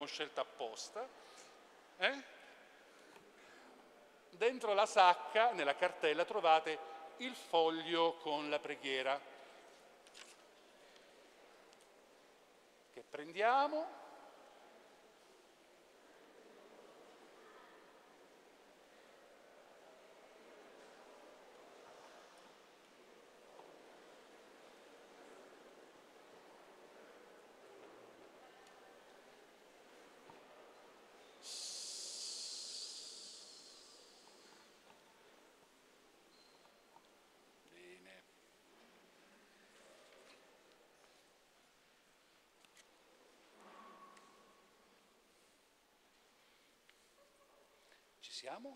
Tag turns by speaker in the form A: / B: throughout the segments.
A: scelta apposta. Dentro la sacca, nella cartella, trovate il foglio con la preghiera che prendiamo. Siamo?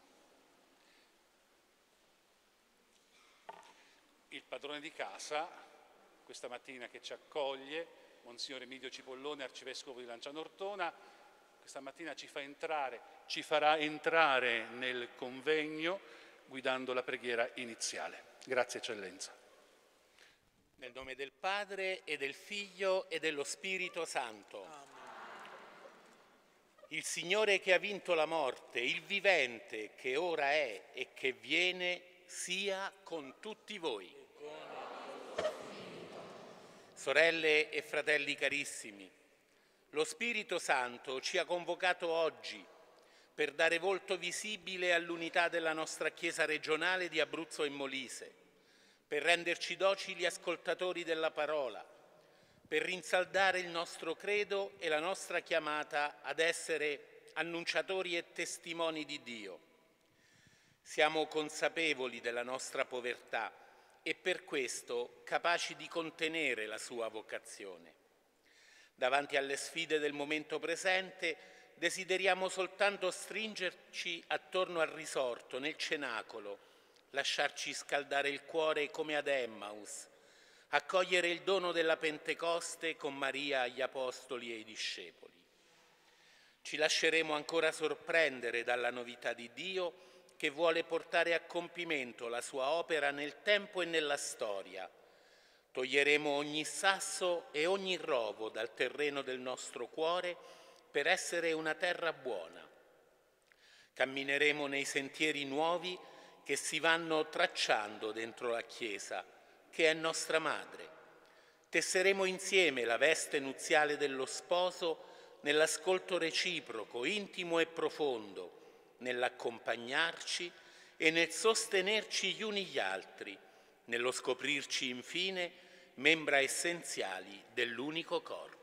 A: Il padrone di casa, questa mattina che ci accoglie, Monsignor Emilio Cipollone, arcivescovo di Lanciano Ortona, questa mattina ci farà entrare nel convegno guidando la preghiera iniziale. Grazie Eccellenza.
B: Nel nome del Padre e del Figlio e dello Spirito Santo. Amen. Il Signore che ha vinto la morte, il vivente che ora è e che viene, sia con tutti voi. Sorelle e fratelli carissimi, lo Spirito Santo ci ha convocato oggi per dare volto visibile all'unità della nostra Chiesa regionale di Abruzzo e Molise, per renderci docili ascoltatori della parola, per rinsaldare il nostro credo e la nostra chiamata ad essere annunciatori e testimoni di Dio. Siamo consapevoli della nostra povertà e per questo capaci di contenere la sua vocazione. Davanti alle sfide del momento presente, desideriamo soltanto stringerci attorno al risorto, nel cenacolo, lasciarci scaldare il cuore come ad Emmaus, accogliere il dono della Pentecoste con Maria, gli Apostoli e i discepoli. Ci lasceremo ancora sorprendere dalla novità di Dio che vuole portare a compimento la sua opera nel tempo e nella storia. Toglieremo ogni sasso e ogni rovo dal terreno del nostro cuore per essere una terra buona. Cammineremo nei sentieri nuovi che si vanno tracciando dentro la Chiesa, che è nostra madre. Tesseremo insieme la veste nuziale dello sposo nell'ascolto reciproco, intimo e profondo, nell'accompagnarci e nel sostenerci gli uni gli altri, nello scoprirci infine membra essenziali dell'unico corpo.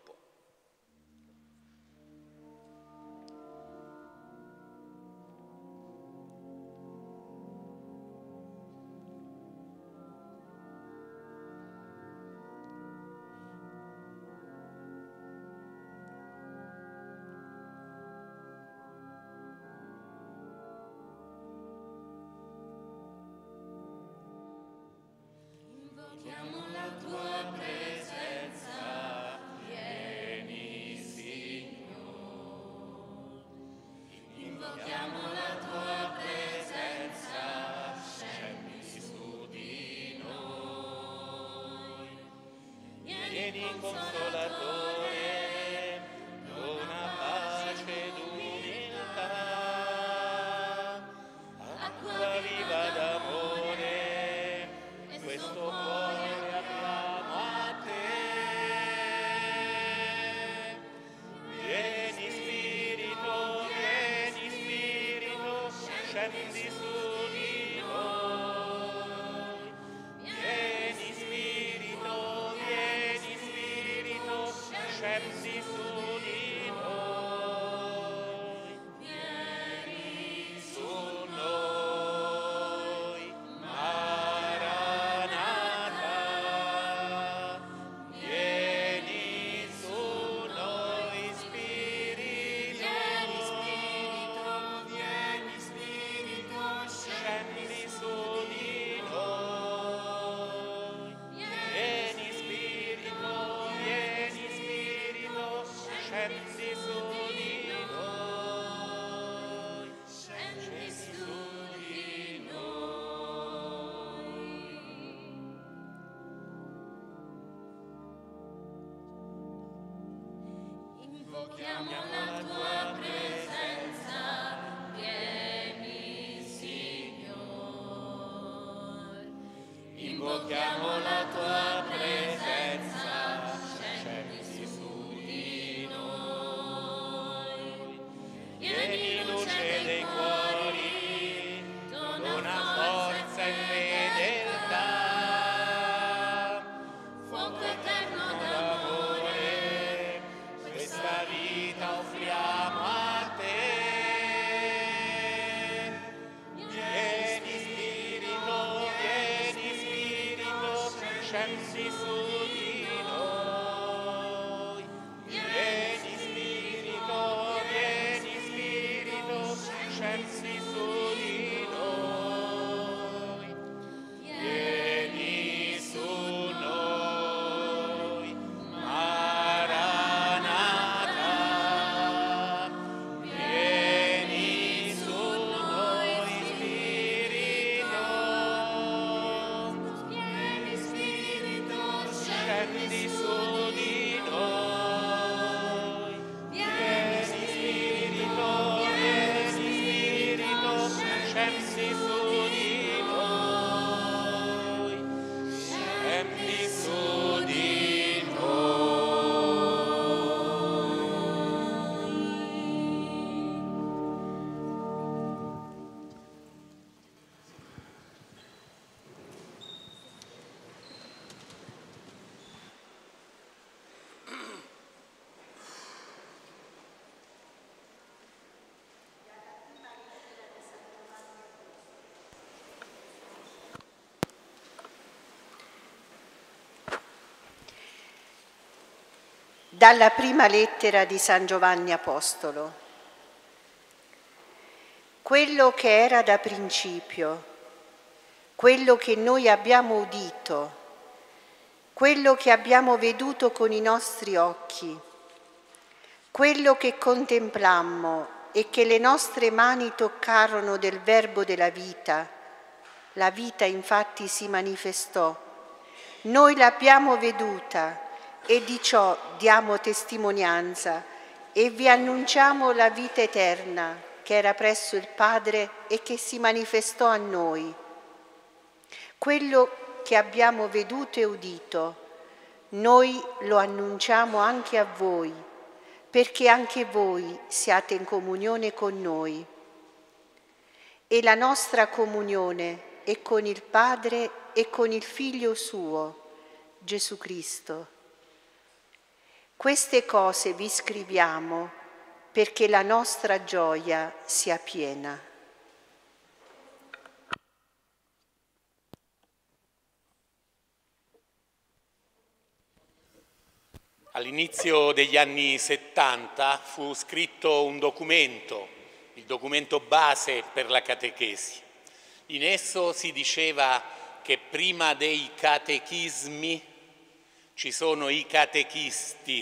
C: Invochiamo la tua
B: invochiamo la tua presenza, scendi su di noi. Vieni luce dei cuori, dona forza e fedeltà, fuoco eterno d'amore, questa vita offriamo a te. Scendi su di noi, vieni Spirito, scendi su di noi, vieni su noi, Maranatha, vieni su noi, Spirito. Scendi su di noi, vieni Spirito, scendi su di noi, scendi su di
C: Dalla prima lettera di San Giovanni Apostolo. Quello che era da principio, quello che noi abbiamo udito, quello che abbiamo veduto con i nostri occhi, quello che contemplammo e che le nostre mani toccarono del Verbo della vita, la vita infatti si manifestò, noi l'abbiamo veduta e di ciò diamo testimonianza e vi annunciamo la vita eterna che era presso il Padre e che si manifestò a noi. Quello che abbiamo veduto e udito, noi lo annunciamo anche a voi, perché anche voi siate in comunione con noi. E la nostra comunione è con il Padre e con il Figlio suo, Gesù Cristo. Queste cose vi scriviamo perché la nostra gioia sia piena.
B: All'inizio degli anni 70 fu scritto un documento, il documento base per la catechesi. In esso si diceva che prima dei catechismi ci sono i catechisti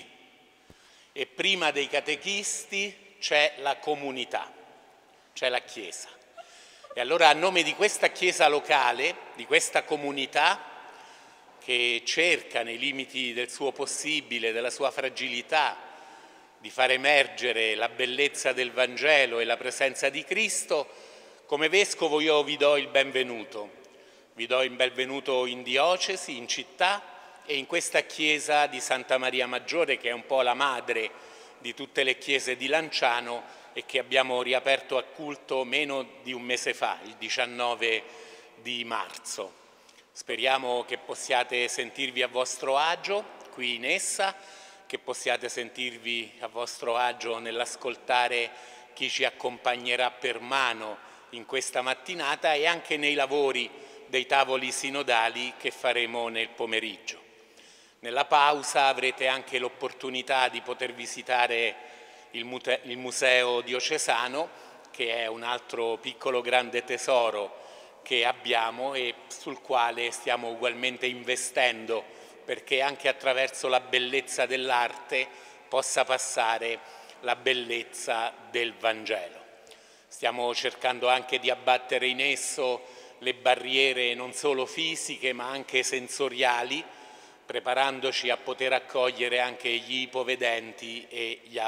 B: e prima dei catechisti c'è la comunità, c'è la Chiesa. E allora a nome di questa Chiesa locale, di questa comunità che cerca nei limiti del suo possibile, della sua fragilità, di far emergere la bellezza del Vangelo e la presenza di Cristo, come Vescovo io vi do il benvenuto. Vi do il benvenuto in diocesi, in città, e in questa chiesa di Santa Maria Maggiore, che è un po' la madre di tutte le chiese di Lanciano e che abbiamo riaperto a culto meno di un mese fa, il 19 di marzo. Speriamo che possiate sentirvi a vostro agio qui in essa, che possiate sentirvi a vostro agio nell'ascoltare chi ci accompagnerà per mano in questa mattinata e anche nei lavori dei tavoli sinodali che faremo nel pomeriggio. Nella pausa avrete anche l'opportunità di poter visitare il Museo Diocesano, che è un altro piccolo grande tesoro che abbiamo e sul quale stiamo ugualmente investendo, perché anche attraverso la bellezza dell'arte possa passare la bellezza del Vangelo. Stiamo cercando anche di abbattere in esso le barriere non solo fisiche ma anche sensoriali, preparandoci a poter accogliere anche gli ipovedenti e gli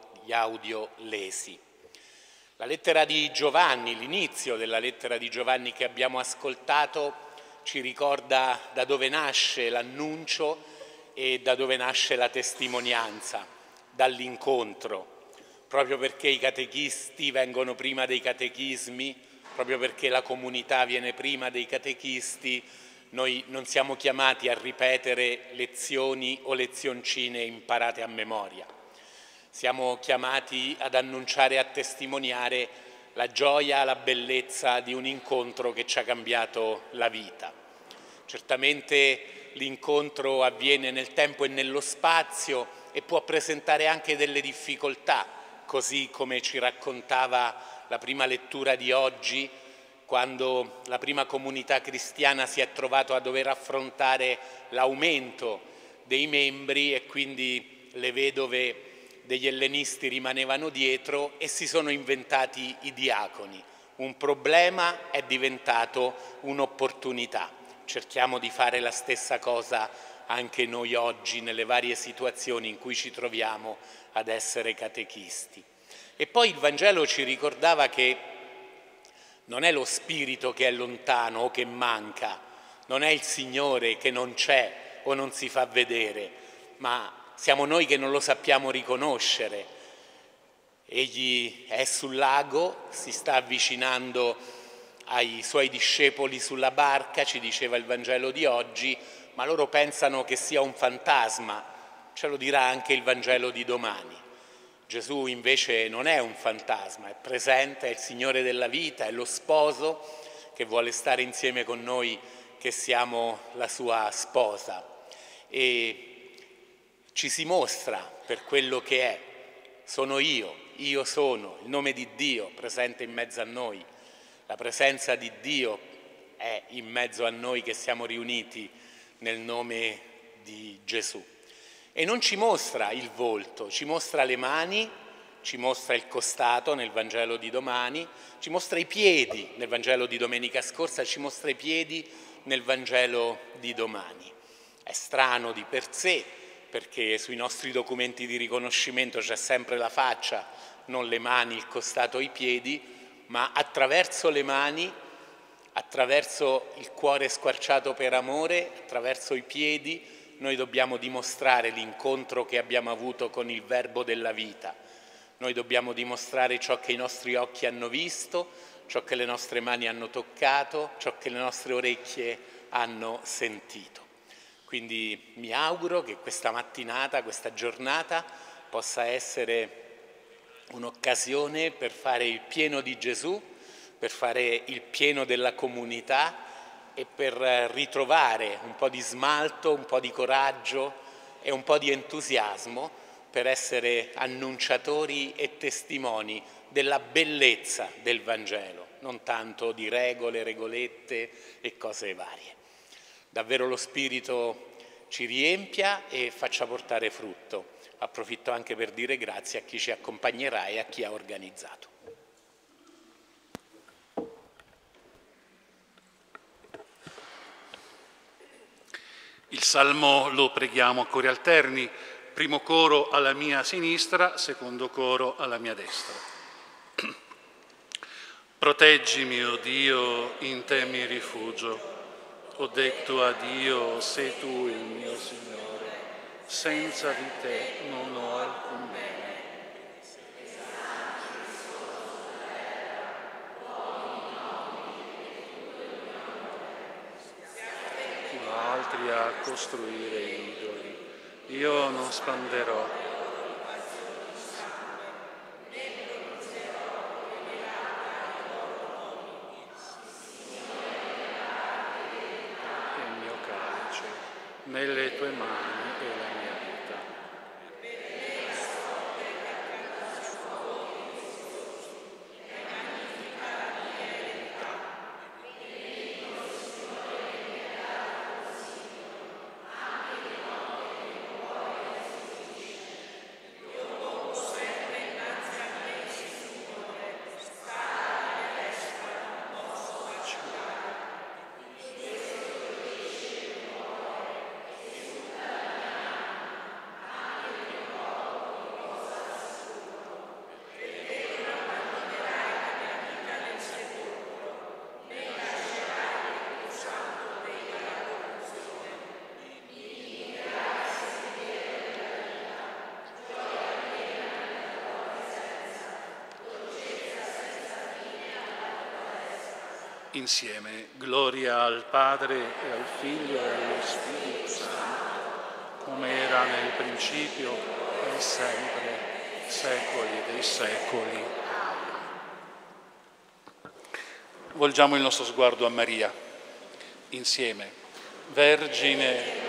B: audiolesi. La lettera di Giovanni, l'inizio della lettera di Giovanni che abbiamo ascoltato, ci ricorda da dove nasce l'annuncio e da dove nasce la testimonianza, dall'incontro, proprio perché i catechisti vengono prima dei catechismi, proprio perché la comunità viene prima dei catechisti. Noi non siamo chiamati a ripetere lezioni o lezioncine imparate a memoria. Siamo chiamati ad annunciare e a testimoniare la gioia, la bellezza di un incontro che ci ha cambiato la vita. Certamente l'incontro avviene nel tempo e nello spazio e può presentare anche delle difficoltà, così come ci raccontava la prima lettura di oggi, quando la prima comunità cristiana si è trovato a dover affrontare l'aumento dei membri e quindi le vedove degli ellenisti rimanevano dietro e si sono inventati i diaconi. Un problema è diventato un'opportunità. Cerchiamo di fare la stessa cosa anche noi oggi nelle varie situazioni in cui ci troviamo ad essere catechisti. E poi il Vangelo ci ricordava che non è lo Spirito che è lontano o che manca, non è il Signore che non c'è o non si fa vedere, ma siamo noi che non lo sappiamo riconoscere. Egli è sul lago, si sta avvicinando ai suoi discepoli sulla barca, ci diceva il Vangelo di oggi, ma loro pensano che sia un fantasma, ce lo dirà anche il Vangelo di domani. Gesù invece non è un fantasma, è presente, è il Signore della vita, è lo sposo che vuole stare insieme con noi, che siamo la sua sposa. E ci si mostra per quello che è. Sono io sono, il nome di Dio presente in mezzo a noi. La presenza di Dio è in mezzo a noi che siamo riuniti nel nome di Gesù. E non ci mostra il volto, ci mostra le mani, ci mostra il costato nel Vangelo di domani, ci mostra i piedi nel Vangelo di domenica scorsa, ci mostra i piedi nel Vangelo di domani. È strano di per sé, perché sui nostri documenti di riconoscimento c'è sempre la faccia, non le mani, il costato, i piedi, ma attraverso le mani, attraverso il cuore squarciato per amore, attraverso i piedi, noi dobbiamo dimostrare l'incontro che abbiamo avuto con il Verbo della vita. Noi dobbiamo dimostrare ciò che i nostri occhi hanno visto, ciò che le nostre mani hanno toccato, ciò che le nostre orecchie hanno sentito. Quindi mi auguro che questa mattinata, questa giornata possa essere un'occasione per fare il pieno di Gesù, per fare il pieno della comunità e per ritrovare un po' di smalto, un po' di coraggio e un po' di entusiasmo per essere annunciatori e testimoni della bellezza del Vangelo, non tanto di regole, regolette e cose varie. Davvero lo Spirito ci riempia e faccia portare frutto. Approfitto anche per dire grazie a chi ci accompagnerà e a chi ha organizzato.
A: Il Salmo lo preghiamo a cori alterni, primo coro alla mia sinistra, secondo coro alla mia destra. Proteggimi, o Dio, in te mi rifugio. Ho detto a Dio, sei tu il mio Signore, senza di te non ho alcun bene. Altri a costruire idoli, io non spanderò. Il mio calice, nelle tue mani è la mia vita. Insieme, gloria al Padre e al Figlio e allo Spirito Santo, come era nel principio e sempre, secoli dei secoli. Volgiamo il nostro sguardo a Maria, insieme. Vergine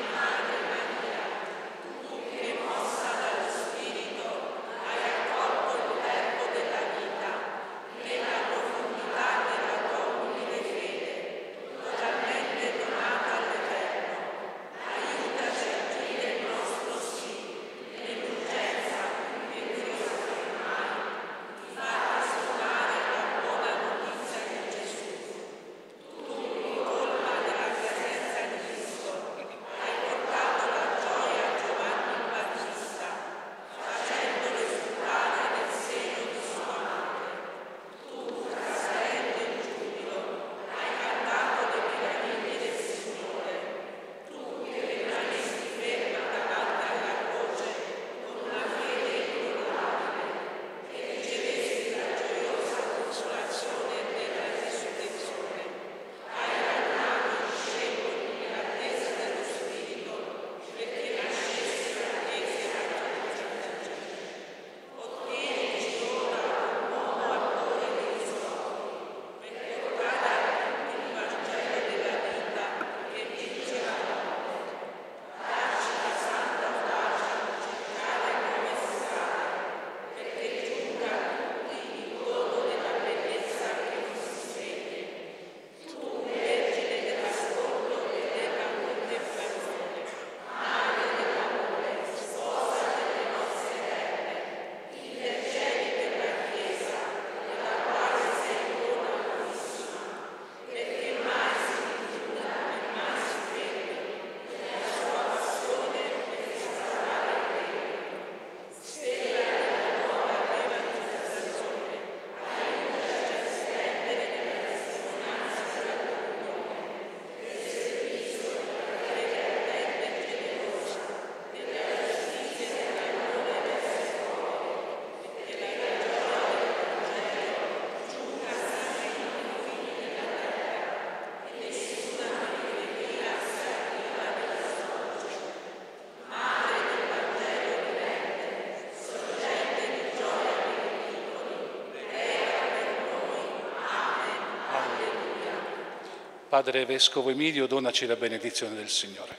A: Padre Vescovo Emilio, donaci la benedizione del Signore.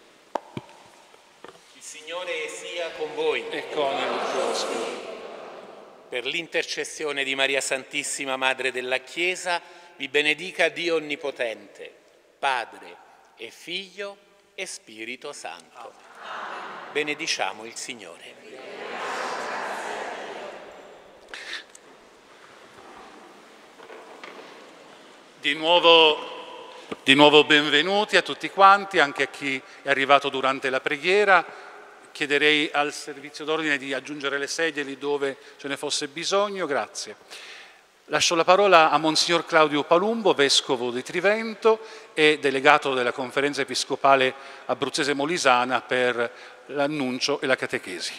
B: Il Signore sia con voi.
A: E con il tuo spirito.
B: Per l'intercessione di Maria Santissima, Madre della Chiesa, vi benedica Dio Onnipotente, Padre e Figlio e Spirito Santo. Benediciamo il Signore.
A: Di nuovo benvenuti a tutti quanti, anche a chi è arrivato durante la preghiera. Chiederei al servizio d'ordine di aggiungere le sedie lì dove ce ne fosse bisogno, grazie. Lascio la parola a Monsignor Claudio Palumbo, Vescovo di Trivento e delegato della Conferenza Episcopale Abruzzese Molisana per l'annuncio e la catechesi.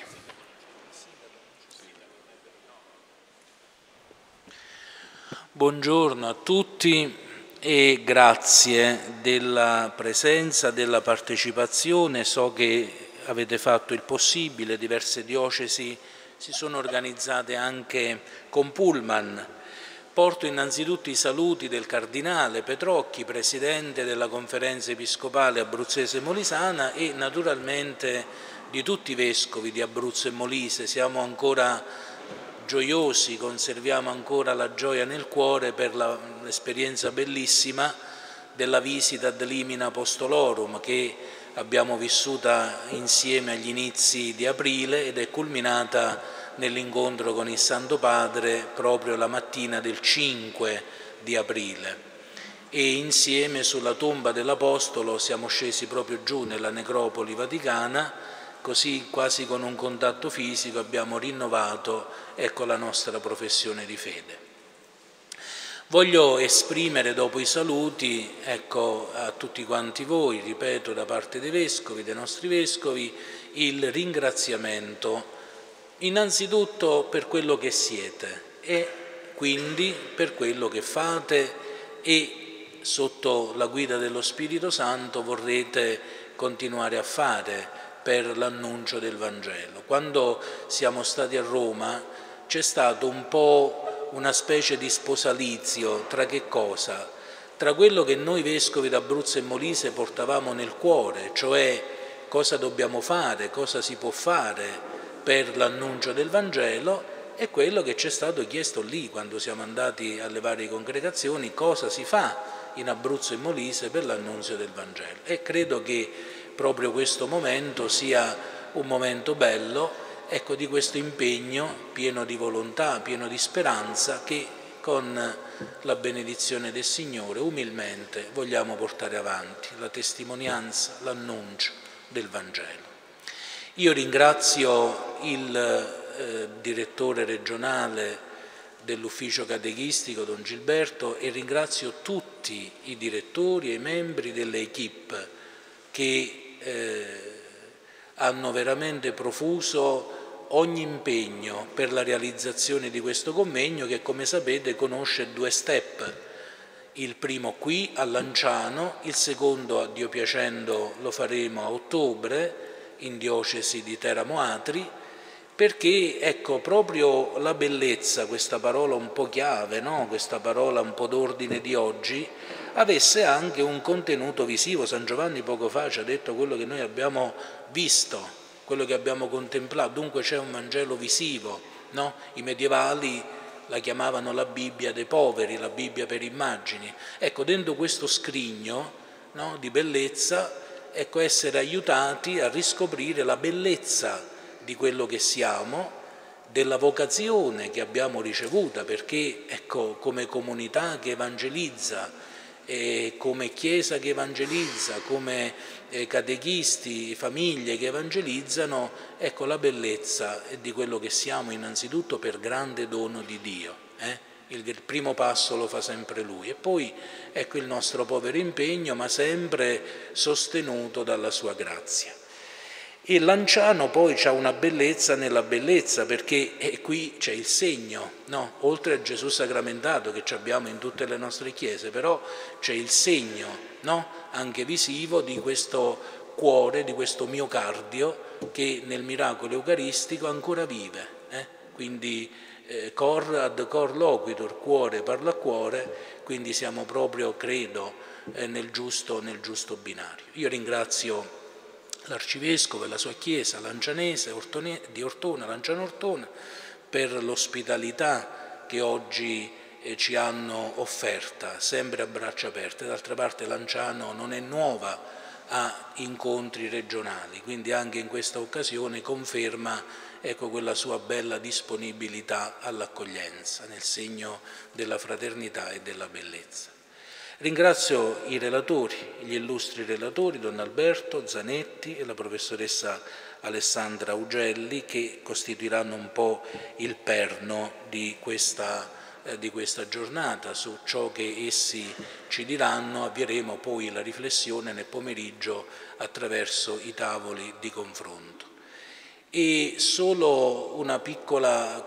D: Buongiorno a tutti e grazie della presenza, della partecipazione. So che avete fatto il possibile, diverse diocesi si sono organizzate anche con pullman. Porto innanzitutto i saluti del Cardinale Petrocchi, Presidente della Conferenza Episcopale Abruzzese Molisana, e naturalmente di tutti i Vescovi di Abruzzo e Molise. Siamo ancora gioiosi, conserviamo ancora la gioia nel cuore per l'esperienza bellissima della visita ad Limina Apostolorum che abbiamo vissuta insieme agli inizi di aprile ed è culminata nell'incontro con il Santo Padre proprio la mattina del 5 di aprile. E insieme sulla tomba dell'Apostolo siamo scesi proprio giù nella necropoli vaticana, così quasi con un contatto fisico abbiamo rinnovato, ecco, la nostra professione di fede. Voglio esprimere dopo i saluti, ecco, a tutti quanti voi, ripeto, da parte dei Vescovi, dei nostri Vescovi, il ringraziamento innanzitutto per quello che siete e quindi per quello che fate e sotto la guida dello Spirito Santo vorrete continuare a fare per l'annuncio del Vangelo. Quando siamo stati a Roma c'è stato un po' una specie di sposalizio tra che cosa? Tra quello che noi vescovi d'Abruzzo e Molise portavamo nel cuore, cioè cosa dobbiamo fare, cosa si può fare per l'annuncio del Vangelo, e quello che ci è stato chiesto lì quando siamo andati alle varie congregazioni, cosa si fa in Abruzzo e Molise per l'annunzio del Vangelo. E credo che proprio questo momento sia un momento bello, ecco, di questo impegno pieno di volontà, pieno di speranza, che con la benedizione del Signore umilmente vogliamo portare avanti, la testimonianza, l'annuncio del Vangelo. Io ringrazio il direttore regionale dell'ufficio catechistico, Don Gilberto, e ringrazio tutti i direttori e i membri delle equip che hanno veramente profuso ogni impegno per la realizzazione di questo convegno che, come sapete, conosce 2 step. Il primo qui a Lanciano, il secondo, a Dio piacendo, lo faremo a ottobre in diocesi di Teramo Atri, perché ecco proprio la bellezza, questa parola un po' chiave, no? Questa parola un po' d'ordine di oggi, avesse anche un contenuto visivo. San Giovanni poco fa ci ha detto quello che noi abbiamo visto, quello che abbiamo contemplato, dunque c'è un Vangelo visivo, no? I medievali la chiamavano la Bibbia dei poveri, la Bibbia per immagini. Ecco, dentro questo scrigno, no, di bellezza, ecco, essere aiutati a riscoprire la bellezza di quello che siamo, della vocazione che abbiamo ricevuta, perché ecco, come comunità che evangelizza, come Chiesa che evangelizza, come catechisti, famiglie che evangelizzano, ecco la bellezza di quello che siamo innanzitutto per grande dono di Dio. Il primo passo lo fa sempre Lui, e poi ecco il nostro povero impegno, ma sempre sostenuto dalla Sua grazia. E Lanciano poi c'ha una bellezza nella bellezza, perché qui c'è il segno, no? Oltre a Gesù sacramentato che abbiamo in tutte le nostre chiese, però c'è il segno, no? Anche visivo di questo cuore, di questo miocardio che nel miracolo eucaristico ancora vive. Quindi cor ad cor loquitur, cuore parla a cuore, quindi siamo proprio, credo, nel giusto binario. Io ringrazio l'Arcivescovo e la sua Chiesa lancianese di Ortona, Lanciano Ortona, per l'ospitalità che oggi ci hanno offerta, sempre a braccia aperte. D'altra parte Lanciano non è nuova a incontri regionali, quindi anche in questa occasione conferma, ecco, quella sua bella disponibilità all'accoglienza, nel segno della fraternità e della bellezza. Ringrazio i relatori, gli illustri relatori, Don Alberto Zanetti e la professoressa Alessandra Augelli, che costituiranno un po' il perno di questa giornata. Su ciò che essi ci diranno avvieremo poi la riflessione nel pomeriggio attraverso i tavoli di confronto. E solo una piccola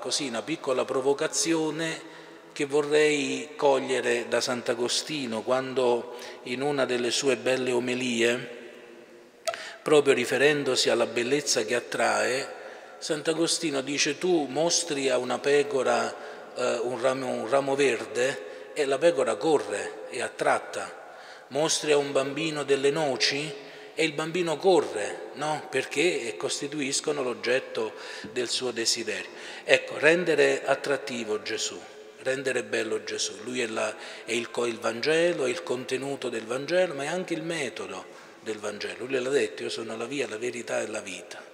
D: provocazione che vorrei cogliere da Sant'Agostino, quando in una delle sue belle omelie, proprio riferendosi alla bellezza che attrae, Sant'Agostino dice: tu mostri a una pecora un ramo verde e la pecora corre, è attratta. Mostri a un bambino delle noci e il bambino corre, no? Perché costituiscono l'oggetto del suo desiderio. Ecco, rendere attrattivo Gesù, rendere bello Gesù. Lui è il Vangelo, è il contenuto del Vangelo, ma è anche il metodo del Vangelo. Lui l'ha detto: io sono la via, la verità e la vita.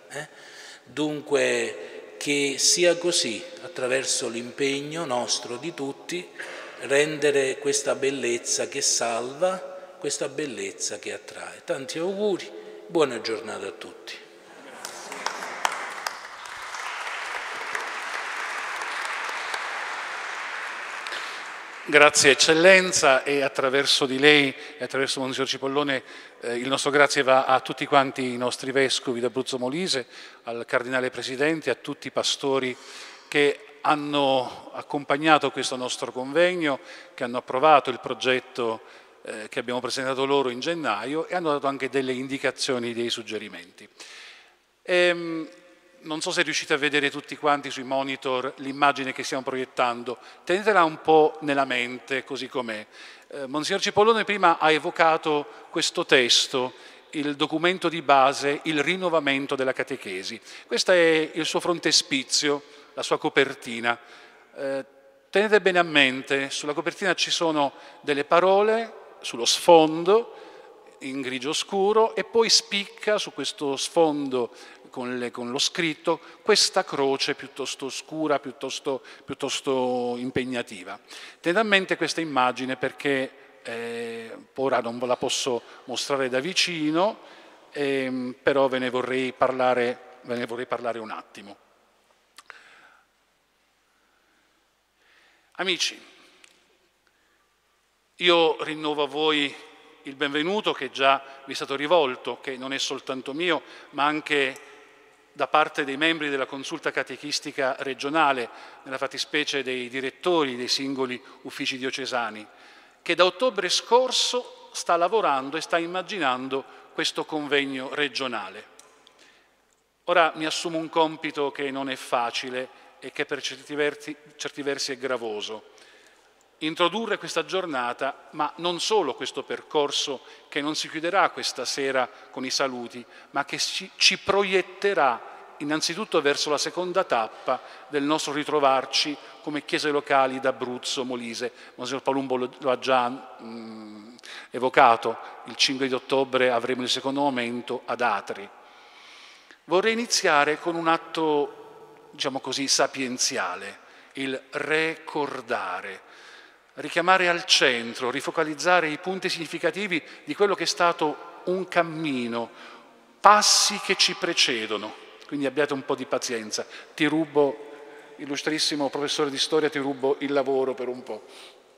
D: Dunque che sia così, attraverso l'impegno nostro di tutti, rendere questa bellezza che salva, questa bellezza che attrae. Tanti auguri, buona giornata a tutti.
A: Grazie Eccellenza, e attraverso di lei e attraverso Monsignor Cipollone il nostro grazie va a tutti quanti i nostri vescovi d'Abruzzo Molise, al Cardinale Presidente, a tutti i pastori che hanno accompagnato questo nostro convegno, che hanno approvato il progetto che abbiamo presentato loro in gennaio e hanno dato anche delle indicazioni, dei suggerimenti. Non so se riuscite a vedere tutti quanti sui monitor l'immagine che stiamo proiettando, tenetela un po' nella mente così com'è. Monsignor Cipollone prima ha evocato questo testo, il documento di base, il rinnovamento della catechesi. Questo è il suo frontespizio, la sua copertina. Tenete bene a mente, sulla copertina ci sono delle parole, sullo sfondo, in grigio scuro, e poi spicca su questo sfondo con lo scritto questa croce piuttosto scura, piuttosto impegnativa. Tenete a mente questa immagine perché ora non ve la posso mostrare da vicino, però ve ne vorrei parlare un attimo. Amici, io rinnovo a voi il benvenuto che già vi è stato rivolto, che non è soltanto mio, ma anche da parte dei membri della consulta catechistica regionale, nella fattispecie dei direttori dei singoli uffici diocesani, che da ottobre scorso sta lavorando e sta immaginando questo convegno regionale. Ora mi assumo un compito che non è facile e che per certi versi è gravoso. Introdurre questa giornata, ma non solo questo percorso che non si chiuderà questa sera con i saluti, ma che ci proietterà innanzitutto verso la seconda tappa del nostro ritrovarci come chiese locali d'Abruzzo, Molise. Monsignor Palumbo lo ha già evocato, il 5 di ottobre avremo il secondo momento ad Atri. Vorrei iniziare con un atto, diciamo così, sapienziale, il ricordare. Richiamare al centro, rifocalizzare i punti significativi di quello che è stato un cammino, passi che ci precedono. Quindi abbiate un po' di pazienza. Ti rubo, illustrissimo professore di storia, ti rubo il lavoro per un po'.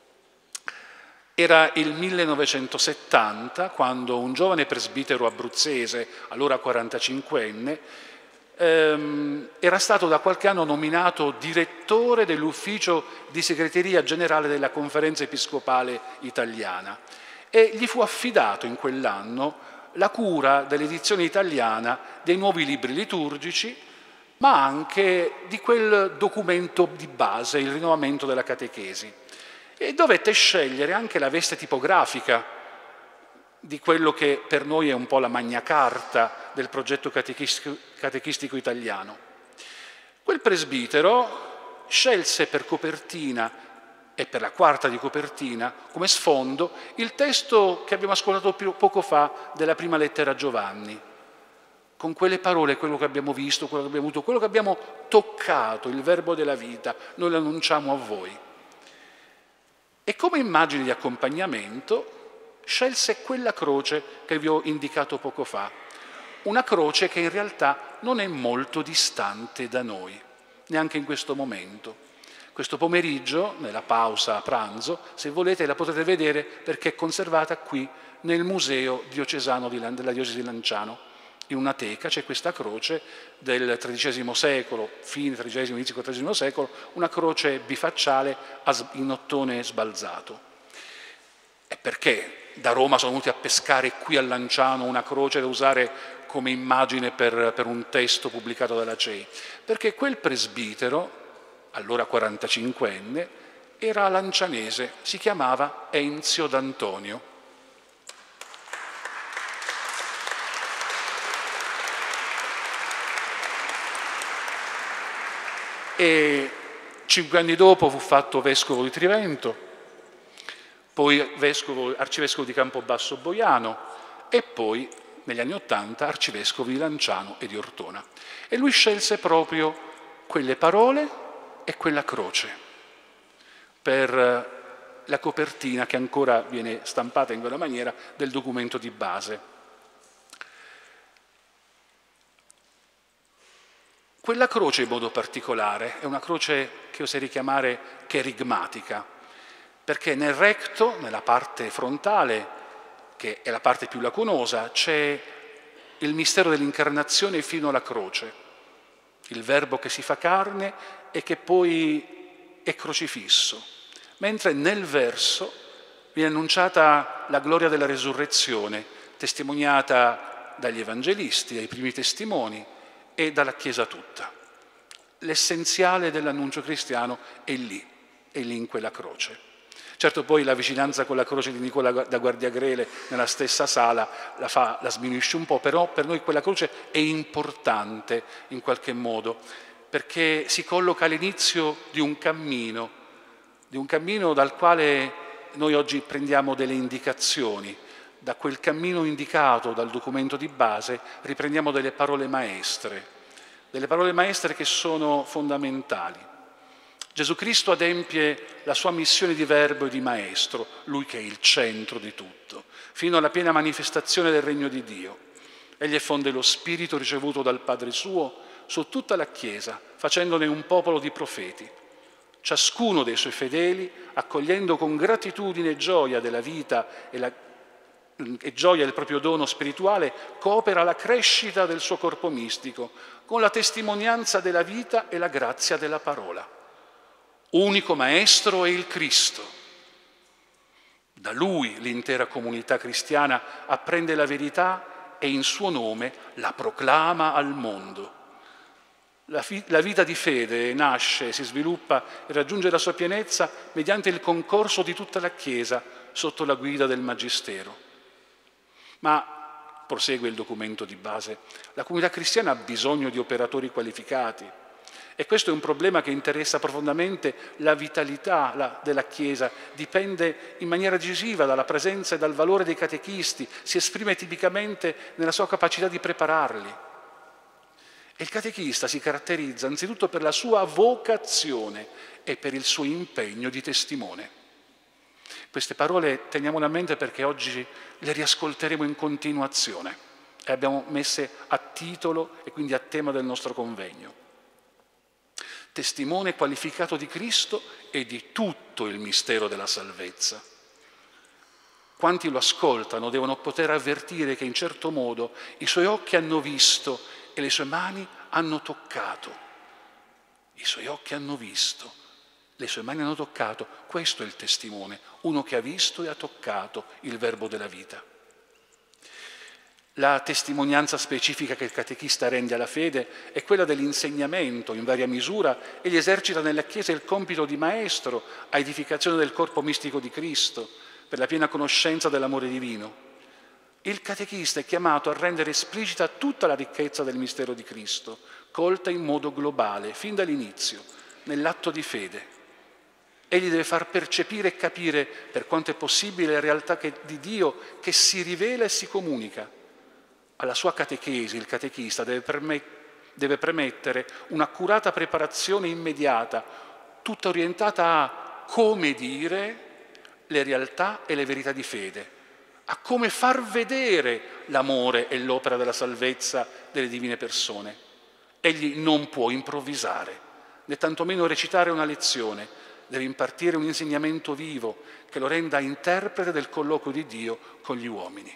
A: Era il 1970 quando un giovane presbitero abruzzese, allora 45enne, era stato da qualche anno nominato direttore dell'ufficio di segreteria generale della Conferenza Episcopale Italiana e gli fu affidato in quell'anno la cura dell'edizione italiana dei nuovi libri liturgici, ma anche di quel documento di base, il rinnovamento della catechesi. E dovette scegliere anche la veste tipografica di quello che per noi è un po' la Magna Carta del progetto catechistico italiano. Quel presbitero scelse per copertina e per la quarta di copertina, come sfondo, il testo che abbiamo ascoltato poco fa della prima lettera a Giovanni. Con quelle parole, quello che abbiamo visto, quello che abbiamo avuto, quello che abbiamo toccato, il verbo della vita, noi lo annunciamo a voi. E come immagine di accompagnamento scelse quella croce che vi ho indicato poco fa, una croce che in realtà non è molto distante da noi, neanche in questo momento. Questo pomeriggio, nella pausa a pranzo, se volete la potete vedere perché è conservata qui nel Museo Diocesano della Diocesi di Lanciano. In una teca c'è questa croce del XIII secolo, fine XIII, inizio XIV secolo, una croce bifacciale in ottone sbalzato. E perché da Roma sono venuti a pescare qui a Lanciano una croce da usare come immagine per un testo pubblicato dalla CEI? Perché quel presbitero, allora 45enne, era lancianese, si chiamava Enzio D'Antonio. E 5 anni dopo fu fatto vescovo di Trivento, poi arcivescovo di Campobasso Boiano e poi negli anni '80 arcivescovo di Lanciano e di Ortona. E lui scelse proprio quelle parole e quella croce per la copertina che ancora viene stampata in quella maniera del documento di base. Quella croce in modo particolare è una croce che oserei chiamare cherigmatica, perché nel recto, nella parte frontale, che è la parte più lacunosa, c'è il mistero dell'incarnazione fino alla croce, il Verbo che si fa carne e che poi è crocifisso, mentre nel verso Viene annunciata la gloria della resurrezione, testimoniata dagli evangelisti, dai primi testimoni e dalla Chiesa tutta. L'essenziale dell'annuncio cristiano è lì in quella croce. Certo, poi la vicinanza con la croce di Nicola da Guardiagrele nella stessa sala la sminuisce un po', però per noi quella croce è importante in qualche modo, perché si colloca all'inizio di un cammino dal quale noi oggi prendiamo delle indicazioni. Da quel cammino indicato dal documento di base riprendiamo delle parole maestre che sono fondamentali. Gesù Cristo adempie la sua missione di verbo e di maestro, lui che è il centro di tutto, fino alla piena manifestazione del regno di Dio. Egli effonde lo Spirito ricevuto dal Padre suo su tutta la Chiesa, facendone un popolo di profeti. Ciascuno dei suoi fedeli, accogliendo con gratitudine e gioia della vita e gioia del proprio dono spirituale, coopera alla crescita del suo corpo mistico, con la testimonianza della vita e la grazia della parola. Unico Maestro è il Cristo. Da Lui l'intera comunità cristiana apprende la verità e in suo nome la proclama al mondo. La vita di fede nasce, si sviluppa e raggiunge la sua pienezza mediante il concorso di tutta la Chiesa sotto la guida del Magistero. Ma, prosegue il documento di base, la comunità cristiana ha bisogno di operatori qualificati. E questo è un problema che interessa profondamente la vitalità della Chiesa, dipende in maniera decisiva dalla presenza e dal valore dei catechisti, si esprime tipicamente nella sua capacità di prepararli. E il catechista si caratterizza anzitutto per la sua vocazione e per il suo impegno di testimone. Queste parole teniamole a mente perché oggi le riascolteremo in continuazione e abbiamo messe a titolo e quindi a tema del nostro convegno. Testimone qualificato di Cristo e di tutto il mistero della salvezza. Quanti lo ascoltano devono poter avvertire che in certo modo i suoi occhi hanno visto e le sue mani hanno toccato. I suoi occhi hanno visto, le sue mani hanno toccato. Questo è il testimone, uno che ha visto e ha toccato il verbo della vita. La testimonianza specifica che il catechista rende alla fede è quella dell'insegnamento in varia misura. Egli esercita nella Chiesa il compito di maestro a edificazione del corpo mistico di Cristo per la piena conoscenza dell'amore divino. Il catechista è chiamato a rendere esplicita tutta la ricchezza del mistero di Cristo, colta in modo globale, fin dall'inizio, nell'atto di fede. Egli deve far percepire e capire, per quanto è possibile, la realtà di Dio che si rivela e si comunica. Alla sua catechesi il catechista deve premettere un'accurata preparazione immediata, tutta orientata a come dire le realtà e le verità di fede, a come far vedere l'amore e l'opera della salvezza delle divine persone. Egli non può improvvisare, né tantomeno recitare una lezione, deve impartire un insegnamento vivo che lo renda interprete del colloquio di Dio con gli uomini.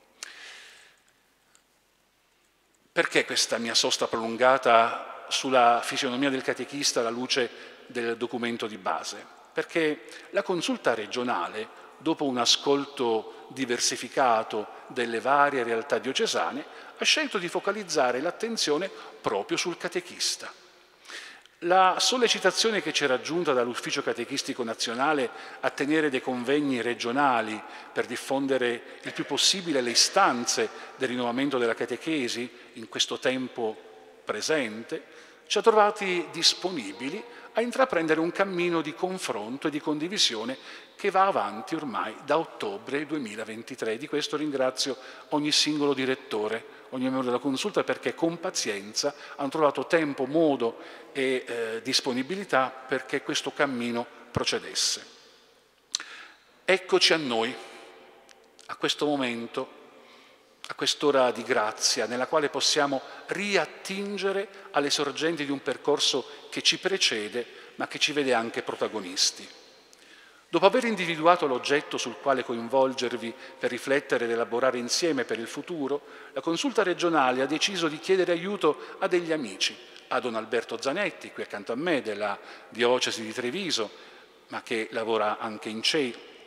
A: Perché questa mia sosta prolungata sulla fisionomia del catechista alla luce del documento di base? Perché la consulta regionale, dopo un ascolto diversificato delle varie realtà diocesane, ha scelto di focalizzare l'attenzione proprio sul catechista. La sollecitazione che ci è raggiunta dall'Ufficio Catechistico Nazionale a tenere dei convegni regionali per diffondere il più possibile le istanze del rinnovamento della catechesi in questo tempo presente ci ha trovati disponibili a intraprendere un cammino di confronto e di condivisione che va avanti ormai da ottobre 2023. Di questo ringrazio ogni singolo direttore, ogni membro della consulta, perché con pazienza hanno trovato tempo, modo e disponibilità perché questo cammino procedesse. Eccoci a noi, a questo momento, a quest'ora di grazia, nella quale possiamo riattingere alle sorgenti di un percorso che ci precede, ma che ci vede anche protagonisti. Dopo aver individuato l'oggetto sul quale coinvolgervi per riflettere ed elaborare insieme per il futuro, la Consulta regionale ha deciso di chiedere aiuto a degli amici, a Don Alberto Zanetti, qui accanto a me, della Diocesi di Treviso, ma che lavora anche in CEI,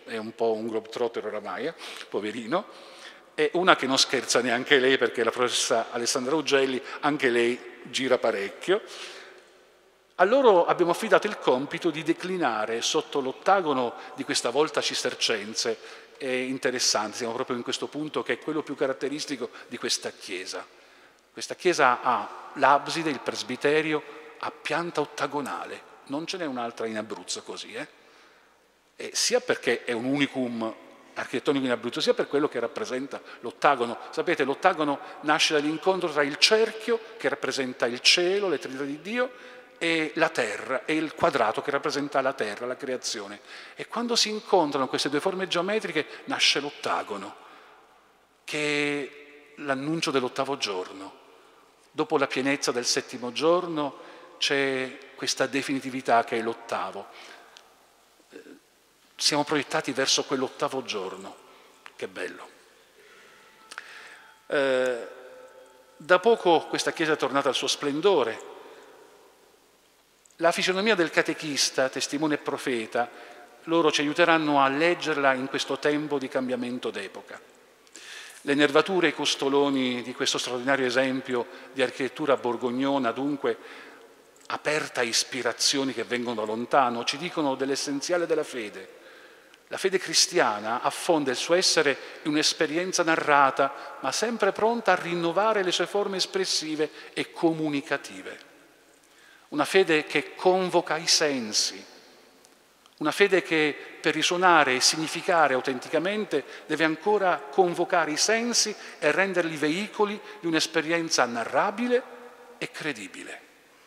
A: è un po' un globetrotter oramai, poverino, e una che non scherza neanche lei, perché la professoressa Alessandra Augelli, anche lei gira parecchio. A loro abbiamo affidato il compito di declinare sotto l'ottagono di questa volta cistercense. È interessante, siamo proprio in questo punto che è quello più caratteristico di questa chiesa. Questa chiesa ha l'abside, il presbiterio, a pianta ottagonale, non ce n'è un'altra in Abruzzo così, E sia perché è un unicum architettonico in Abruzzo, sia per quello che rappresenta l'ottagono. Sapete, l'ottagono nasce dall'incontro tra il cerchio, che rappresenta il cielo, le Trinità di Dio, e la terra, e il quadrato che rappresenta la terra, la creazione. E quando si incontrano queste due forme geometriche nasce l'ottagono, che è l'annuncio dell'8° giorno. Dopo la pienezza del 7° giorno c'è questa definitività che è l'8°. Siamo proiettati verso quell'8° giorno. Che bello. Da poco questa chiesa è tornata al suo splendore. La fisionomia del catechista, testimone e profeta, loro ci aiuteranno a leggerla in questo tempo di cambiamento d'epoca. Le nervature e i costoloni di questo straordinario esempio di architettura borgognona, dunque, aperta a ispirazioni che vengono da lontano, ci dicono dell'essenziale della fede. La fede cristiana affonda il suo essere in un'esperienza narrata, ma sempre pronta a rinnovare le sue forme espressive e comunicative. Una fede che convoca i sensi, una fede che per risuonare e significare autenticamente deve ancora convocare i sensi e renderli veicoli di un'esperienza narrabile e credibile.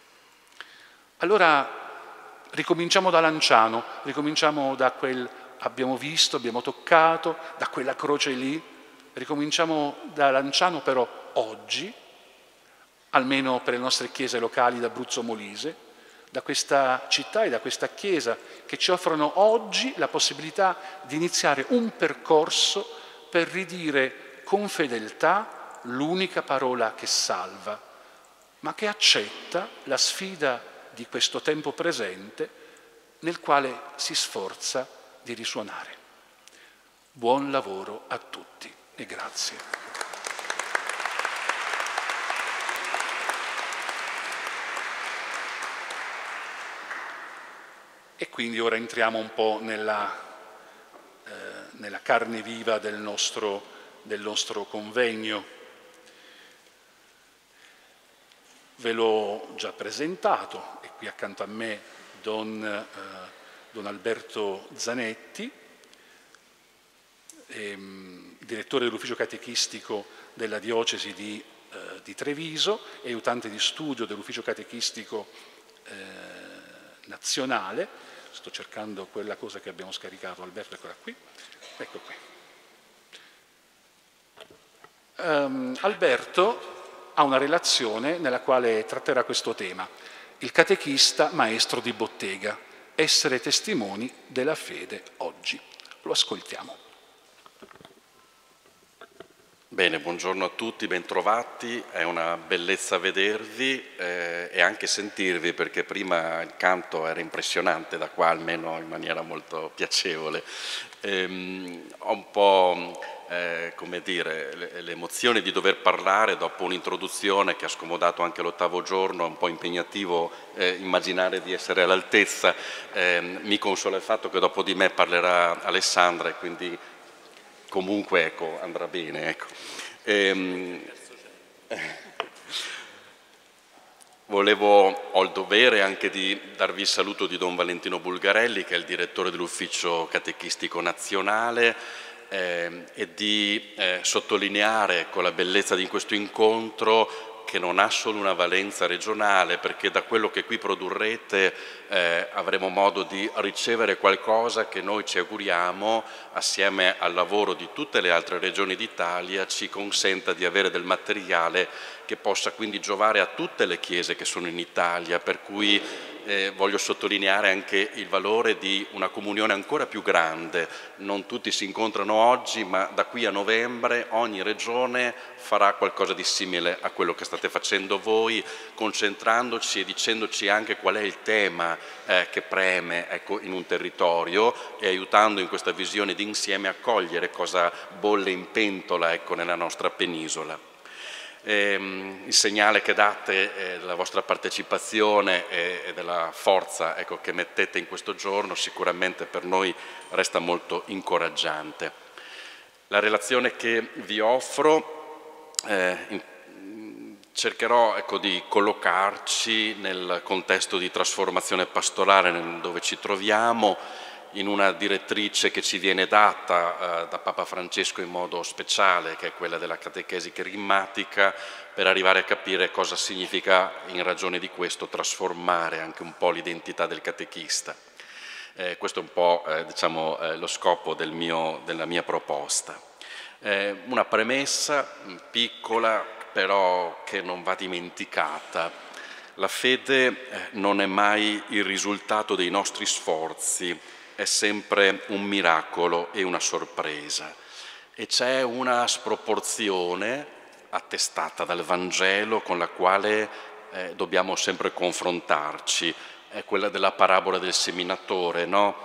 A: Allora ricominciamo da Lanciano, ricominciamo da quel abbiamo visto, abbiamo toccato, da quella croce lì, ricominciamo da Lanciano però oggi, almeno per le nostre chiese locali d'Abruzzo Molise, da questa città e da questa chiesa che ci offrono oggi la possibilità di iniziare un percorso per ridire con fedeltà l'unica parola che salva, ma che accetta la sfida di questo tempo presente nel quale si sforza di risuonare. Buon lavoro a tutti e grazie. E quindi ora entriamo un po' nella carne viva del nostro convegno. Ve l'ho già presentato, è qui accanto a me Don Alberto Zanetti, direttore dell'ufficio catechistico della diocesi di Treviso, aiutante di studio dell'ufficio catechistico nazionale. Sto cercando quella cosa che abbiamo scaricato, Alberto, eccola qui. Ecco qui. Alberto ha una relazione nella quale tratterà questo tema, il catechista maestro di bottega, essere testimoni della fede oggi. Lo ascoltiamo.
E: Bene, buongiorno a tutti, bentrovati, è una bellezza vedervi e anche sentirvi, perché prima il canto era impressionante da qua, almeno in maniera molto piacevole. Ho un po', come dire, l'emozione di dover parlare dopo un'introduzione che ha scomodato anche l'8° giorno, è un po' impegnativo immaginare di essere all'altezza, mi consola il fatto che dopo di me parlerà Alessandra e quindi comunque ecco, andrà bene. Ecco. Ho il dovere anche di darvi il saluto di Don Valentino Bulgarelli, che è il direttore dell'Ufficio Catechistico Nazionale, e di sottolineare con la bellezza di questo incontro che non ha solo una valenza regionale, perché da quello che qui produrrete avremo modo di ricevere qualcosa che noi ci auguriamo, assieme al lavoro di tutte le altre regioni d'Italia, ci consenta di avere del materiale che possa quindi giovare a tutte le chiese che sono in Italia, per cui voglio sottolineare anche il valore di una comunione ancora più grande. Non tutti si incontrano oggi, ma da qui a novembre ogni regione farà qualcosa di simile a quello che state facendo voi, concentrandoci e dicendoci anche qual è il tema che preme, ecco, in un territorio, e aiutando in questa visione di insieme a cogliere cosa bolle in pentola, ecco, nella nostra penisola. Il segnale che date della vostra partecipazione e della forza, ecco, che mettete in questo giorno sicuramente per noi resta molto incoraggiante. La relazione che vi offro cercherò, ecco, di collocarci nel contesto di trasformazione pastorale dove ci troviamo, in una direttrice che ci viene data da Papa Francesco in modo speciale, che è quella della catechesi carismatica, per arrivare a capire cosa significa in ragione di questo trasformare anche un po' l'identità del catechista. Questo è un po' diciamo, lo scopo della mia proposta. Una premessa piccola, però che non va dimenticata. La fede non è mai il risultato dei nostri sforzi, è sempre un miracolo e una sorpresa, e c'è una sproporzione attestata dal Vangelo con la quale dobbiamo sempre confrontarci, è quella della parabola del seminatore, no?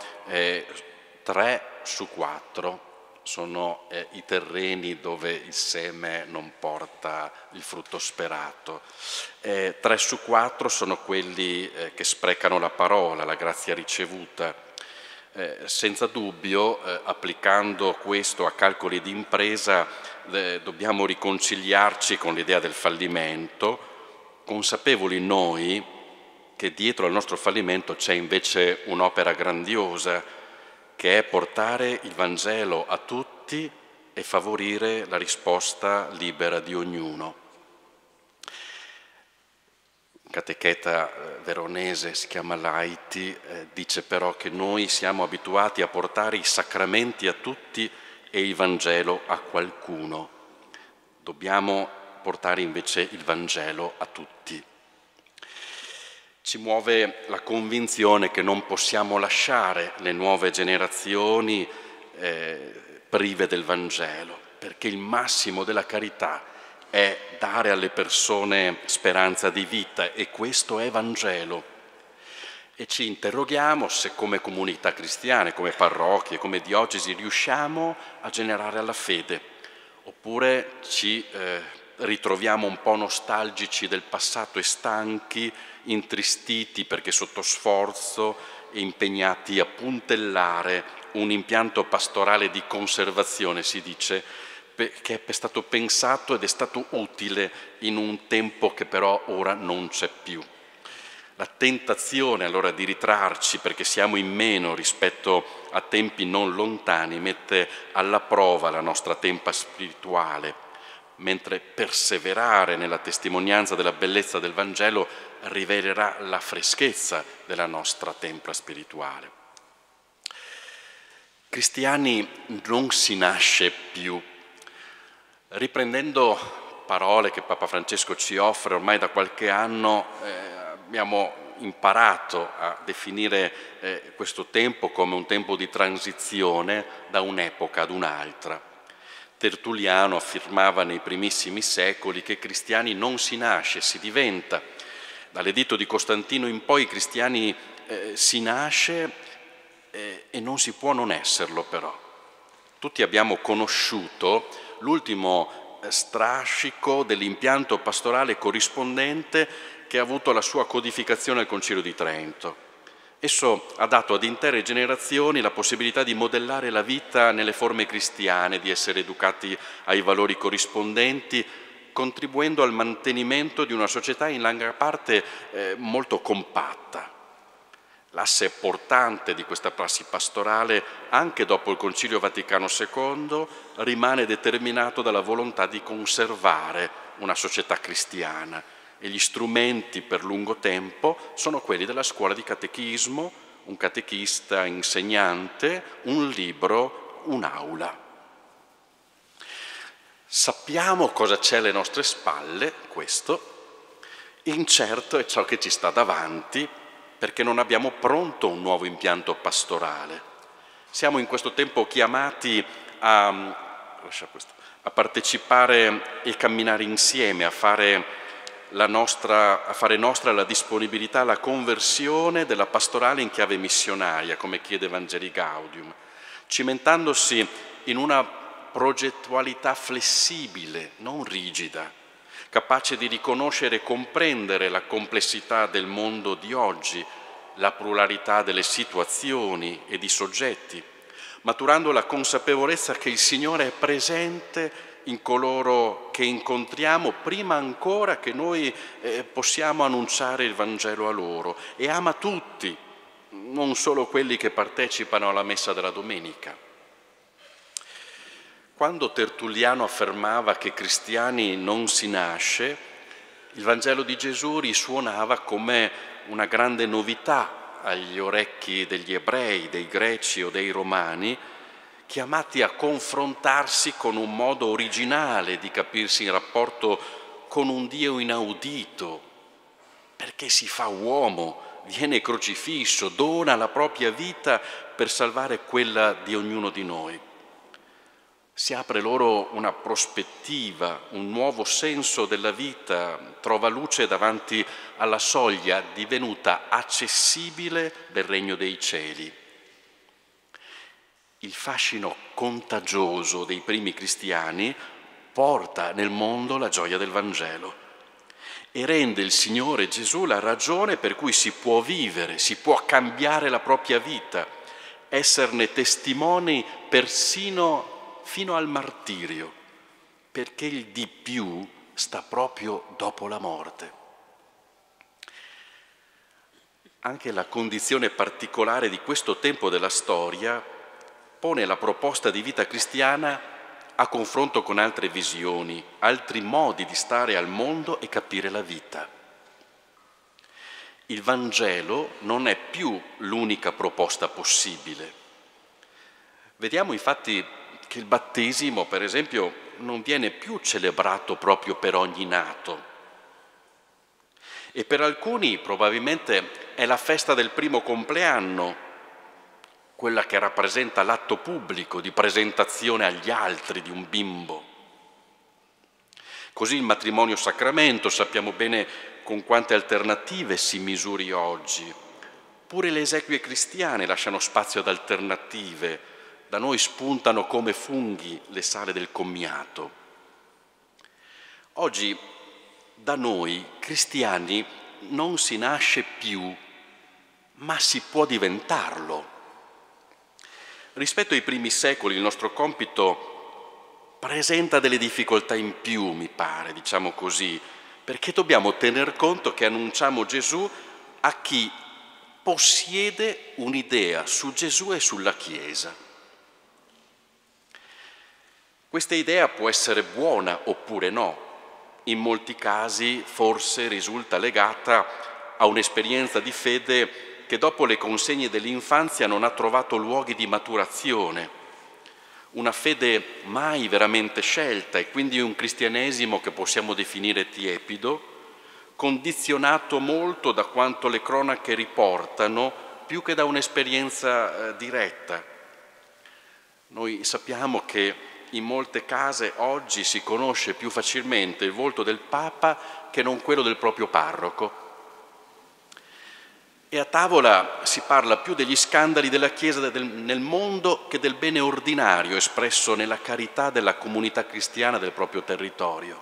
E: 3 su 4 sono i terreni dove il seme non porta il frutto sperato, 3 su 4 sono quelli che sprecano la parola, la grazia ricevuta. Senza dubbio, applicando questo a calcoli di impresa, dobbiamo riconciliarci con l'idea del fallimento, consapevoli noi che dietro al nostro fallimento c'è invece un'opera grandiosa, che è portare il Vangelo a tutti e favorire la risposta libera di ognuno. Catecheta veronese, si chiama Laiti, dice però che noi siamo abituati a portare i sacramenti a tutti e il Vangelo a qualcuno. Dobbiamo portare invece il Vangelo a tutti. Ci muove la convinzione che non possiamo lasciare le nuove generazioni prive del Vangelo, perché il massimo della carità è dare alle persone speranza di vita, e questo è Vangelo. E ci interroghiamo se come comunità cristiane, come parrocchie, come diocesi riusciamo a generare la fede, oppure ci ritroviamo un po' nostalgici del passato e stanchi, intristiti perché sotto sforzo e impegnati a puntellare un impianto pastorale di conservazione, si dice, che è stato pensato ed è stato utile in un tempo che però ora non c'è più. La tentazione allora di ritrarci perché siamo in meno rispetto a tempi non lontani mette alla prova la nostra tempra spirituale, mentre perseverare nella testimonianza della bellezza del Vangelo rivelerà la freschezza della nostra tempra spirituale. Cristiani non si nasce più. Riprendendo parole che Papa Francesco ci offre ormai da qualche anno, abbiamo imparato a definire questo tempo come un tempo di transizione da un'epoca ad un'altra. Tertulliano affermava nei primissimi secoli che cristiani non si nasce, si diventa. Dall'editto di Costantino in poi cristiani si nasce e non si può non esserlo però. Tutti abbiamo conosciuto l'ultimo strascico dell'impianto pastorale corrispondente che ha avuto la sua codificazione al Concilio di Trento. Esso ha dato ad intere generazioni la possibilità di modellare la vita nelle forme cristiane, di essere educati ai valori corrispondenti, contribuendo al mantenimento di una società in larga parte molto compatta. L'asse portante di questa prassi pastorale, anche dopo il Concilio Vaticano II, rimane determinato dalla volontà di conservare una società cristiana, e gli strumenti per lungo tempo sono quelli della scuola di catechismo, un catechista insegnante, un libro, un'aula. Sappiamo cosa c'è alle nostre spalle, questo, incerto è ciò che ci sta davanti, perché non abbiamo pronto un nuovo impianto pastorale. Siamo in questo tempo chiamati a partecipare e camminare insieme, a fare nostra la disponibilità, la conversione della pastorale in chiave missionaria, come chiede Evangelii Gaudium, cimentandosi in una progettualità flessibile, non rigida, capace di riconoscere e comprendere la complessità del mondo di oggi, la pluralità delle situazioni e di soggetti, maturando la consapevolezza che il Signore è presente in coloro che incontriamo prima ancora che noi possiamo annunciare il Vangelo a loro, e ama tutti, non solo quelli che partecipano alla messa della domenica. Quando Tertulliano affermava che cristiani non si nasce, il Vangelo di Gesù risuonava come una grande novità agli orecchi degli ebrei, dei greci o dei romani, chiamati a confrontarsi con un modo originale di capirsi in rapporto con un Dio inaudito, perché si fa uomo, viene crocifisso, dona la propria vita per salvare quella di ognuno di noi. Si apre loro una prospettiva, un nuovo senso della vita, trova luce davanti alla soglia divenuta accessibile del regno dei cieli. Il fascino contagioso dei primi cristiani porta nel mondo la gioia del Vangelo e rende il Signore Gesù la ragione per cui si può vivere, si può cambiare la propria vita, esserne testimoni persino fino al martirio, perché il di più sta proprio dopo la morte. Anche la condizione particolare di questo tempo della storia pone la proposta di vita cristiana a confronto con altre visioni, altri modi di stare al mondo e capire la vita. Il Vangelo non è più l'unica proposta possibile. Vediamo infatti che il battesimo, per esempio, non viene più celebrato proprio per ogni nato. E per alcuni probabilmente è la festa del primo compleanno, quella che rappresenta l'atto pubblico di presentazione agli altri di un bimbo. Così il matrimonio sacramento, sappiamo bene con quante alternative si misuri oggi. Pure le esequie cristiane lasciano spazio ad alternative. Da noi spuntano come funghi le sale del commiato. Oggi da noi cristiani non si nasce più, ma si può diventarlo. Rispetto ai primi secoli il nostro compito presenta delle difficoltà in più, mi pare, diciamo così, perché dobbiamo tener conto che annunciamo Gesù a chi possiede un'idea su Gesù e sulla Chiesa. Questa idea può essere buona oppure no. In molti casi forse risulta legata a un'esperienza di fede che dopo le consegne dell'infanzia non ha trovato luoghi di maturazione, una fede mai veramente scelta e quindi un cristianesimo che possiamo definire tiepido, condizionato molto da quanto le cronache riportano più che da un'esperienza diretta. Noi sappiamo che in molte case oggi si conosce più facilmente il volto del Papa che non quello del proprio parroco. E a tavola si parla più degli scandali della Chiesa nel mondo che del bene ordinario espresso nella carità della comunità cristiana del proprio territorio.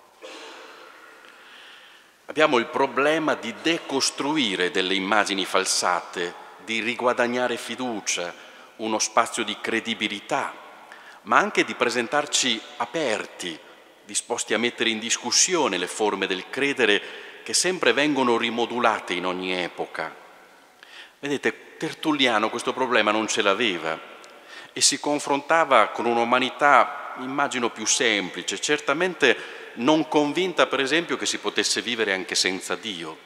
E: Abbiamo il problema di decostruire delle immagini falsate, di riguadagnare fiducia, uno spazio di credibilità, ma anche di presentarci aperti, disposti a mettere in discussione le forme del credere che sempre vengono rimodulate in ogni epoca. Vedete, Tertulliano questo problema non ce l'aveva e si confrontava con un'umanità, immagino, più semplice, certamente non convinta, per esempio, che si potesse vivere anche senza Dio.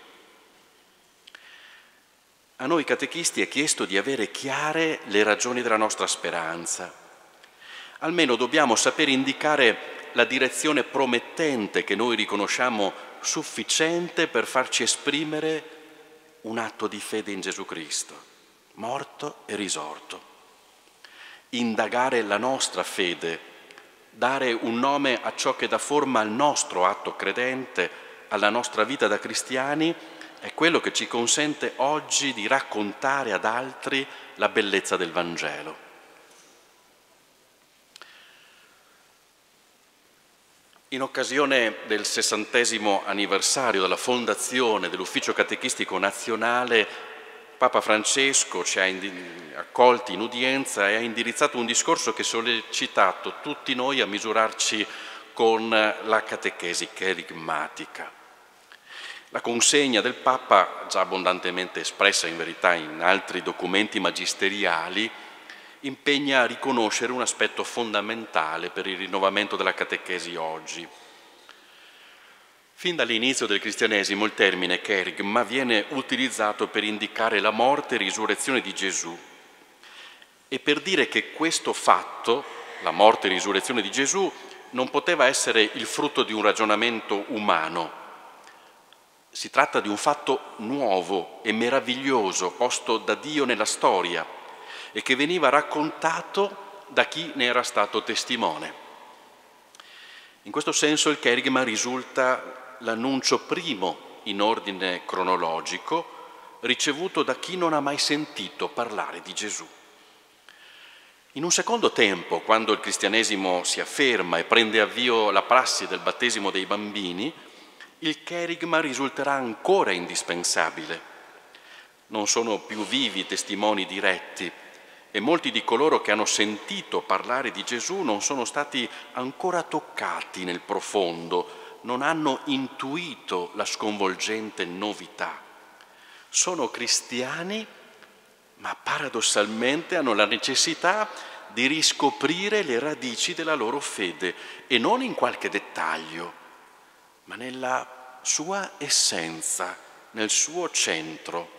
E: A noi catechisti è chiesto di avere chiare le ragioni della nostra speranza. Almeno dobbiamo sapere indicare la direzione promettente che noi riconosciamo sufficiente per farci esprimere un atto di fede in Gesù Cristo, morto e risorto. Indagare la nostra fede, dare un nome a ciò che dà forma al nostro atto credente, alla nostra vita da cristiani, è quello che ci consente oggi di raccontare ad altri la bellezza del Vangelo. In occasione del 60° anniversario della fondazione dell'Ufficio Catechistico Nazionale, Papa Francesco ci ha accolti in udienza e ha indirizzato un discorso che ha sollecitato tutti noi a misurarci con la catechesi cherigmatica. La consegna del Papa, già abbondantemente espressa in verità in altri documenti magisteriali, impegna a riconoscere un aspetto fondamentale per il rinnovamento della catechesi oggi. Fin dall'inizio del cristianesimo il termine cherigma viene utilizzato per indicare la morte e risurrezione di Gesù e per dire che questo fatto, la morte e risurrezione di Gesù, non poteva essere il frutto di un ragionamento umano. Si tratta di un fatto nuovo e meraviglioso posto da Dio nella storia e che veniva raccontato da chi ne era stato testimone. In questo senso il cherigma risulta l'annuncio primo in ordine cronologico ricevuto da chi non ha mai sentito parlare di Gesù. In un secondo tempo, quando il cristianesimo si afferma e prende avvio la prassi del battesimo dei bambini, il cherigma risulterà ancora indispensabile. Non sono più vivi testimoni diretti e molti di coloro che hanno sentito parlare di Gesù non sono stati ancora toccati nel profondo, non hanno intuito la sconvolgente novità. Sono cristiani, ma paradossalmente hanno la necessità di riscoprire le radici della loro fede e non in qualche dettaglio, ma nella sua essenza, nel suo centro.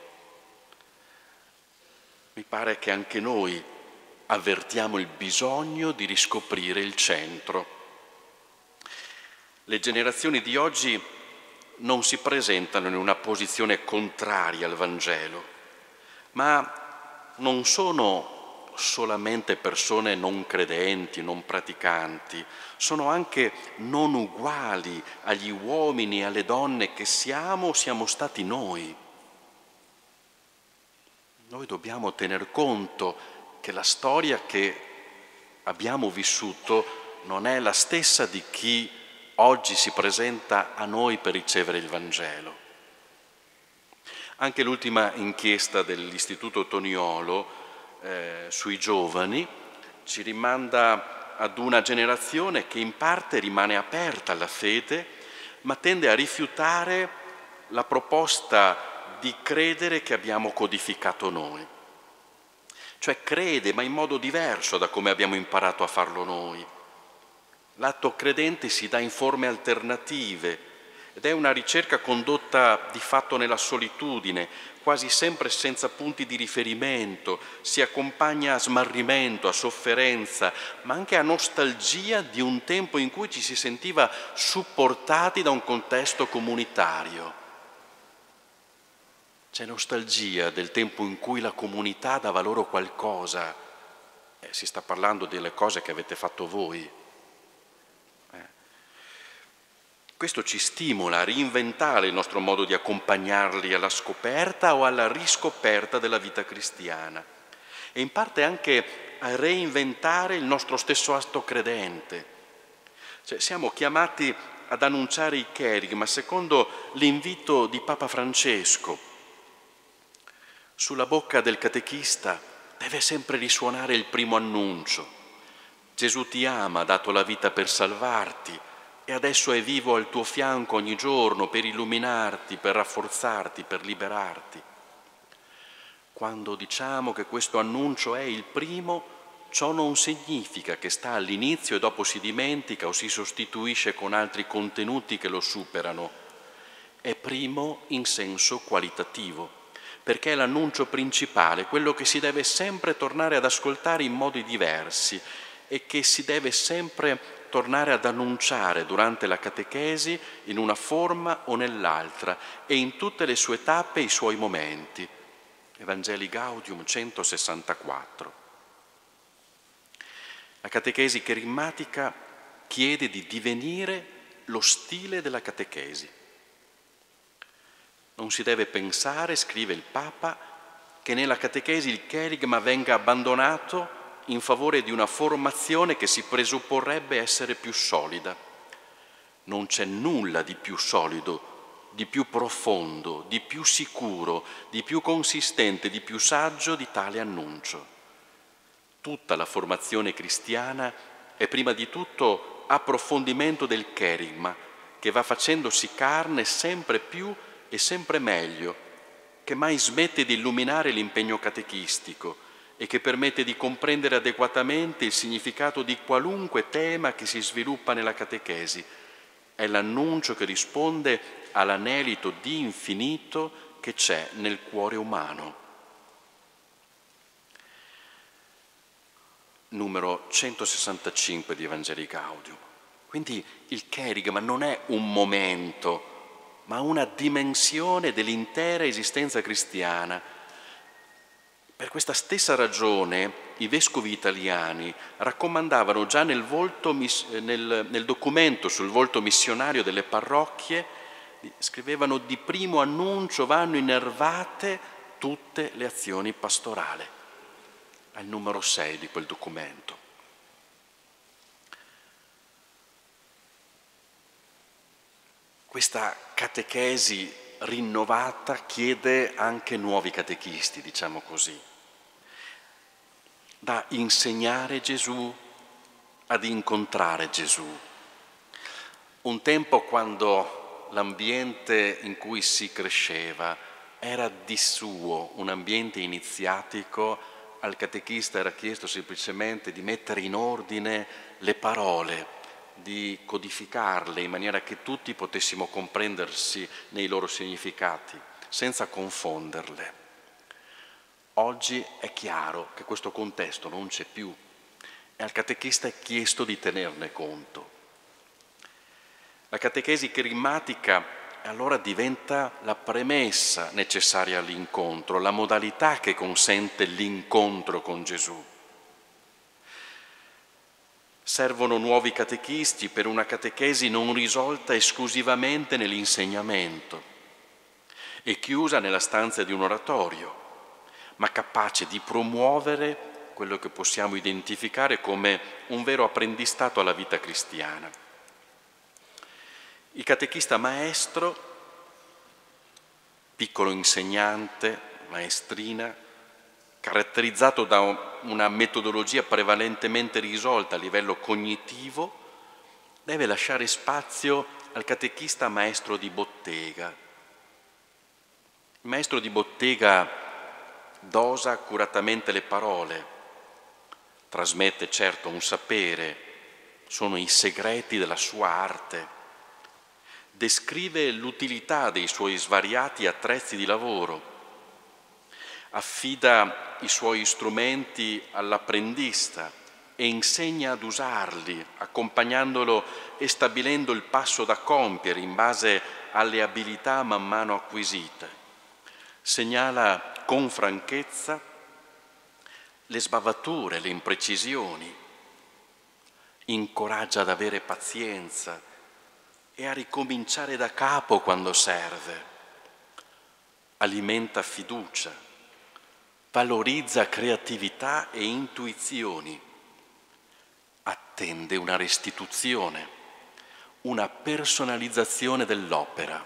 E: Mi pare che anche noi avvertiamo il bisogno di riscoprire il centro. Le generazioni di oggi non si presentano in una posizione contraria al Vangelo, ma non sono solamente persone non credenti, non praticanti, sono anche non uguali agli uomini e alle donne che siamo o siamo stati noi. Noi dobbiamo tener conto che la storia che abbiamo vissuto non è la stessa di chi oggi si presenta a noi per ricevere il Vangelo. Anche l'ultima inchiesta dell'Istituto Toniolo sui giovani ci rimanda ad una generazione che in parte rimane aperta alla fede, ma tende a rifiutare la proposta di credere che abbiamo codificato noi. Cioè crede, ma in modo diverso da come abbiamo imparato a farlo noi. L'atto credente si dà in forme alternative ed è una ricerca condotta di fatto nella solitudine, quasi sempre senza punti di riferimento, si accompagna a smarrimento, a sofferenza, ma anche a nostalgia di un tempo in cui ci si sentiva supportati da un contesto comunitario. C'è nostalgia del tempo in cui la comunità dava loro qualcosa. Si sta parlando delle cose che avete fatto voi. Questo ci stimola a reinventare il nostro modo di accompagnarli alla scoperta o alla riscoperta della vita cristiana e in parte anche a reinventare il nostro stesso atto credente. Cioè, siamo chiamati ad annunciare i cherigma secondo l'invito di Papa Francesco. Sulla bocca del catechista deve sempre risuonare il primo annuncio. Gesù ti ama, ha dato la vita per salvarti e adesso è vivo al tuo fianco ogni giorno per illuminarti, per rafforzarti, per liberarti. Quando diciamo che questo annuncio è il primo, ciò non significa che sta all'inizio e dopo si dimentica o si sostituisce con altri contenuti che lo superano. È primo in senso qualitativo, perché è l'annuncio principale, quello che si deve sempre tornare ad ascoltare in modi diversi e che si deve sempre tornare ad annunciare durante la catechesi in una forma o nell'altra e in tutte le sue tappe e i suoi momenti. Evangelii Gaudium 164. La catechesi cherigmatica chiede di divenire lo stile della catechesi. Non si deve pensare, scrive il Papa, che nella catechesi il cherigma venga abbandonato in favore di una formazione che si presupporrebbe essere più solida. Non c'è nulla di più solido, di più profondo, di più sicuro, di più consistente, di più saggio di tale annuncio. Tutta la formazione cristiana è prima di tutto approfondimento del cherigma, che va facendosi carne sempre più e sempre meglio, che mai smette di illuminare l'impegno catechistico e che permette di comprendere adeguatamente il significato di qualunque tema che si sviluppa nella catechesi. È l'annuncio che risponde all'anelito di infinito che c'è nel cuore umano. Numero 165 di Evangelii Gaudium. Quindi il cherigma non è un momento, ma una dimensione dell'intera esistenza cristiana. Per questa stessa ragione i vescovi italiani raccomandavano già nel documento sul volto missionario delle parrocchie, scrivevano: di primo annuncio vanno innervate tutte le azioni pastorali. Al numero 6 di quel documento. Questa catechesi rinnovata chiede anche nuovi catechisti, diciamo così, da insegnare Gesù ad incontrare Gesù. Un tempo, quando l'ambiente in cui si cresceva era di suo un ambiente iniziatico, al catechista era chiesto semplicemente di mettere in ordine le parole, di codificarle in maniera che tutti potessimo comprendersi nei loro significati, senza confonderle. Oggi è chiaro che questo contesto non c'è più e al catechista è chiesto di tenerne conto. La catechesi cherigmatica allora diventa la premessa necessaria all'incontro, la modalità che consente l'incontro con Gesù. Servono nuovi catechisti per una catechesi non risolta esclusivamente nell'insegnamento e chiusa nella stanza di un oratorio, ma capace di promuovere quello che possiamo identificare come un vero apprendistato alla vita cristiana. Il catechista maestro, piccolo insegnante, maestrina, caratterizzato da una metodologia prevalentemente risolta a livello cognitivo, deve lasciare spazio al catechista maestro di bottega. Il maestro di bottega dosa accuratamente le parole, trasmette certo un sapere, sono i segreti della sua arte, descrive l'utilità dei suoi svariati attrezzi di lavoro, affida i suoi strumenti all'apprendista e insegna ad usarli, accompagnandolo e stabilendo il passo da compiere in base alle abilità man mano acquisite. Segnala con franchezza le sbavature, le imprecisioni, incoraggia ad avere pazienza e a ricominciare da capo quando serve, alimenta fiducia, valorizza creatività e intuizioni, attende una restituzione, una personalizzazione dell'opera.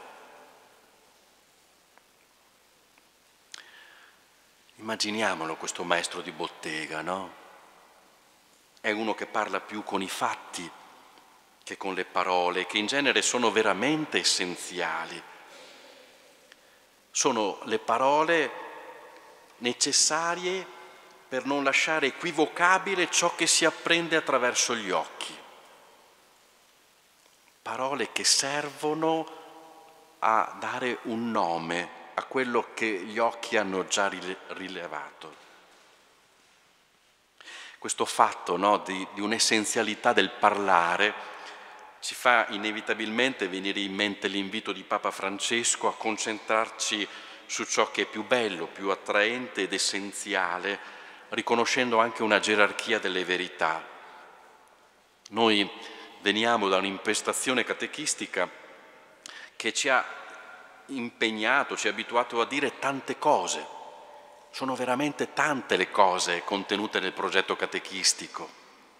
E: Immaginiamolo questo maestro di bottega, no? È uno che parla più con i fatti che con le parole, che in genere sono veramente essenziali. Sono le parole necessarie per non lasciare equivocabile ciò che si apprende attraverso gli occhi. Parole che servono a dare un nome a quello che gli occhi hanno già rilevato. questo fatto, no, di un'essenzialità del parlare ci fa inevitabilmente venire in mente l'invito di Papa Francesco a concentrarci su ciò che è più bello, più attraente ed essenziale, riconoscendo anche una gerarchia delle verità. Noi veniamo da un'impostazione catechistica che ci ha impegnato, ci ha abituato a dire tante cose. Sono veramente tante le cose contenute nel progetto catechistico,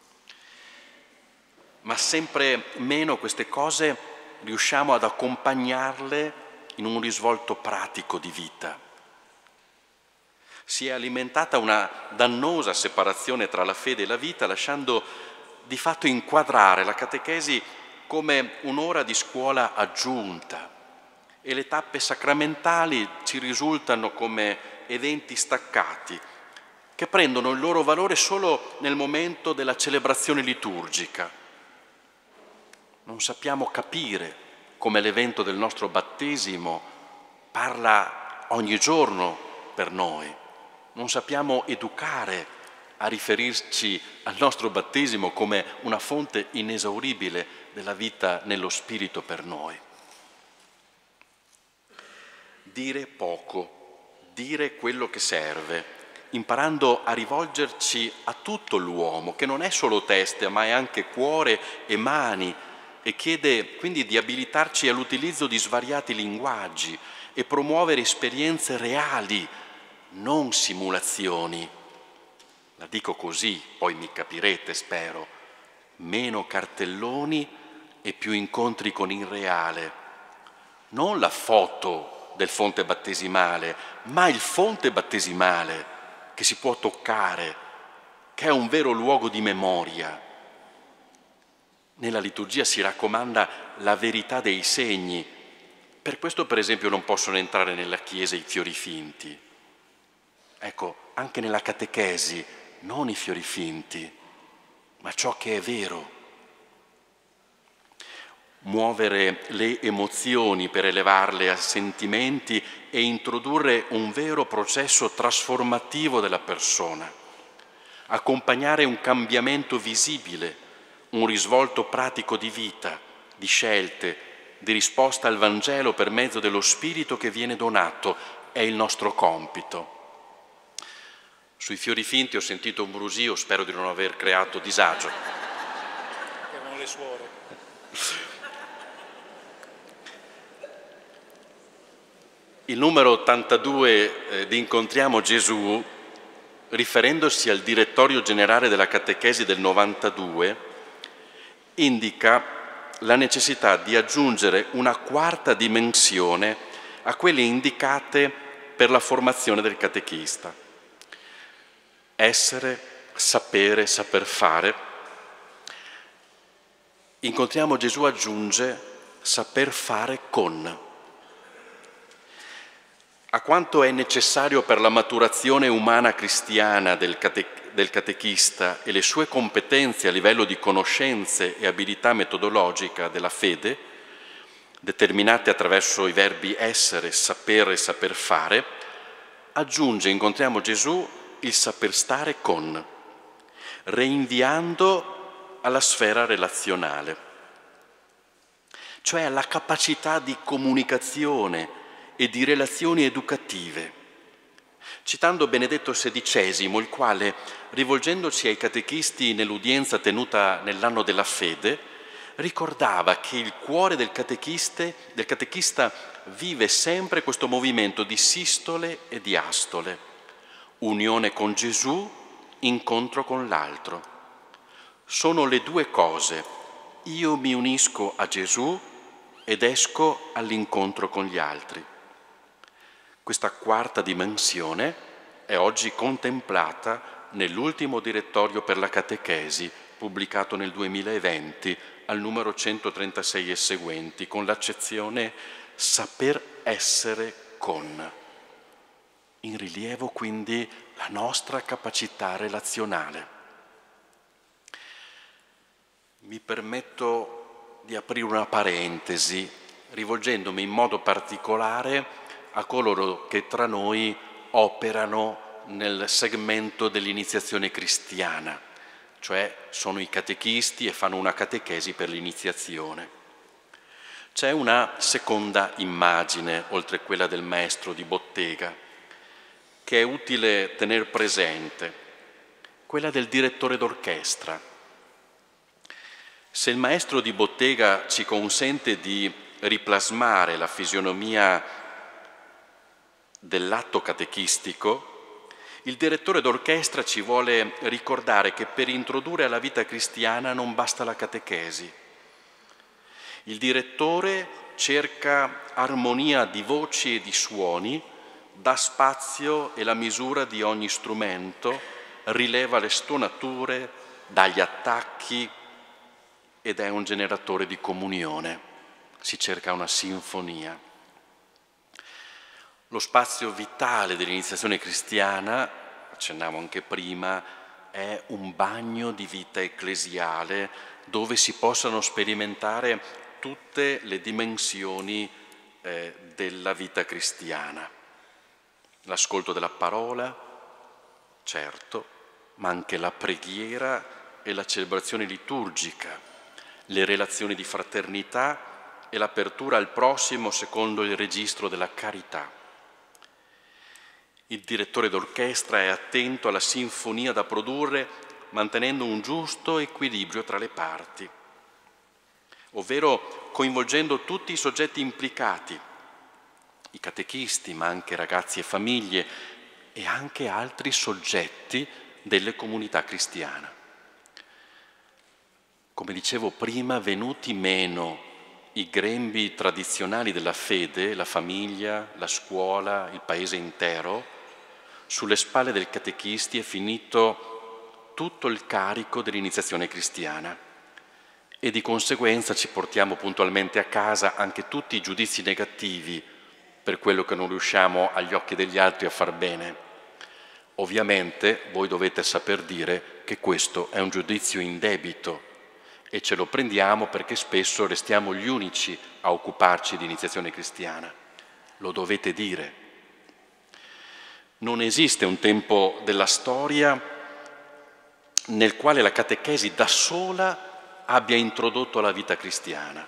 E: ma sempre meno queste cose riusciamo ad accompagnarle in un risvolto pratico di vita. Si è alimentata una dannosa separazione tra la fede e la vita, lasciando di fatto inquadrare la catechesi come un'ora di scuola aggiunta, e le tappe sacramentali ci risultano come eventi staccati che prendono il loro valore solo nel momento della celebrazione liturgica. Non sappiamo capire come l'evento del nostro battesimo parla ogni giorno per noi. Non sappiamo educare a riferirci al nostro battesimo come una fonte inesauribile della vita nello Spirito per noi. Dire poco, dire quello che serve, imparando a rivolgerci a tutto l'uomo, che non è solo testa, ma è anche cuore e mani, e chiede quindi di abilitarci all'utilizzo di svariati linguaggi e promuovere esperienze reali, non simulazioni. La dico così, poi mi capirete, spero. Meno cartelloni e più incontri con il reale. Non la foto del fonte battesimale, ma il fonte battesimale che si può toccare, che è un vero luogo di memoria. Nella liturgia si raccomanda la verità dei segni. Per questo, per esempio, non possono entrare nella Chiesa i fiori finti. Ecco, anche nella catechesi, non i fiori finti, ma ciò che è vero. Muovere le emozioni per elevarle a sentimenti e introdurre un vero processo trasformativo della persona. Accompagnare un cambiamento visibile, un risvolto pratico di vita, di scelte, di risposta al Vangelo per mezzo dello Spirito che viene donato, è il nostro compito. Sui fiori finti ho sentito un brusio, spero di non aver creato disagio.
A: Erano le suore.
E: Il numero 82 di Incontriamo Gesù, riferendosi al direttorio generale della catechesi del 92, indica la necessità di aggiungere una quarta dimensione a quelle indicate per la formazione del catechista. Essere, sapere, saper fare. Incontriamo Gesù aggiunge saper fare con. A quanto è necessario per la maturazione umana cristiana del catechista e le sue competenze a livello di conoscenze e abilità metodologica della fede, determinate attraverso i verbi essere, sapere e saper fare, aggiunge, incontriamo Gesù, il saper stare con, rinviando alla sfera relazionale, cioè alla capacità di comunicazione e di relazioni educative. Citando Benedetto XVI, il quale, rivolgendosi ai catechisti nell'udienza tenuta nell'anno della fede, ricordava che il cuore del catechista vive sempre questo movimento di sistole e di astole, unione con Gesù, incontro con l'altro. Sono le due cose. Io mi unisco a Gesù ed esco all'incontro con gli altri. Questa quarta dimensione è oggi contemplata nell'ultimo direttorio per la catechesi, pubblicato nel 2020, al numero 136 e seguenti, con l'accezione saper essere con. In rilievo quindi la nostra capacità relazionale. Mi permetto di aprire una parentesi, rivolgendomi in modo particolare a coloro che tra noi operano nel segmento dell'iniziazione cristiana, cioè sono i catechisti e fanno una catechesi per l'iniziazione. C'è una seconda immagine, oltre quella del maestro di bottega, che è utile tener presente, quella del direttore d'orchestra. Se il maestro di bottega ci consente di riplasmare la fisionomia dell'atto catechistico, il direttore d'orchestra ci vuole ricordare che per introdurre alla vita cristiana non basta la catechesi. Il direttore cerca armonia di voci e di suoni, dà spazio e la misura di ogni strumento, rileva le stonature, dà gli attacchi ed è un generatore di comunione. Si cerca una sinfonia. Lo spazio vitale dell'iniziazione cristiana, accennavo anche prima, è un bagno di vita ecclesiale dove si possano sperimentare tutte le dimensioni della vita cristiana. L'ascolto della parola, certo, ma anche la preghiera e la celebrazione liturgica, le relazioni di fraternità e l'apertura al prossimo secondo il registro della carità. Il direttore d'orchestra è attento alla sinfonia da produrre, mantenendo un giusto equilibrio tra le parti, ovvero coinvolgendo tutti i soggetti implicati, i catechisti, ma anche ragazzi e famiglie e anche altri soggetti delle comunità cristiane. Come dicevo prima, venuti meno i grembi tradizionali della fede, la famiglia, la scuola, il paese intero, sulle spalle del catechisti è finito tutto il carico dell'iniziazione cristiana. E di conseguenza ci portiamo puntualmente a casa anche tutti i giudizi negativi per quello che non riusciamo agli occhi degli altri a far bene. Ovviamente voi dovete saper dire che questo è un giudizio indebito e ce lo prendiamo perché spesso restiamo gli unici a occuparci di iniziazione cristiana. Lo dovete dire. Non esiste un tempo della storia nel quale la catechesi da sola abbia introdotto la vita cristiana.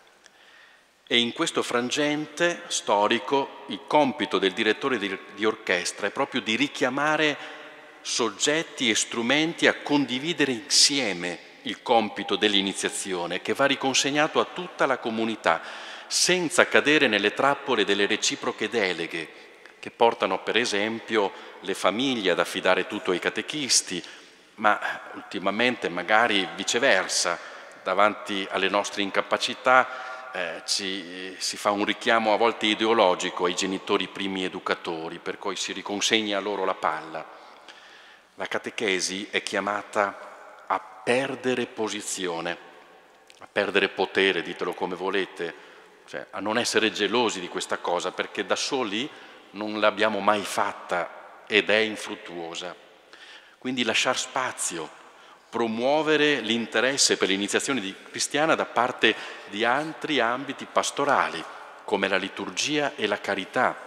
E: E in questo frangente storico il compito del direttore di orchestra è proprio di richiamare soggetti e strumenti a condividere insieme il compito dell'iniziazione, che va riconsegnato a tutta la comunità, senza cadere nelle trappole delle reciproche deleghe, che portano per esempio le famiglie ad affidare tutto ai catechisti, ma ultimamente magari viceversa, davanti alle nostre incapacità si fa un richiamo a volte ideologico ai genitori primi educatori, per cui si riconsegna loro la palla. La catechesi è chiamata a perdere posizione, a perdere potere, ditelo come volete, cioè a non essere gelosi di questa cosa, perché da soli non l'abbiamo mai fatta ed è infruttuosa. Quindi lasciar spazio, promuovere l'interesse per l'iniziazione cristiana da parte di altri ambiti pastorali, come la liturgia e la carità,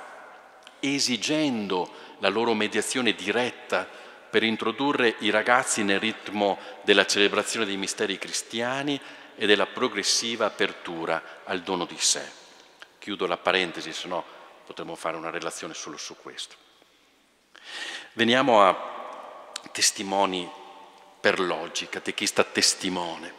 E: esigendo la loro mediazione diretta per introdurre i ragazzi nel ritmo della celebrazione dei misteri cristiani e della progressiva apertura al dono di sé. Chiudo la parentesi, se no potremmo fare una relazione solo su questo. Veniamo a testimoni per l'oggi, catechista testimone.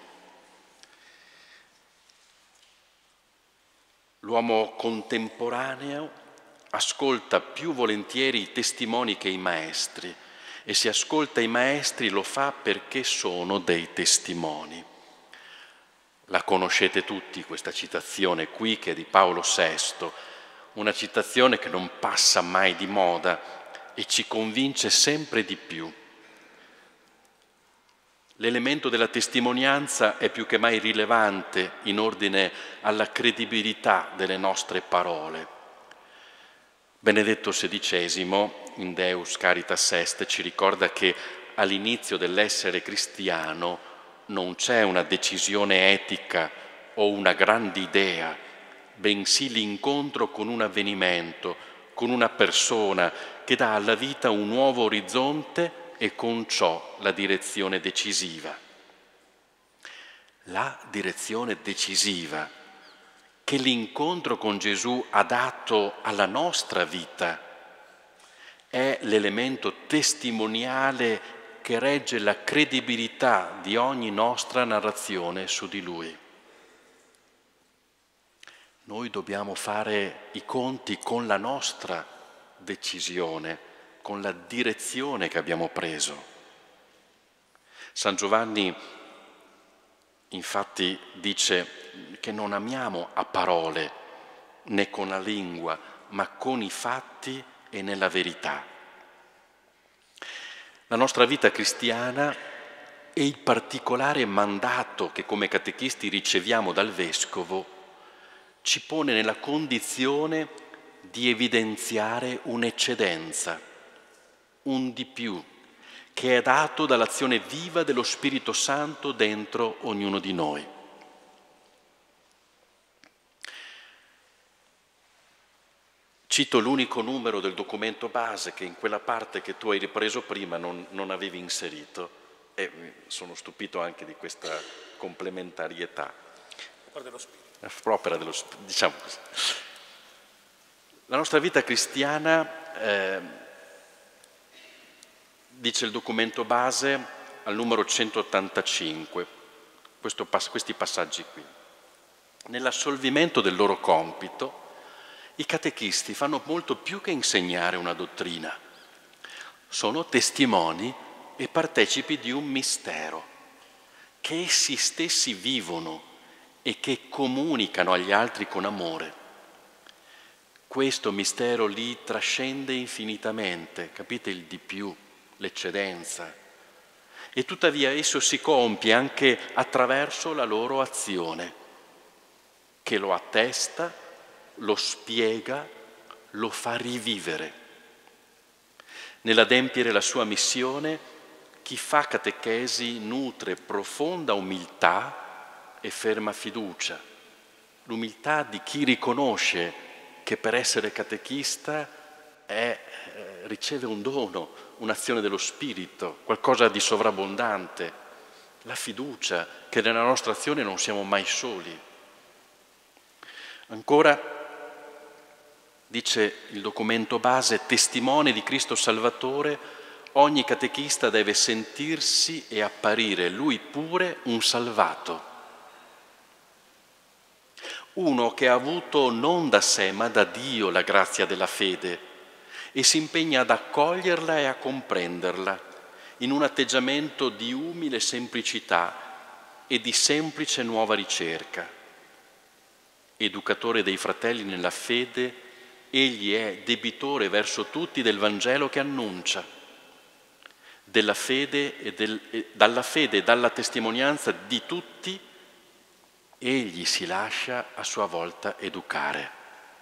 E: L'uomo contemporaneo ascolta più volentieri i testimoni che i maestri, e se ascolta i maestri lo fa perché sono dei testimoni. La conoscete tutti questa citazione qui, che è di Paolo VI, una citazione che non passa mai di moda e ci convince sempre di più. L'elemento della testimonianza è più che mai rilevante in ordine alla credibilità delle nostre parole. Benedetto XVI, in Deus Caritas Est, ci ricorda che all'inizio dell'essere cristiano non c'è una decisione etica o una grande idea, bensì l'incontro con un avvenimento, con una persona che dà alla vita un nuovo orizzonte e con ciò la direzione decisiva. La direzione decisiva che l'incontro con Gesù ha dato alla nostra vita è l'elemento testimoniale che regge la credibilità di ogni nostra narrazione su di Lui. Noi dobbiamo fare i conti con la nostra decisione, con la direzione che abbiamo preso. San Giovanni infatti dice che non amiamo a parole né con la lingua, ma con i fatti e nella verità. La nostra vita cristiana e il particolare mandato che come catechisti riceviamo dal Vescovo ci pone nella condizione di evidenziare un'eccedenza, un di più, che è dato dall'azione viva dello Spirito Santo dentro ognuno di noi. Cito l'unico numero del documento base che in quella parte che tu hai ripreso prima non avevi inserito e sono stupito anche di questa complementarietà. Propria dello Spirito, diciamo così. La nostra vita cristiana, dice il documento base al numero 185, questi passaggi qui. Nell'assolvimento del loro compito, i catechisti fanno molto più che insegnare una dottrina. Sono testimoni e partecipi di un mistero che essi stessi vivono e che comunicano agli altri con amore. Questo mistero li trascende infinitamente, capite il di più, l'eccedenza, e tuttavia esso si compie anche attraverso la loro azione, che lo attesta, lo spiega, lo fa rivivere. Nell'adempiere la sua missione, chi fa catechesi nutre profonda umiltà e ferma fiducia. L'umiltà di chi riconosce che per essere catechista riceve un dono, un'azione dello Spirito, qualcosa di sovrabbondante. La fiducia che nella nostra azione non siamo mai soli. Ancora, dice il documento base, testimone di Cristo Salvatore, ogni catechista deve sentirsi e apparire lui pure un salvato. Uno che ha avuto non da sé ma da Dio la grazia della fede e si impegna ad accoglierla e a comprenderla in un atteggiamento di umile semplicità e di semplice nuova ricerca. Educatore dei fratelli nella fede, egli è debitore verso tutti del Vangelo che annuncia, dalla fede e dalla testimonianza di tutti, egli si lascia a sua volta educare.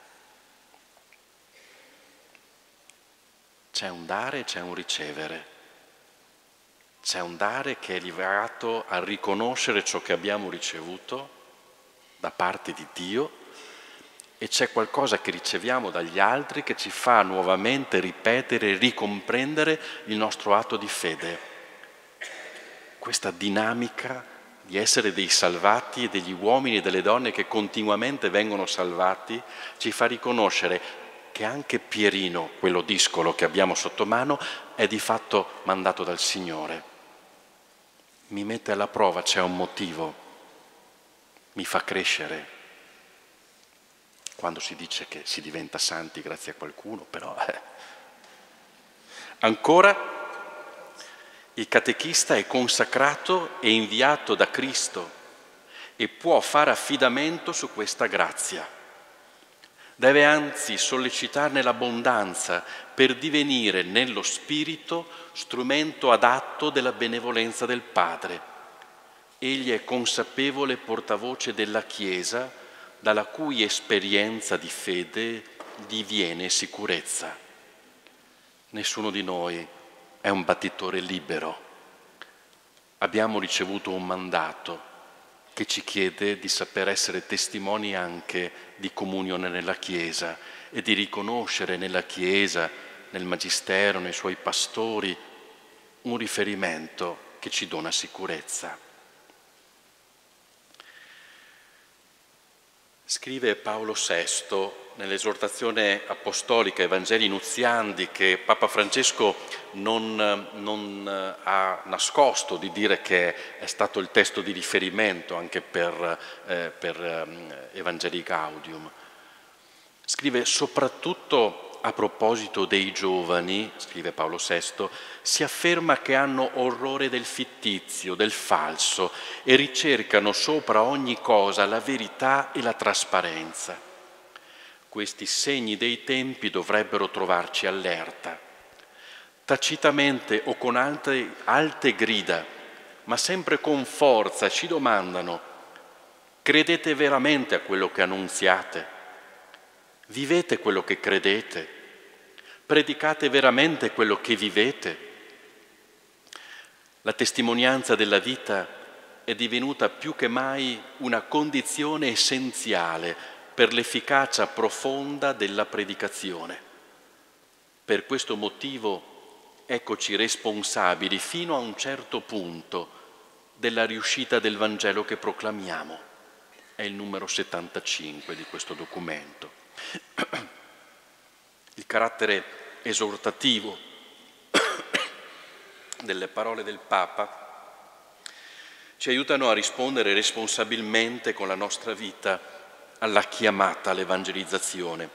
E: C'è un dare e c'è un ricevere. C'è un dare che è legato a riconoscere ciò che abbiamo ricevuto da parte di Dio e c'è qualcosa che riceviamo dagli altri che ci fa nuovamente ripetere e ricomprendere il nostro atto di fede. Questa dinamica di essere dei salvati e degli uomini e delle donne che continuamente vengono salvati ci fa riconoscere che anche Pierino, quello discolo che abbiamo sotto mano, è di fatto mandato dal Signore. Mi mette alla prova, c'è un motivo, mi fa crescere. Quando si dice che si diventa santi grazie a qualcuno, però... Ancora, il catechista è consacrato e inviato da Cristo e può fare affidamento su questa grazia. Deve anzi sollecitarne l'abbondanza per divenire nello Spirito strumento adatto della benevolenza del Padre. Egli è consapevole portavoce della Chiesa, dalla cui esperienza di fede gli viene sicurezza. Nessuno di noi è un battitore libero. Abbiamo ricevuto un mandato che ci chiede di saper essere testimoni anche di comunione nella Chiesa e di riconoscere nella Chiesa, nel Magistero, nei suoi pastori, un riferimento che ci dona sicurezza. Scrive Paolo VI nell'esortazione apostolica ai Vangeli Nuziandi, che Papa Francesco non ha nascosto di dire che è stato il testo di riferimento anche per Evangelii Gaudium. Scrive: soprattutto a proposito dei giovani, scrive Paolo VI, si afferma che hanno orrore del fittizio, del falso, e ricercano sopra ogni cosa la verità e la trasparenza. Questi segni dei tempi dovrebbero trovarci allerta. Tacitamente o con alte grida, ma sempre con forza, ci domandano: credete veramente a quello che annunziate? Vivete quello che credete? Predicate veramente quello che vivete? La testimonianza della vita è divenuta più che mai una condizione essenziale per l'efficacia profonda della predicazione. Per questo motivo eccoci responsabili fino a un certo punto della riuscita del Vangelo che proclamiamo. È il numero 75 di questo documento. Il carattere esortativo delle parole del Papa ci aiutano a rispondere responsabilmente con la nostra vita alla chiamata all'evangelizzazione.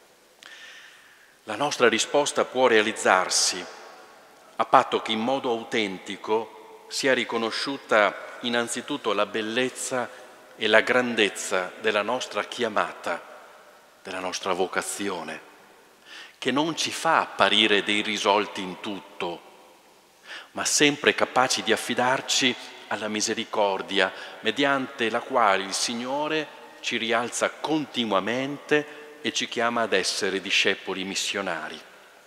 E: La nostra risposta può realizzarsi a patto che in modo autentico sia riconosciuta innanzitutto la bellezza e la grandezza della nostra chiamata, della nostra vocazione, che non ci fa apparire dei risolti in tutto, ma sempre capaci di affidarci alla misericordia, mediante la quale il Signore ci rialza continuamente e ci chiama ad essere discepoli missionari.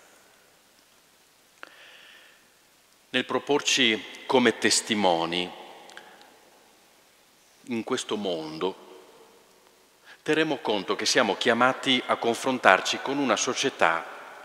E: Nel proporci come testimoni in questo mondo, terremo conto che siamo chiamati a confrontarci con una società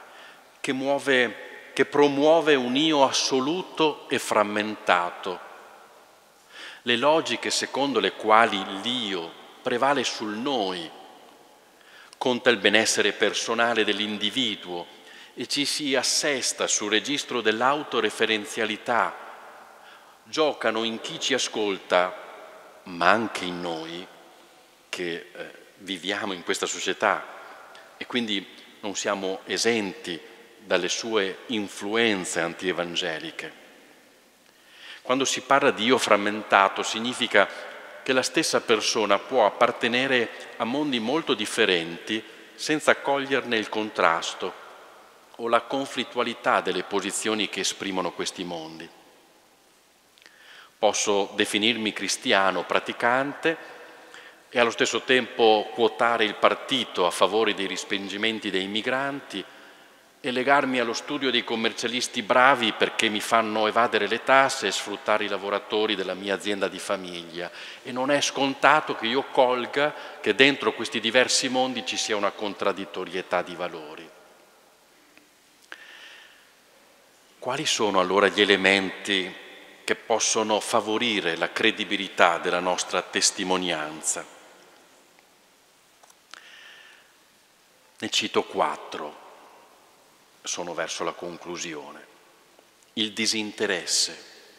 E: che promuove un io assoluto e frammentato. Le logiche secondo le quali l'io prevale sul noi, conta il benessere personale dell'individuo e ci si assesta sul registro dell'autoreferenzialità, giocano in chi ci ascolta, ma anche in noi che viviamo in questa società e quindi non siamo esenti dalle sue influenze antievangeliche. Quando si parla di io frammentato significa che la stessa persona può appartenere a mondi molto differenti senza coglierne il contrasto o la conflittualità delle posizioni che esprimono questi mondi. Posso definirmi cristiano praticante e allo stesso tempo quotare il partito a favore dei respingimenti dei migranti e legarmi allo studio dei commercialisti bravi perché mi fanno evadere le tasse e sfruttare i lavoratori della mia azienda di famiglia. E non è scontato che io colga che dentro questi diversi mondi ci sia una contraddittorietà di valori. Quali sono allora gli elementi che possono favorire la credibilità della nostra testimonianza? Ne cito 4. Sono verso la conclusione. Il disinteresse,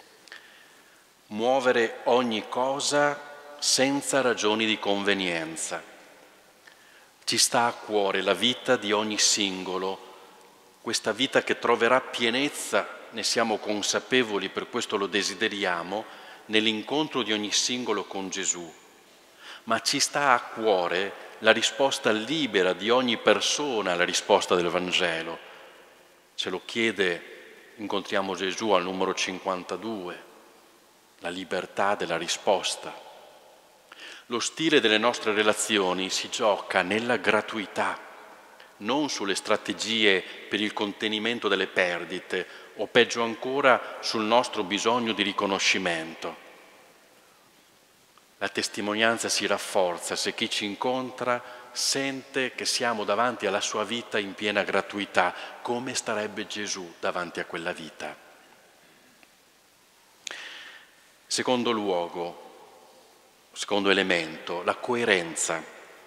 E: muovere ogni cosa senza ragioni di convenienza. Ci sta a cuore la vita di ogni singolo, questa vita che troverà pienezza, ne siamo consapevoli, per questo lo desideriamo, nell'incontro di ogni singolo con Gesù. Ma ci sta a cuore la risposta libera di ogni persona alla risposta del Vangelo. Ce lo chiede, incontriamo Gesù al numero 52, la libertà della risposta. Lo stile delle nostre relazioni si gioca nella gratuità, non sulle strategie per il contenimento delle perdite o peggio ancora sul nostro bisogno di riconoscimento. La testimonianza si rafforza se chi ci incontra sente che siamo davanti alla sua vita in piena gratuità, come starebbe Gesù davanti a quella vita. Secondo luogo, secondo elemento, la coerenza.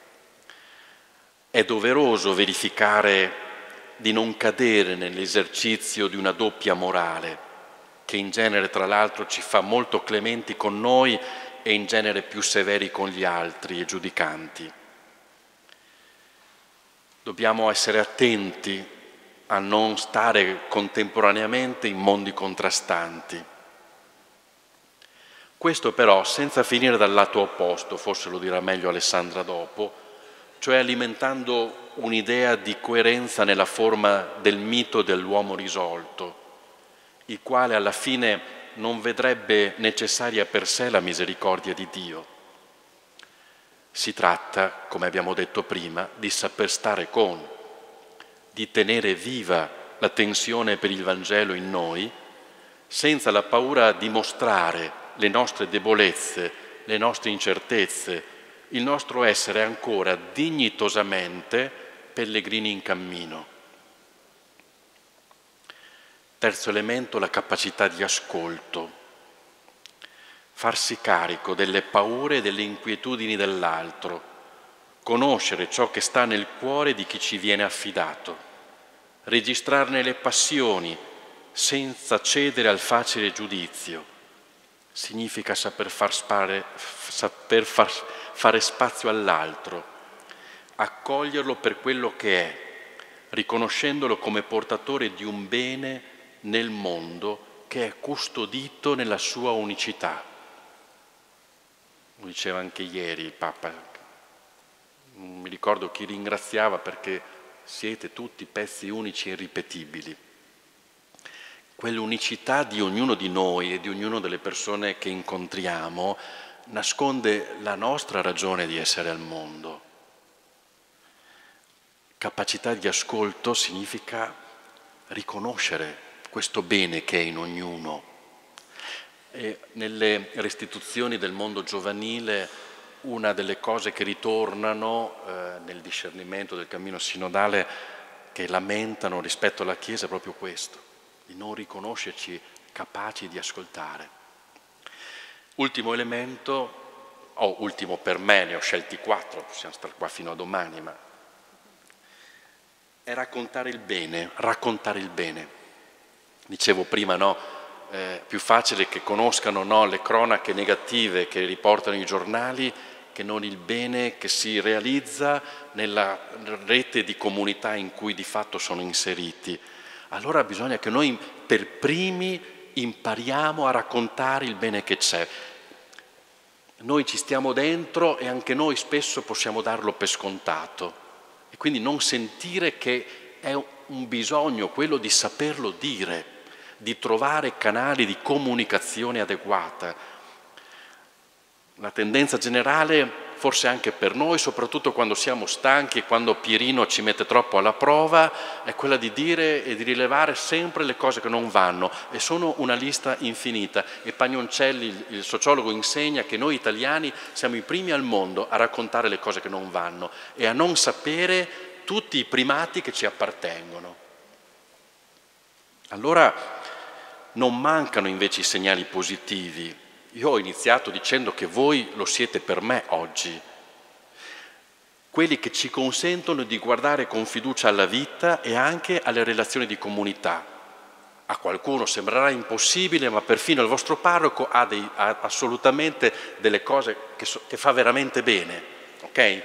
E: È doveroso verificare di non cadere nell'esercizio di una doppia morale, che in genere tra l'altro ci fa molto clementi con noi e in genere più severi con gli altri e giudicanti. Dobbiamo essere attenti a non stare contemporaneamente in mondi contrastanti. Questo però senza finire dal lato opposto, forse lo dirà meglio Alessandra dopo, cioè alimentando un'idea di coerenza nella forma del mito dell'uomo risolto, il quale alla fine non vedrebbe necessaria per sé la misericordia di Dio. Si tratta, come abbiamo detto prima, di saper stare con, di tenere viva la tensione per il Vangelo in noi, senza la paura di mostrare le nostre debolezze, le nostre incertezze, il nostro essere ancora dignitosamente pellegrini in cammino. Terzo elemento, la capacità di ascolto. Farsi carico delle paure e delle inquietudini dell'altro, conoscere ciò che sta nel cuore di chi ci viene affidato, registrarne le passioni senza cedere al facile giudizio. Significa saper fare spazio all'altro, accoglierlo per quello che è, riconoscendolo come portatore di un bene nel mondo che è custodito nella sua unicità. Lo diceva anche ieri il Papa, non mi ricordo chi ringraziava perché siete tutti pezzi unici e irripetibili. Quell'unicità di ognuno di noi e di ognuna delle persone che incontriamo nasconde la nostra ragione di essere al mondo. Capacità di ascolto significa riconoscere questo bene che è in ognuno. E nelle restituzioni del mondo giovanile una delle cose che ritornano nel discernimento del cammino sinodale, che lamentano rispetto alla Chiesa, è proprio questo, di non riconoscerci capaci di ascoltare. Ultimo elemento, ultimo per me, ne ho scelti 4, possiamo stare qua fino a domani, ma è raccontare il bene, raccontare il bene. Dicevo prima, no? Più facile che conoscano le cronache negative che riportano i giornali che non il bene che si realizza nella rete di comunità in cui di fatto sono inseriti. Allora bisogna che noi per primi impariamo a raccontare il bene che c'è. Noi ci stiamo dentro e anche noi spesso possiamo darlo per scontato e quindi non sentire che è un bisogno quello di saperlo dire, di trovare canali di comunicazione adeguata. La tendenza generale, forse anche per noi, soprattutto quando siamo stanchi e quando Pierino ci mette troppo alla prova, è quella di dire e di rilevare sempre le cose che non vanno, e sono una lista infinita. E Pagnoncelli, il sociologo, insegna che noi italiani siamo i primi al mondo a raccontare le cose che non vanno e a non sapere tutti i primati che ci appartengono. Allora non mancano invece i segnali positivi. Io ho iniziato dicendo che voi lo siete per me oggi, quelli che ci consentono di guardare con fiducia alla vita e anche alle relazioni di comunità. A qualcuno sembrerà impossibile, ma perfino il vostro parroco ha assolutamente delle cose che fa veramente bene, ok?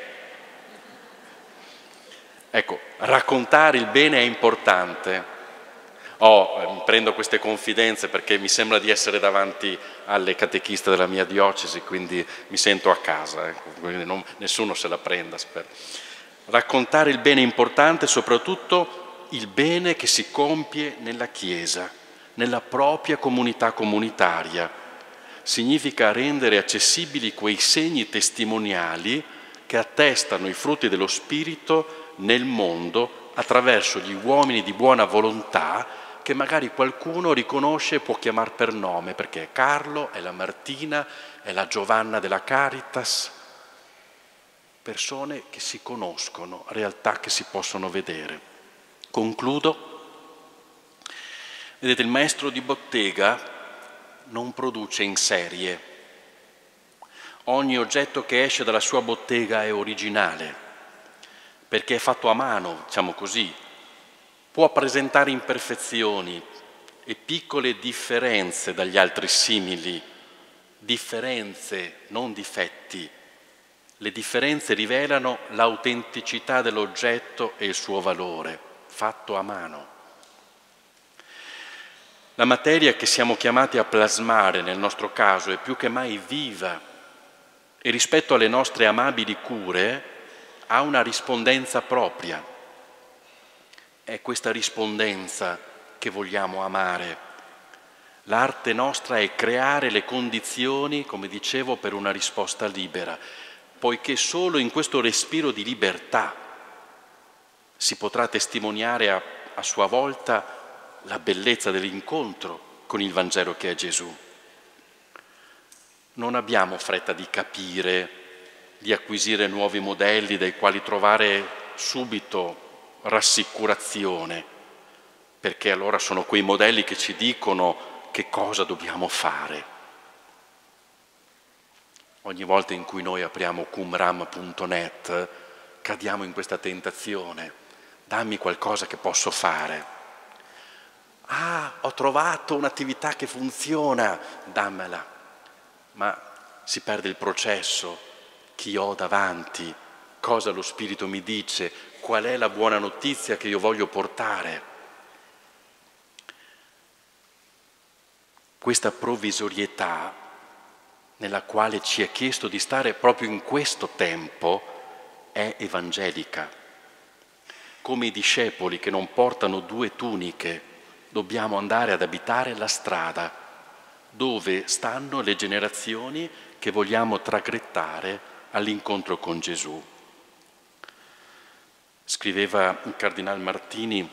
E: Ecco, raccontare il bene è importante. Prendo queste confidenze perché mi sembra di essere davanti alle catechiste della mia diocesi, quindi mi sento a casa, quindi nessuno se la prenda, spero. Raccontare il bene è importante, soprattutto il bene che si compie nella Chiesa, nella propria comunità comunitaria. Significa rendere accessibili quei segni testimoniali che attestano i frutti dello Spirito nel mondo attraverso gli uomini di buona volontà che magari qualcuno riconosce e può chiamare per nome, perché è Carlo, è la Martina, è la Giovanna della Caritas, persone che si conoscono, realtà che si possono vedere. Concludo. Vedete, il maestro di bottega non produce in serie. Ogni oggetto che esce dalla sua bottega è originale, perché è fatto a mano, diciamo così. Può presentare imperfezioni e piccole differenze dagli altri simili, differenze, non difetti. Le differenze rivelano l'autenticità dell'oggetto e il suo valore, fatto a mano. La materia che siamo chiamati a plasmare nel nostro caso è più che mai viva e rispetto alle nostre amabili cure ha una rispondenza propria. È questa rispondenza che vogliamo amare. L'arte nostra è creare le condizioni, come dicevo, per una risposta libera, poiché solo in questo respiro di libertà si potrà testimoniare a sua volta la bellezza dell'incontro con il Vangelo che è Gesù. Non abbiamo fretta di capire, di acquisire nuovi modelli dai quali trovare subito rassicurazione, perché allora sono quei modelli che ci dicono che cosa dobbiamo fare. Ogni volta in cui noi apriamo qumram.net cadiamo in questa tentazione. Dammi qualcosa che posso fare. Ah, ho trovato un'attività che funziona, dammela. Ma si perde il processo, chi ho davanti, cosa lo Spirito mi dice, qual è la buona notizia che io voglio portare. Questa provvisorietà nella quale ci è chiesto di stare proprio in questo tempo è evangelica. Come i discepoli che non portano 2 tuniche, dobbiamo andare ad abitare la strada dove stanno le generazioni che vogliamo traghettare all'incontro con Gesù. Scriveva il Cardinal Martini: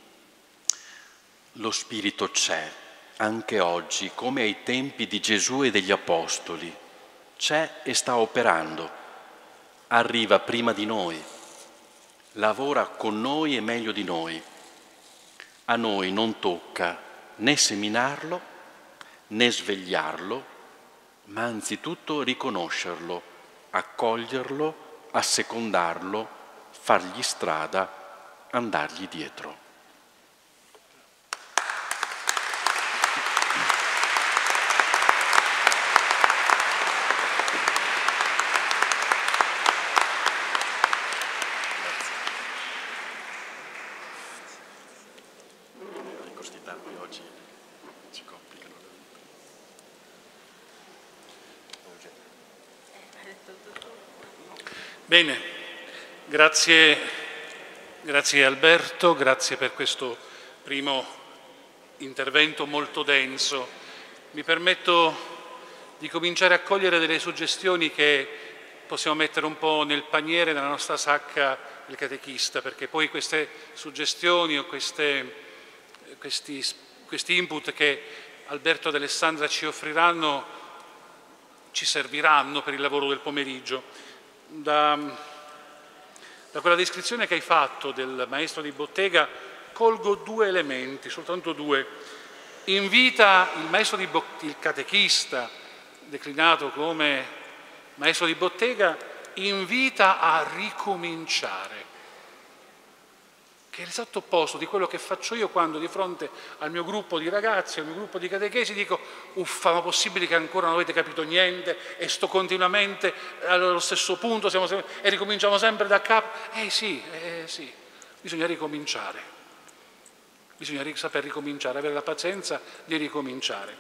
E: lo Spirito c'è anche oggi, come ai tempi di Gesù e degli Apostoli. C'è e sta operando. Arriva prima di noi, lavora con noi e meglio di noi. A noi non tocca né seminarlo né svegliarlo, ma anzitutto riconoscerlo, accoglierlo, assecondarlo, fargli strada, andargli dietro.
A: Bene, grazie Alberto, grazie per questo primo intervento molto denso. Mi permetto di cominciare a cogliere delle suggestioni che possiamo mettere un po' nel paniere della nostra sacca del catechista, perché poi queste suggestioni o questi input che Alberto ed Alessandra ci offriranno ci serviranno per il lavoro del pomeriggio. Da quella descrizione che hai fatto del maestro di bottega colgo 2 elementi, soltanto 2. Invita il maestro il catechista, declinato come maestro di bottega, invita a ricominciare, che è l'esatto opposto di quello che faccio io quando di fronte al mio gruppo di ragazzi, al mio gruppo di catechesi dico: uffa, ma possibile che ancora non avete capito niente e sto continuamente allo stesso punto e ricominciamo sempre da capo? Sì, bisogna ricominciare, bisogna saper ricominciare, avere la pazienza di ricominciare.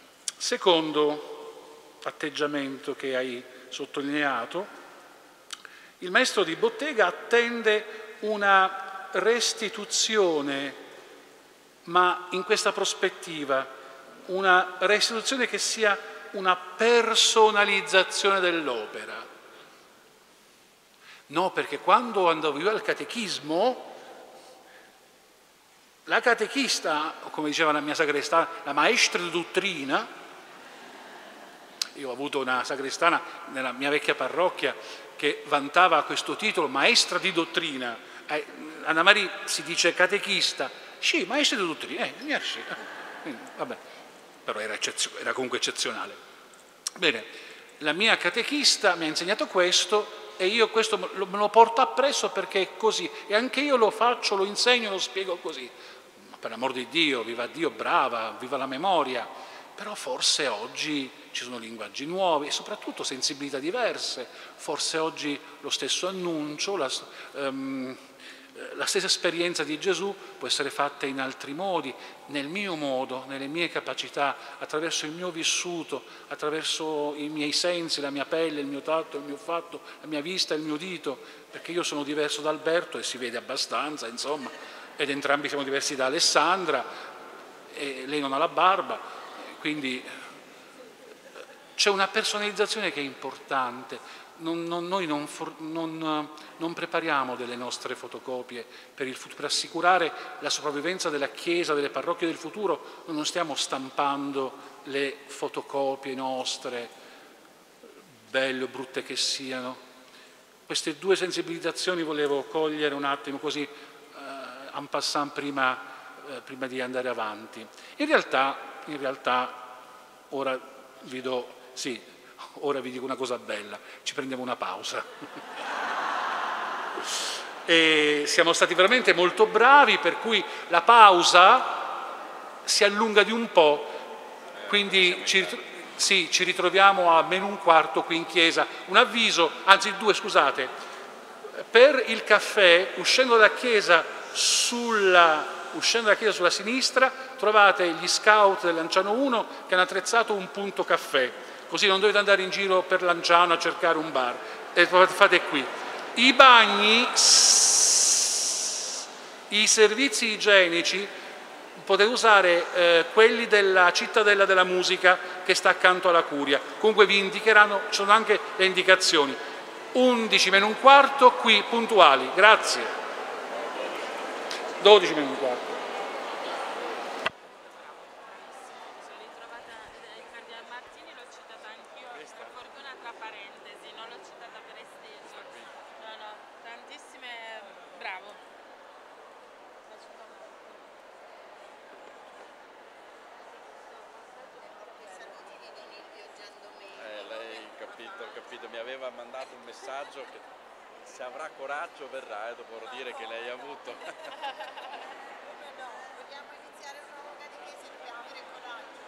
A: Secondo atteggiamento che hai sottolineato, il maestro di bottega attende una restituzione, ma in questa prospettiva, una restituzione che sia una personalizzazione dell'opera. No, perché quando andavo io al catechismo, la catechista, come diceva la mia sagrestana, la maestra di dottrina, io ho avuto una sagrestana nella mia vecchia parrocchia che vantava questo titolo, maestra di dottrina. Anna Maria si dice catechista, sì, maestra di dottrina, vabbè. però era comunque eccezionale. Bene, la mia catechista mi ha insegnato questo e io questo me lo porto appresso perché è così, e anche io lo faccio, lo insegno, lo spiego così. Ma per l'amor di Dio, viva Dio, brava, viva la memoria, però forse oggi ci sono linguaggi nuovi e soprattutto sensibilità diverse, forse oggi lo stesso annuncio, la stessa esperienza di Gesù può essere fatta in altri modi, nel mio modo, nelle mie capacità, attraverso il mio vissuto, attraverso i miei sensi, la mia pelle, il mio tatto, il mio olfatto, la mia vista, il mio dito, perché io sono diverso da Alberto e si vede abbastanza, insomma, ed entrambi siamo diversi da Alessandra, e lei non ha la barba, quindi c'è una personalizzazione che è importante. Noi non prepariamo delle nostre fotocopie per il futuro, per assicurare la sopravvivenza della Chiesa, delle parrocchie del futuro. Noi non stiamo stampando le fotocopie nostre, belle o brutte che siano. Queste due sensibilizzazioni volevo cogliere un attimo così en passant prima di andare avanti. In realtà ora vi dico una cosa bella, ci prendiamo una pausa. E siamo stati veramente molto bravi, per cui la pausa si allunga di un po', quindi ci ritroviamo a meno un quarto qui in chiesa. Un avviso, anzi 2, scusate, per il caffè, uscendo dalla chiesa sulla sinistra trovate gli scout del Lanciano 1 che hanno attrezzato un punto caffè, così non dovete andare in giro per Lanciano a cercare un bar, e fate qui. I bagni, i servizi igienici, potete usare quelli della Cittadella della Musica che sta accanto alla Curia, comunque vi indicheranno, ci sono anche le indicazioni. 11 meno un quarto qui puntuali, grazie. 12 meno un quarto.
E: Capito, mi aveva mandato un messaggio che se avrà coraggio verrà, dovrò dire che lei ha avuto.
F: Come no, vogliamo iniziare una nuova catechesi, dobbiamo avere coraggio.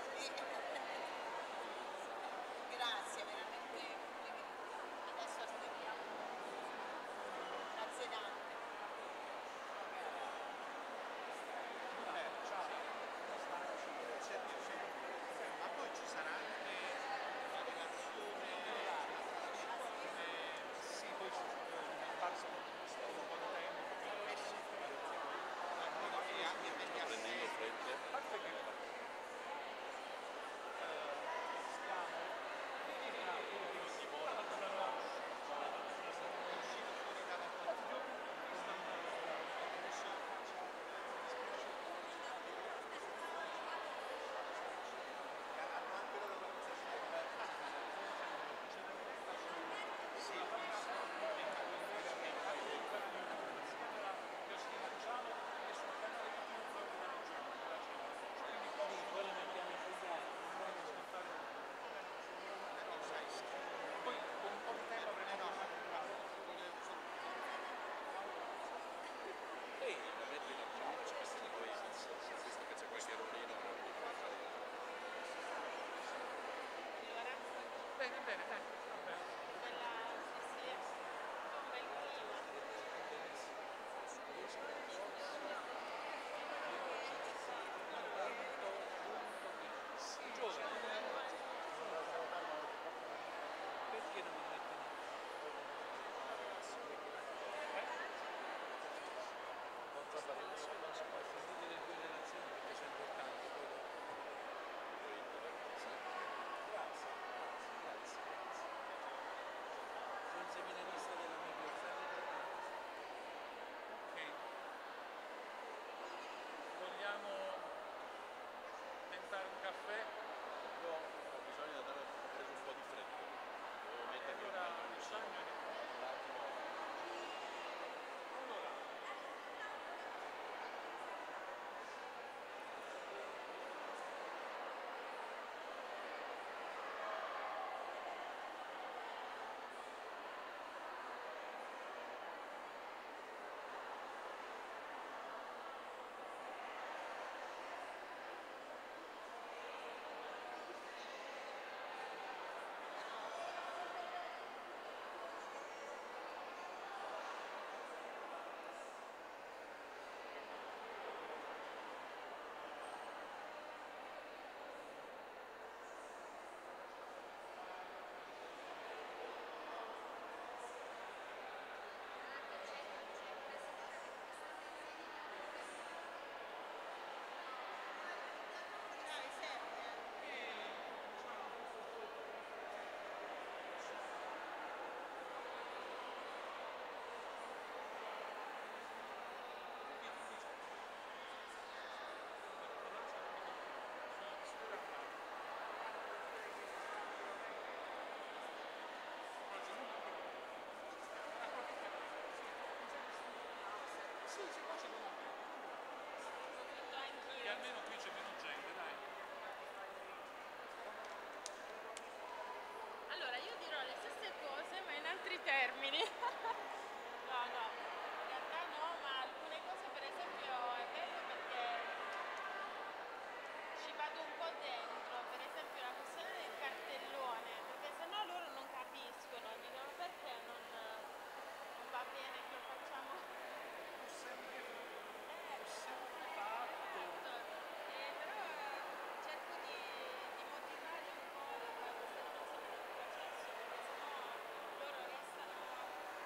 F: Grazie, veramente complimenti. Adesso aspettiamo. Grazie tante. Ciao. Ma poi ci sarà anche una relazione. Sì, poi ci parso un po' di tempo e anche per gli aspetti.
A: E almeno qui c'è meno gente, dai.
G: Allora, io dirò le stesse cose, ma in altri termini. No, no, in realtà no, ma alcune cose per esempio è bello perché ci vado un po' dentro, per esempio la questione del cartellone, perché sennò loro non capiscono, dicono perché non va bene che lo facciamo. Certo, però cerco di motivare un po' da queste persone che faccio adesso, perché sennò loro restano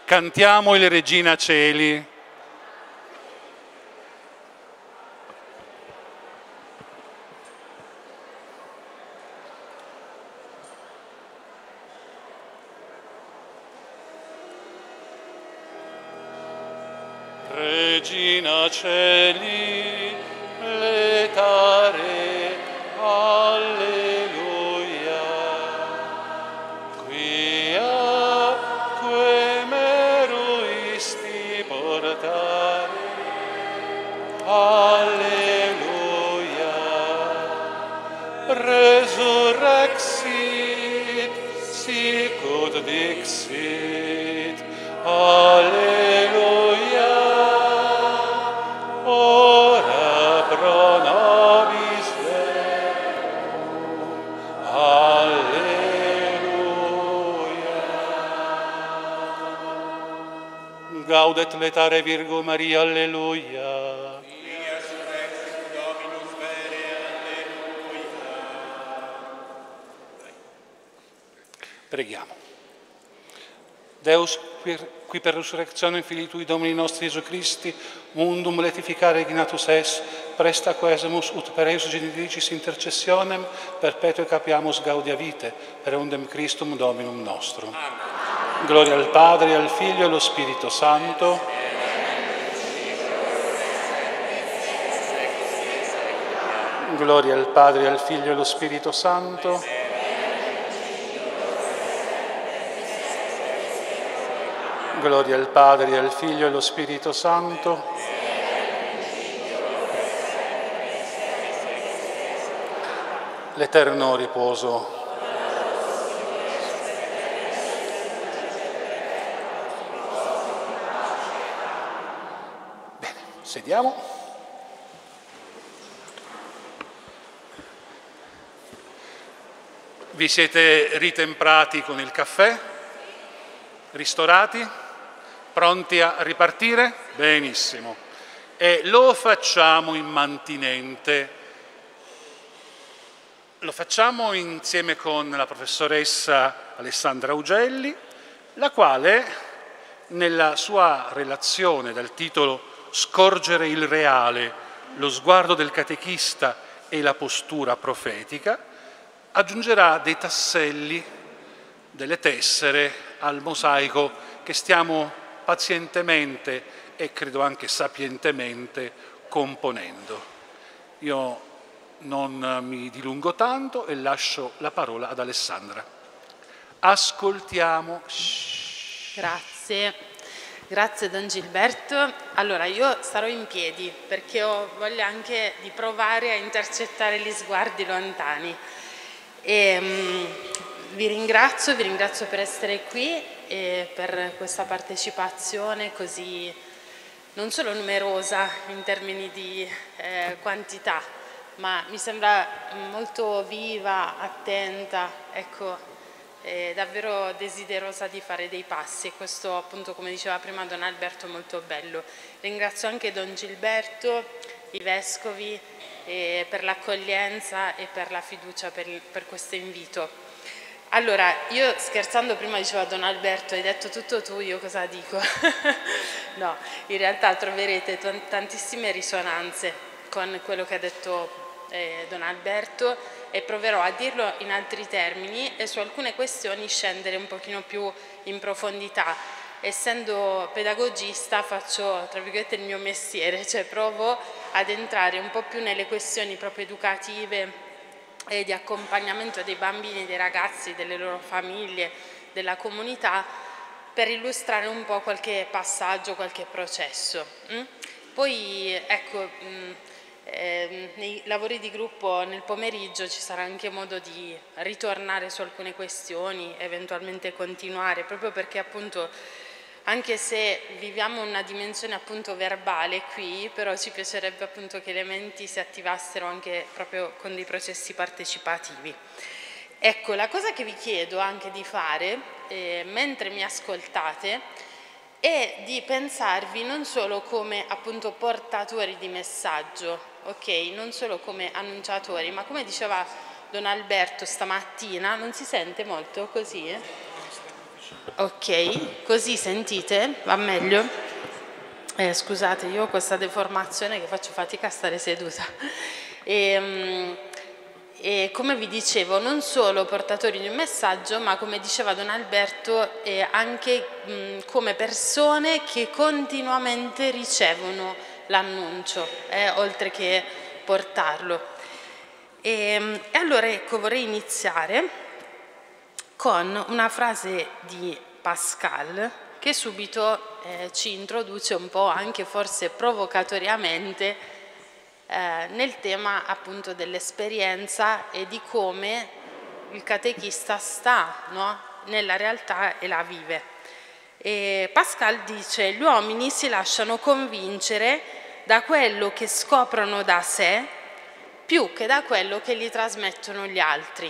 A: Cantiamo il Regina Celi. Regina Celi, letare, alleluia. Quia que meruisti portare, alleluia. Resurrexit, sicut dixit, alleluia. Ora pro nobis Deum, alleluia. Gaudet letare Virgo Maria, alleluia.
B: Via surrexit Dominus vere, alleluia.
A: Preghiamo. Deus, qui per resurreczione Filii Tui Domini nostri Gesù Christi, mundum letificare ignatus es, presta quesemus ut per eius genericis intercessionem perpetue capiamus gaudia vite, per undem Christum Dominum nostrum. Amen. Gloria al Padre, al Figlio e allo Spirito Santo. Gloria al Padre, al Figlio e allo Spirito Santo. Gloria al Padre, al Figlio e allo Spirito Santo. L'eterno riposo. Bene, sediamo. Vi siete ritemprati con il caffè? Ristorati? Pronti a ripartire? Benissimo. E lo facciamo immantinente. Lo facciamo insieme con la professoressa Alessandra Augelli, la quale nella sua relazione dal titolo Scorgere il reale, lo sguardo del catechista e la postura profetica, aggiungerà dei tasselli, delle tessere al mosaico che stiamo pazientemente e credo anche sapientemente componendo. Io non mi dilungo tanto e lascio la parola ad Alessandra. Ascoltiamo.
G: Grazie. Grazie Don Gilberto. Allora io starò in piedi perché ho voglia anche di provare a intercettare gli sguardi lontani. Vi ringrazio per essere qui e per questa partecipazione così non solo numerosa in termini di quantità, ma mi sembra molto viva, attenta, ecco, davvero desiderosa di fare dei passi, e questo appunto, come diceva prima Don Alberto, è molto bello. Ringrazio anche Don Gilberto, i Vescovi, per l'accoglienza e per la fiducia per questo invito. Allora, io scherzando prima dicevo a Don Alberto, hai detto tutto tu, io cosa dico? No, in realtà troverete tantissime risonanze con quello che ha detto Don Alberto e proverò a dirlo in altri termini e su alcune questioni scendere un pochino più in profondità. Essendo pedagogista faccio, tra virgolette, il mio mestiere, cioè provo ad entrare un po' più nelle questioni proprio educative e di accompagnamento dei bambini, dei ragazzi, delle loro famiglie, della comunità, per illustrare un po' qualche passaggio, qualche processo. Poi, ecco, nei lavori di gruppo nel pomeriggio ci sarà anche modo di ritornare su alcune questioni, eventualmente continuare, proprio perché appunto anche se viviamo una dimensione appunto verbale qui, però ci piacerebbe appunto che le menti si attivassero anche proprio con dei processi partecipativi. Ecco, la cosa che vi chiedo anche di fare, mentre mi ascoltate, è di pensarvi non solo come appunto portatori di messaggio, ok? Non solo come annunciatori, ma come diceva Don Alberto stamattina, non si sente molto così? Ok, così sentite? Va meglio? Scusate, io ho questa deformazione che faccio fatica a stare seduta. E come vi dicevo, non solo portatori di un messaggio, ma come diceva Don Alberto, anche come persone che continuamente ricevono l'annuncio, oltre che portarlo. E allora ecco, vorrei iniziare con una frase di Pascal che subito ci introduce un po' anche forse provocatoriamente nel tema appunto dell'esperienza e di come il catechista sta, no, nella realtà e la vive. E Pascal dice: gli uomini si lasciano convincere da quello che scoprono da sé più che da quello che gli trasmettono gli altri.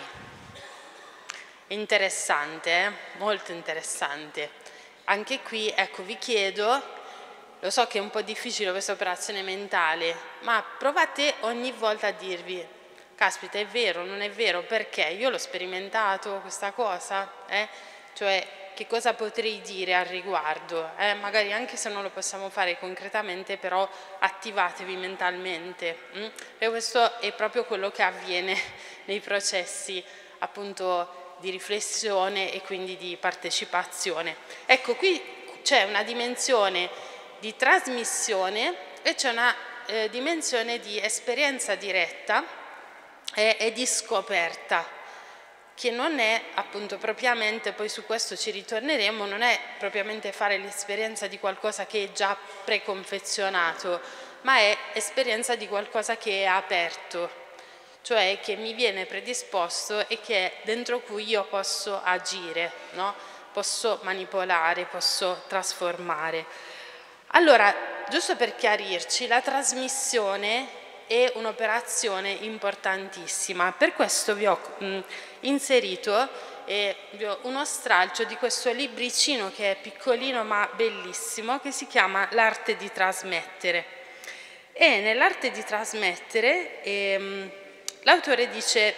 G: Interessante, molto interessante. Anche qui, ecco, vi chiedo, lo so che è un po' difficile questa operazione mentale, ma provate ogni volta a dirvi: caspita, è vero, non è vero, perché io l'ho sperimentato questa cosa, cioè che cosa potrei dire al riguardo, magari anche se non lo possiamo fare concretamente, però attivatevi mentalmente, e questo è proprio quello che avviene nei processi appunto di riflessione e quindi di partecipazione. Ecco, qui c'è una dimensione di trasmissione e c'è una dimensione di esperienza diretta e di scoperta, che non è appunto propriamente, poi su questo ci ritorneremo, non è propriamente fare l'esperienza di qualcosa che è già preconfezionato, ma è esperienza di qualcosa che è aperto, cioè che mi viene predisposto e che dentro cui io posso agire, no? Posso manipolare, posso trasformare. Allora, giusto per chiarirci, la trasmissione è un'operazione importantissima. Per questo vi ho inserito uno stralcio di questo libricino che è piccolino ma bellissimo, che si chiama L'arte di trasmettere. E nell'arte di trasmettere l'autore dice,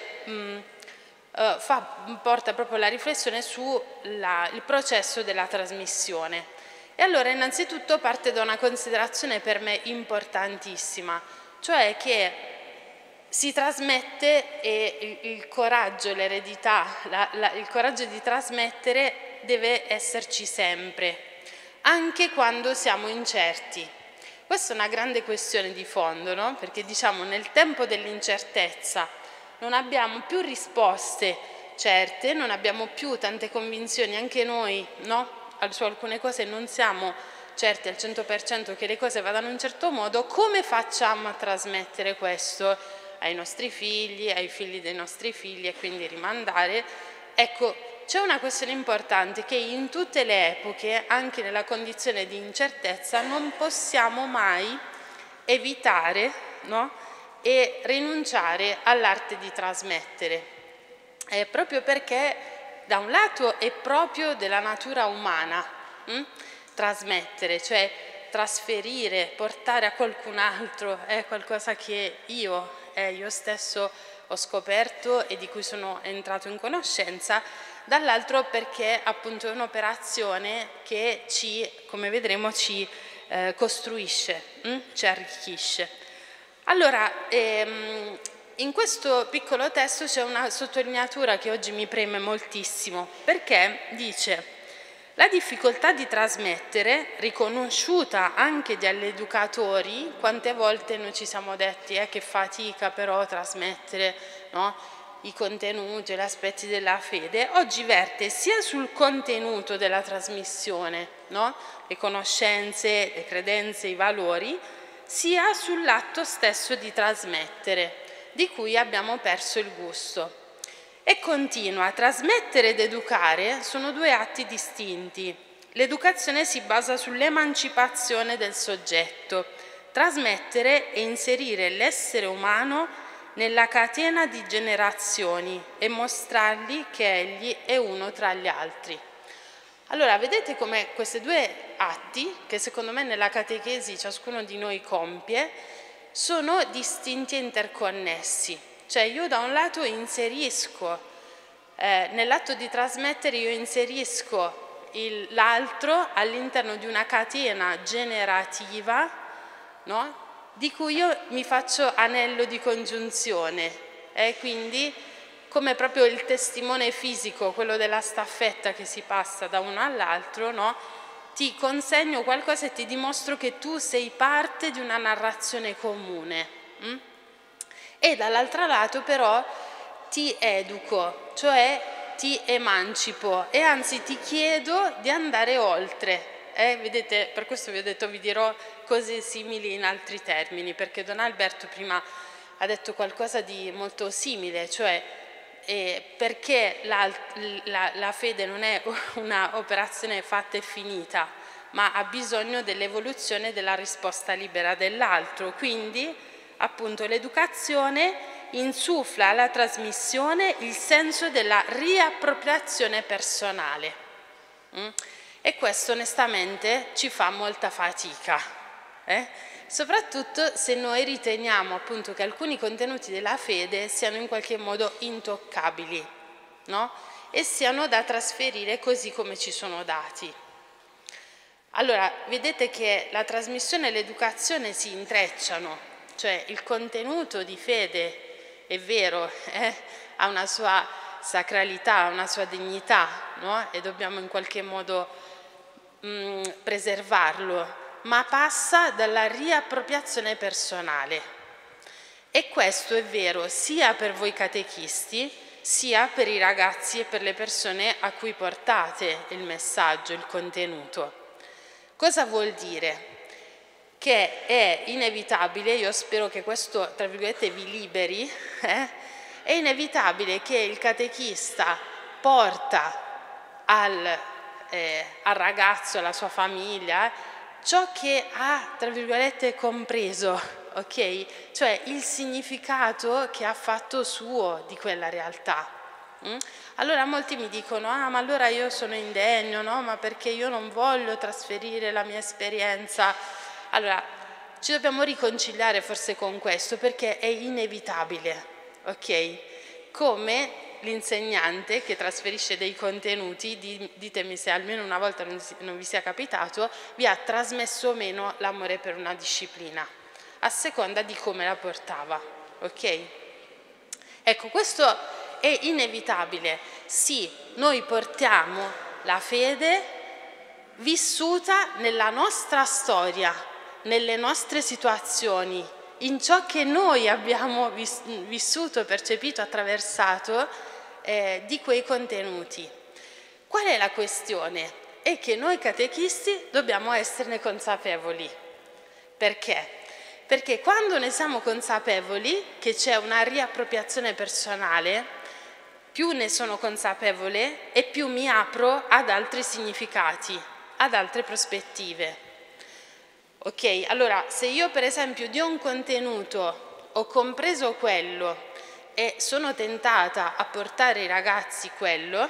G: porta proprio la riflessione sul processo della trasmissione. E allora innanzitutto parte da una considerazione per me importantissima, cioè che si trasmette e il coraggio, l'eredità, il coraggio di trasmettere deve esserci sempre, anche quando siamo incerti. Questa è una grande questione di fondo, no? Perché diciamo nel tempo dell'incertezza non abbiamo più risposte certe, non abbiamo più tante convinzioni, anche noi, no? Su alcune cose non siamo certi al 100% che le cose vadano in un certo modo. Come facciamo a trasmettere questo ai nostri figli, ai figli dei nostri figli, e quindi rimandare? Ecco, c'è una questione importante, che in tutte le epoche, anche nella condizione di incertezza, non possiamo mai evitare, no? E rinunciare all'arte di trasmettere, proprio perché da un lato è proprio della natura umana trasmettere, cioè trasferire, portare a qualcun altro qualcosa che io stesso ho scoperto e di cui sono entrato in conoscenza, dall'altro perché appunto è un'operazione che ci, come vedremo, ci costruisce, ci arricchisce. Allora, in questo piccolo testo c'è una sottolineatura che oggi mi preme moltissimo, perché dice: la difficoltà di trasmettere, riconosciuta anche dagli educatori, quante volte noi ci siamo detti che fatica però trasmettere, no, i contenuti e gli aspetti della fede, oggi verte sia sul contenuto della trasmissione, no, le conoscenze, le credenze, i valori, sia sull'atto stesso di trasmettere, di cui abbiamo perso il gusto. E continua: trasmettere ed educare sono due atti distinti. L'educazione si basa sull'emancipazione del soggetto. Trasmettere è inserire l'essere umano nella catena di generazioni e mostrargli che egli è uno tra gli altri. Allora, vedete come questi due atti, che secondo me nella catechesi ciascuno di noi compie, sono distinti e interconnessi. Cioè io da un lato inserisco, nell'atto di trasmettere io inserisco l'altro all'interno di una catena generativa, no? Di cui io mi faccio anello di congiunzione, quindi come proprio il testimone fisico, quello della staffetta che si passa da uno all'altro, no? Ti consegno qualcosa e ti dimostro che tu sei parte di una narrazione comune. E dall'altro lato però ti educo, cioè ti emancipo e anzi ti chiedo di andare oltre. Vedete, per questo vi ho detto, vi dirò cose simili in altri termini, perché Don Alberto prima ha detto qualcosa di molto simile, cioè perché la fede non è un'operazione fatta e finita, ma ha bisogno dell'evoluzione della risposta libera dell'altro. Quindi, appunto, l'educazione insufla alla trasmissione il senso della riappropriazione personale. E questo onestamente ci fa molta fatica, soprattutto se noi riteniamo appunto che alcuni contenuti della fede siano in qualche modo intoccabili, no? E siano da trasferire così come ci sono dati. Allora, vedete che la trasmissione e l'educazione si intrecciano, cioè il contenuto di fede è vero, ha una sua sacralità, una sua dignità, no? E dobbiamo in qualche modo preservarlo, ma passa dalla riappropriazione personale. E questo è vero sia per voi catechisti, sia per i ragazzi e per le persone a cui portate il messaggio, il contenuto. Cosa vuol dire? Che è inevitabile, io spero che questo, tra virgolette, vi liberi, è inevitabile che il catechista porta al ragazzo, alla sua famiglia, ciò che ha, tra virgolette, compreso, ok? Cioè il significato che ha fatto suo di quella realtà. Allora molti mi dicono, ma allora io sono indegno, no? Ma perché io non voglio trasferire la mia esperienza. Allora, ci dobbiamo riconciliare forse con questo, perché è inevitabile, ok? Come l'insegnante che trasferisce dei contenuti, ditemi se almeno una volta non vi sia capitato, vi ha trasmesso o meno l'amore per una disciplina, a seconda di come la portava, ok? Ecco, questo è inevitabile. Sì, noi portiamo la fede vissuta nella nostra storia, nelle nostre situazioni, in ciò che noi abbiamo vissuto, percepito, attraversato di quei contenuti. Qual è la questione? È che noi catechisti dobbiamo esserne consapevoli. Perché? Perché quando ne siamo consapevoli che c'è una riappropriazione personale, più ne sono consapevole e più mi apro ad altri significati, ad altre prospettive. Ok, allora se io per esempio di un contenuto ho compreso quello e sono tentata a portare ai ragazzi quello,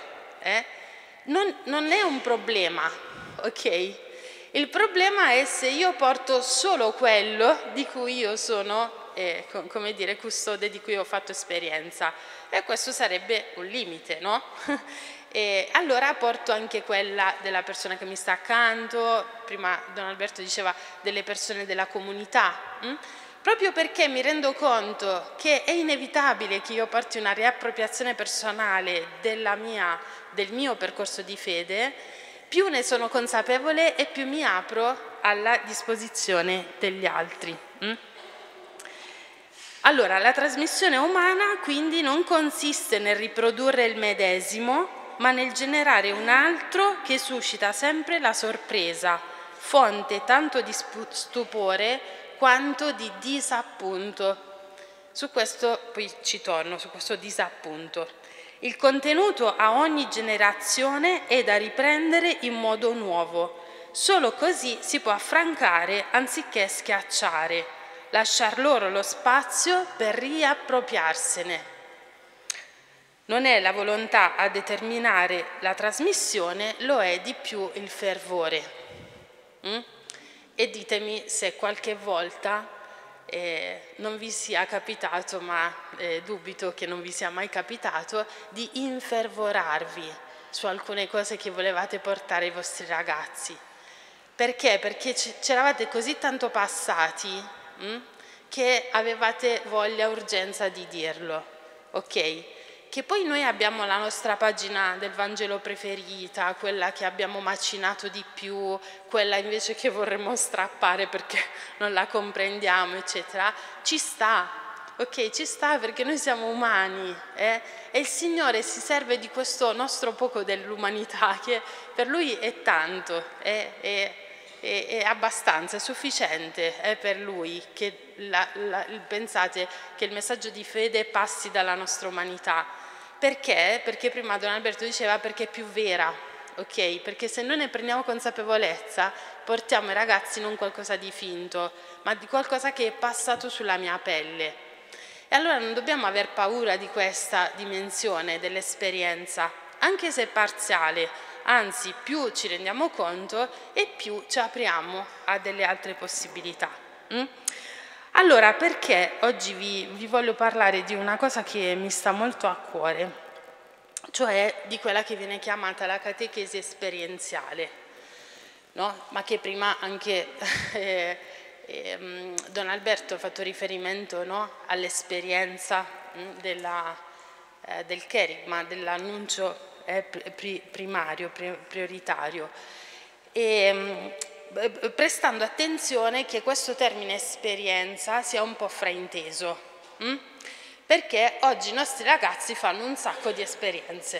G: non è un problema, ok? Il problema è se io porto solo quello di cui io sono, come dire, custode, di cui ho fatto esperienza, e questo sarebbe un limite, no? E allora porto anche quella della persona che mi sta accanto, prima Don Alberto diceva delle persone della comunità, proprio perché mi rendo conto che è inevitabile che io porti una riappropriazione personale del mio percorso di fede, più ne sono consapevole e più mi apro alla disposizione degli altri. Allora, la trasmissione umana quindi non consiste nel riprodurre il medesimo, ma nel generare un altro che suscita sempre la sorpresa, fonte tanto di stupore quanto di disappunto. Su questo poi ci torno, su questo disappunto. Il contenuto a ogni generazione è da riprendere in modo nuovo. Solo così si può affrancare anziché schiacciare, lasciar loro lo spazio per riappropriarsene. Non è la volontà a determinare la trasmissione, lo è di più il fervore. E ditemi se qualche volta non vi sia capitato, ma dubito che non vi sia mai capitato, di infervorarvi su alcune cose che volevate portare ai vostri ragazzi. Perché? Perché c'eravate così tanto passati che avevate voglia, urgenza di dirlo, ok? Che poi noi abbiamo la nostra pagina del Vangelo preferita, quella che abbiamo macinato di più, quella invece che vorremmo strappare perché non la comprendiamo, eccetera. Ci sta, ok? Ci sta perché noi siamo umani, e il Signore si serve di questo nostro poco dell'umanità che per Lui è tanto, è abbastanza, è sufficiente per Lui che pensate che il messaggio di fede passi dalla nostra umanità. Perché? Perché prima Don Alberto diceva perché è più vera, ok? Perché se noi ne prendiamo consapevolezza portiamo ai ragazzi non qualcosa di finto, ma di qualcosa che è passato sulla mia pelle. E allora non dobbiamo aver paura di questa dimensione dell'esperienza, anche se parziale. Anzi, più ci rendiamo conto e più ci apriamo a delle altre possibilità. Allora, perché oggi vi voglio parlare di una cosa che mi sta molto a cuore, cioè di quella che viene chiamata la catechesi esperienziale, no? Ma che prima anche Don Alberto ha fatto riferimento, no? All'esperienza del cherigma, dell'annuncio primario, prioritario, prestando attenzione che questo termine esperienza sia un po' frainteso, perché oggi i nostri ragazzi fanno un sacco di esperienze,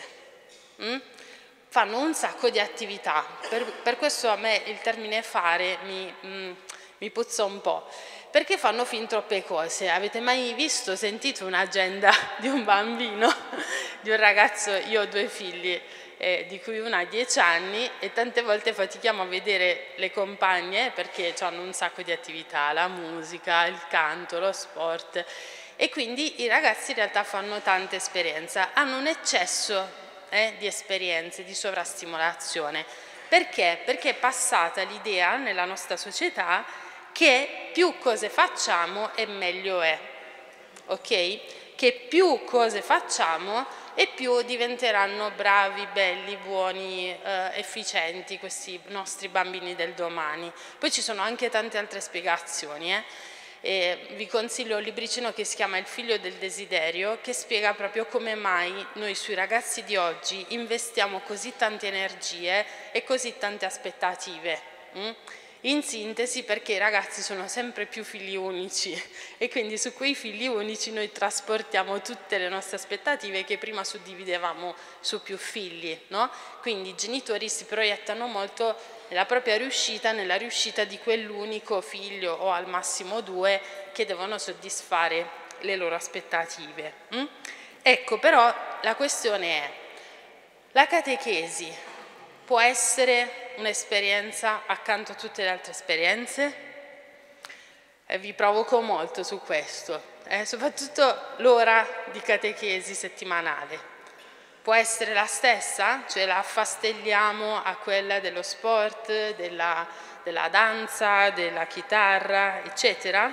G: fanno un sacco di attività, per questo a me il termine fare mi puzza un po', perché fanno fin troppe cose. Avete mai visto, sentito un'agenda di un bambino, di un ragazzo? Io ho 2 figli, di cui una ha 10 anni e tante volte fatichiamo a vedere le compagne perché hanno un sacco di attività, la musica, il canto, lo sport, e quindi i ragazzi in realtà fanno tante esperienze, hanno un eccesso di esperienze, di sovrastimolazione. Perché? Perché è passata l'idea nella nostra società che più cose facciamo e meglio è, ok? Che più cose facciamo e più diventeranno bravi, belli, buoni, efficienti questi nostri bambini del domani. Poi ci sono anche tante altre spiegazioni. Vi consiglio un libricino che si chiama Il figlio del desiderio, che spiega proprio come mai noi sui ragazzi di oggi investiamo così tante energie e così tante aspettative. In sintesi, perché i ragazzi sono sempre più figli unici e quindi su quei figli unici noi trasportiamo tutte le nostre aspettative che prima suddividevamo su più figli, no? Quindi i genitori si proiettano molto nella propria riuscita, nella riuscita di quell'unico figlio o al massimo 2 che devono soddisfare le loro aspettative. Ecco, però la questione è: la catechesi può essere un'esperienza accanto a tutte le altre esperienze? Vi provoco molto su questo, soprattutto l'ora di catechesi settimanale. Può essere la stessa? Cioè la affastelliamo a quella dello sport, della danza, della chitarra, eccetera?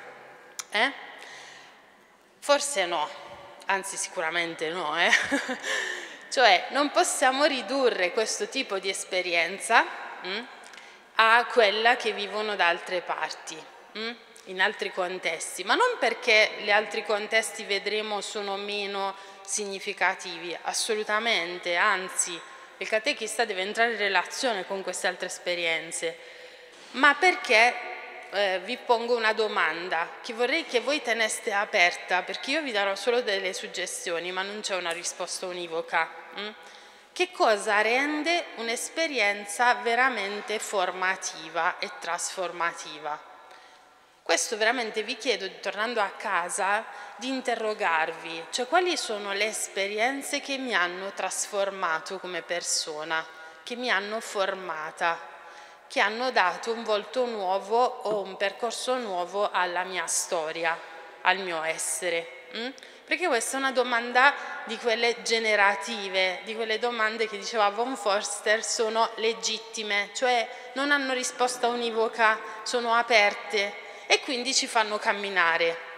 G: Forse no, anzi sicuramente no, Cioè non possiamo ridurre questo tipo di esperienza a quella che vivono da altre parti, in altri contesti, ma non perché gli altri contesti, vedremo, sono meno significativi, assolutamente, anzi il catechista deve entrare in relazione con queste altre esperienze, ma perché vi pongo una domanda che vorrei che voi teneste aperta, perché io vi darò solo delle suggestioni, ma non c'è una risposta univoca. Che cosa rende un'esperienza veramente formativa e trasformativa? Questo veramente vi chiedo, tornando a casa, di interrogarvi, cioè quali sono le esperienze che mi hanno trasformato come persona, che mi hanno formata, che hanno dato un volto nuovo o un percorso nuovo alla mia storia, al mio essere. Perché questa è una domanda di quelle generative, di quelle domande che diceva von Forster sono legittime, cioè non hanno risposta univoca, sono aperte e quindi ci fanno camminare.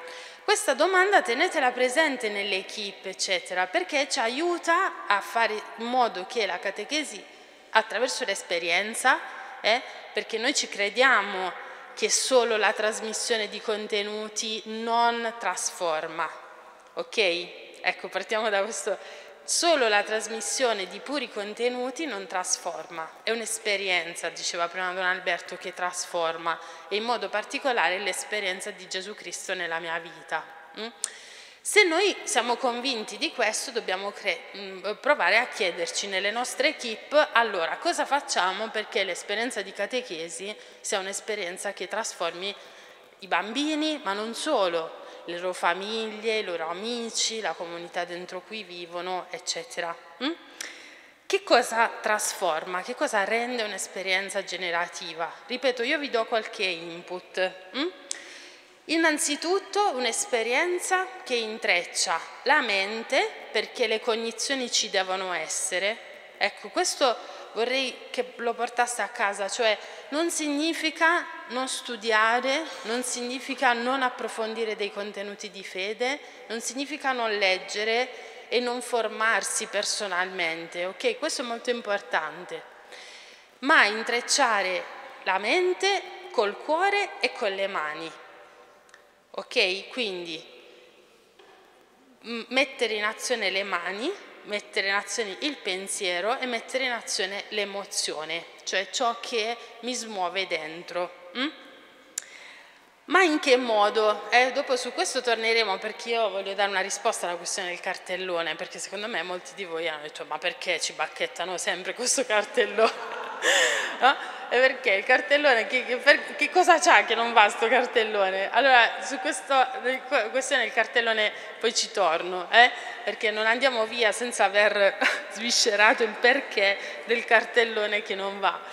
G: Questa domanda tenetela presente nelle equip, eccetera, perché ci aiuta a fare in modo che la catechesi, attraverso l'esperienza, perché noi ci crediamo che solo la trasmissione di contenuti non trasforma, ok? Ecco, partiamo da questo. Solo la trasmissione di puri contenuti non trasforma, è un'esperienza, diceva prima Don Alberto, che trasforma, e in modo particolare l'esperienza di Gesù Cristo nella mia vita. Se noi siamo convinti di questo, dobbiamo provare a chiederci nelle nostre equip, allora, cosa facciamo perché l'esperienza di catechesi sia un'esperienza che trasformi i bambini, ma non solo, le loro famiglie, i loro amici, la comunità dentro cui vivono, eccetera. Che cosa trasforma? Che cosa rende un'esperienza generativa? Ripeto, io vi do qualche input. Innanzitutto un'esperienza che intreccia la mente, perché le cognizioni ci devono essere. Ecco, questo vorrei che lo portaste a casa, cioè non significa non studiare, non significa non approfondire dei contenuti di fede, non significa non leggere e non formarsi personalmente, ok? Questo è molto importante, ma intrecciare la mente col cuore e con le mani, ok? Quindi mettere in azione le mani, mettere in azione il pensiero e mettere in azione l'emozione, cioè ciò che mi smuove dentro. Ma in che modo? Dopo su questo torneremo, perché io voglio dare una risposta alla questione del cartellone, perché secondo me molti di voi hanno detto: ma perché ci bacchettano sempre questo cartellone? No? E perché il cartellone, che cosa c'ha che non va sto cartellone? Allora, su questa questione del cartellone poi ci torno, perché non andiamo via senza aver sviscerato il perché del cartellone che non va.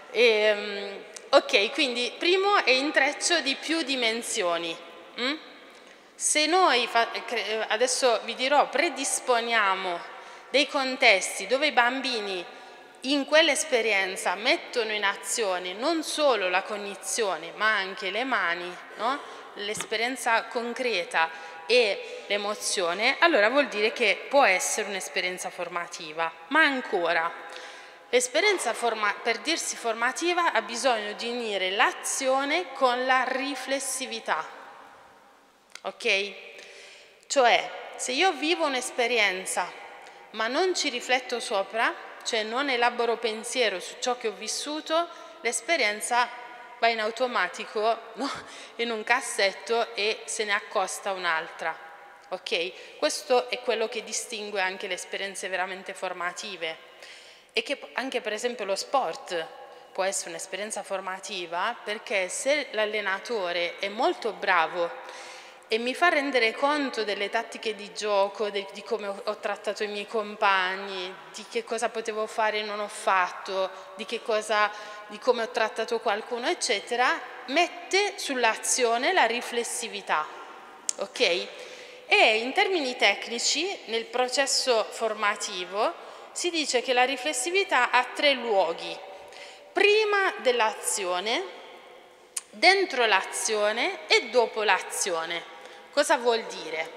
G: Ok, quindi primo è intreccio di più dimensioni. Se noi, adesso vi dirò, predisponiamo dei contesti dove i bambini in quell'esperienza mettono in azione non solo la cognizione ma anche le mani, no? L'esperienza concreta e l'emozione, allora vuol dire che può essere un'esperienza formativa. Ma ancora, l'esperienza per dirsi formativa ha bisogno di unire l'azione con la riflessività, ok? Cioè, se io vivo un'esperienza ma non ci rifletto sopra, cioè non elaboro pensiero su ciò che ho vissuto, l'esperienza va in automatico, no? In un cassetto e se ne accosta un'altra, ok? Questo è quello che distingue anche le esperienze veramente formative, e che anche per esempio lo sport può essere un'esperienza formativa, perché se l'allenatore è molto bravo e mi fa rendere conto delle tattiche di gioco, di come ho trattato i miei compagni, di che cosa potevo fare e non ho fatto, di come ho trattato qualcuno, eccetera, mette sull'azione la riflessività, ok? E in termini tecnici, nel processo formativo, si dice che la riflessività ha 3 luoghi: prima dell'azione, dentro l'azione e dopo l'azione. Cosa vuol dire?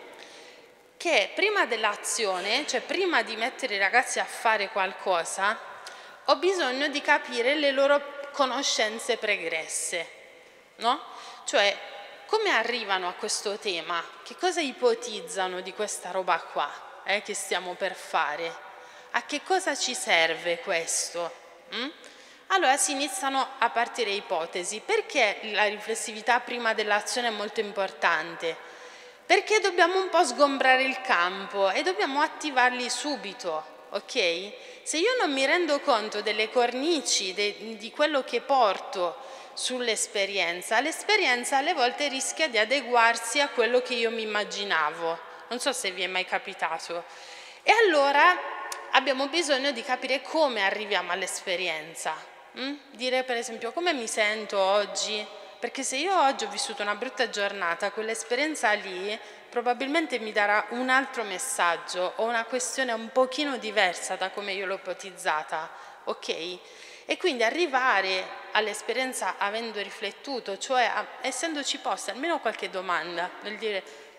G: Che prima dell'azione, cioè prima di mettere i ragazzi a fare qualcosa, ho bisogno di capire le loro conoscenze pregresse, no? Cioè, come arrivano a questo tema? Che cosa ipotizzano di questa roba qua, che stiamo per fare? A che cosa ci serve questo? Allora si iniziano a partire ipotesi. Perché la riflessività prima dell'azione è molto importante? Perché dobbiamo un po' sgombrare il campo e dobbiamo attivarli subito, ok? Se io non mi rendo conto delle cornici, di quello che porto sull'esperienza, l'esperienza alle volte rischia di adeguarsi a quello che io mi immaginavo. Non so se vi è mai capitato. E allora abbiamo bisogno di capire come arriviamo all'esperienza. Dire per esempio: come mi sento oggi? Perché se io oggi ho vissuto una brutta giornata, quell'esperienza lì probabilmente mi darà un altro messaggio o una questione un pochino diversa da come io l'ho ipotizzata, ok? E quindi arrivare all'esperienza avendo riflettuto, cioè essendoci poste almeno qualche domanda, nel dire: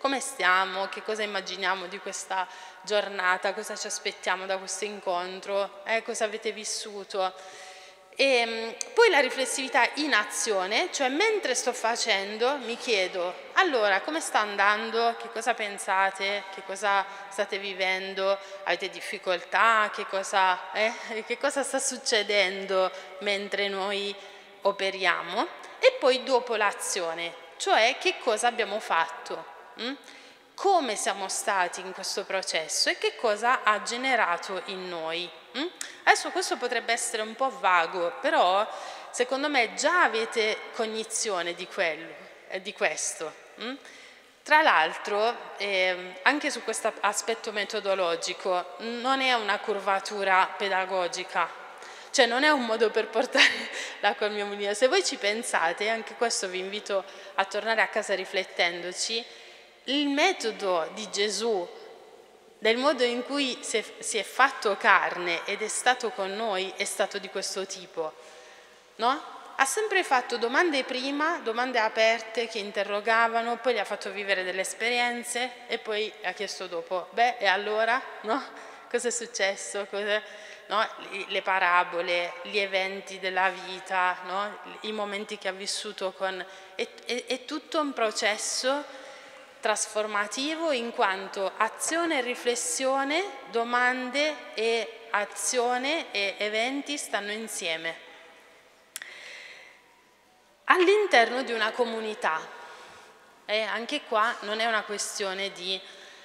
G: come stiamo, che cosa immaginiamo di questa giornata, cosa ci aspettiamo da questo incontro, cosa avete vissuto. E poi la riflessività in azione, cioè mentre sto facendo mi chiedo, allora come sta andando, che cosa pensate, che cosa state vivendo, avete difficoltà, che cosa sta succedendo mentre noi operiamo, e poi dopo l'azione, cioè che cosa abbiamo fatto, come siamo stati in questo processo e che cosa ha generato in noi. Adesso questo potrebbe essere un po' vago, però secondo me già avete cognizione di questo. Tra l'altro, anche su questo aspetto metodologico, non è una curvatura pedagogica, cioè non è un modo per portare l'acqua al mio mulino. Se voi ci pensate, anche questo vi invito a tornare a casa riflettendoci, il metodo di Gesù, del modo in cui si è fatto carne ed è stato con noi, è stato di questo tipo, no? Ha sempre fatto domande prima, domande aperte che interrogavano, poi gli ha fatto vivere delle esperienze e poi ha chiesto dopo, e allora, no? Cosa è successo? No? Le parabole, gli eventi della vita, no? I momenti che ha vissuto è tutto un processo trasformativo, in quanto azione e riflessione, domande e azione e eventi stanno insieme all'interno di una comunità. Anche qua non è una questione di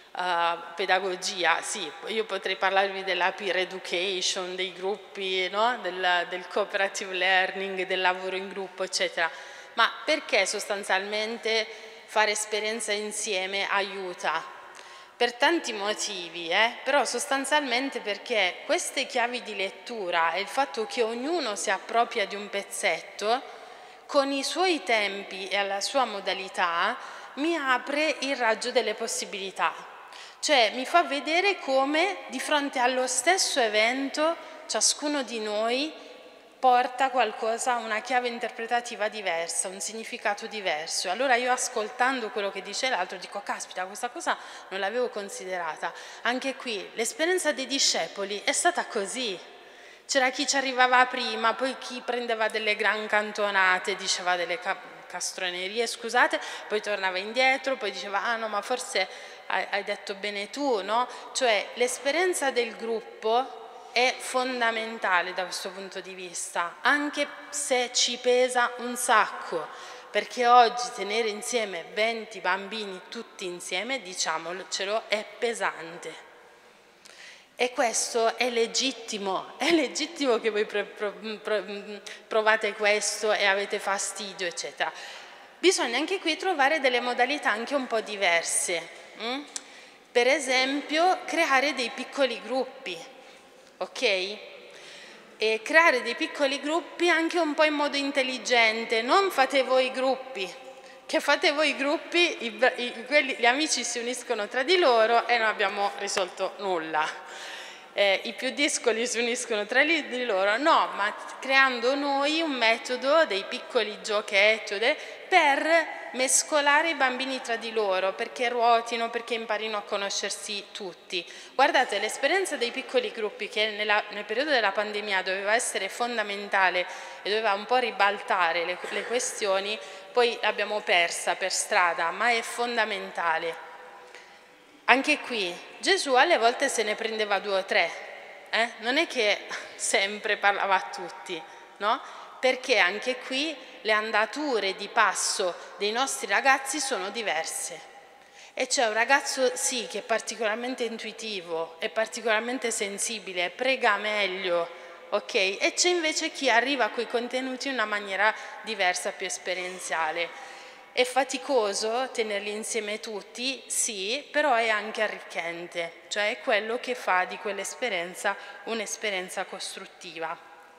G: pedagogia, sì, io potrei parlarvi della peer education, dei gruppi, no? del cooperative learning, del lavoro in gruppo, eccetera, ma perché sostanzialmente fare esperienza insieme aiuta? Per tanti motivi, però sostanzialmente perché queste chiavi di lettura e il fatto che ognuno si appropria di un pezzetto con i suoi tempi e alla sua modalità mi apre il raggio delle possibilità, cioè mi fa vedere come di fronte allo stesso evento ciascuno di noi porta qualcosa, una chiave interpretativa diversa, un significato diverso. Allora io, ascoltando quello che dice l'altro, dico, caspita, questa cosa non l'avevo considerata. Anche qui l'esperienza dei discepoli è stata così. C'era chi ci arrivava prima, poi chi prendeva delle gran cantonate, diceva delle castronerie, scusate, poi tornava indietro, poi diceva, ah no, ma forse hai detto bene tu, no? Cioè l'esperienza del gruppo è fondamentale da questo punto di vista, anche se ci pesa un sacco, perché oggi tenere insieme 20 bambini tutti insieme, diciamocelo, è pesante. E questo è legittimo che voi provate questo e avete fastidio, eccetera. Bisogna anche qui trovare delle modalità anche un po' diverse. Per esempio, creare dei piccoli gruppi. Ok? E creare dei piccoli gruppi anche un po' in modo intelligente, non fate voi i gruppi, che fate voi i gruppi, gli amici si uniscono tra di loro e non abbiamo risolto nulla. I più discoli si uniscono tra di loro, no, ma creando noi un metodo, dei piccoli giochetti per mescolare i bambini tra di loro, perché ruotino, perché imparino a conoscersi tutti. Guardate, l'esperienza dei piccoli gruppi, che nel periodo della pandemia doveva essere fondamentale e doveva un po' ribaltare le questioni, poi l'abbiamo persa per strada, ma è fondamentale. Anche qui Gesù alle volte se ne prendeva 2 o 3, non è che sempre parlava a tutti, no? Perché anche qui le andature di passo dei nostri ragazzi sono diverse. E c'è un ragazzo, sì, che è particolarmente intuitivo, è particolarmente sensibile, prega meglio, ok? E c'è invece chi arriva a quei contenuti in una maniera diversa, più esperienziale. È faticoso tenerli insieme tutti, sì, però è anche arricchente, cioè è quello che fa di quell'esperienza un'esperienza costruttiva.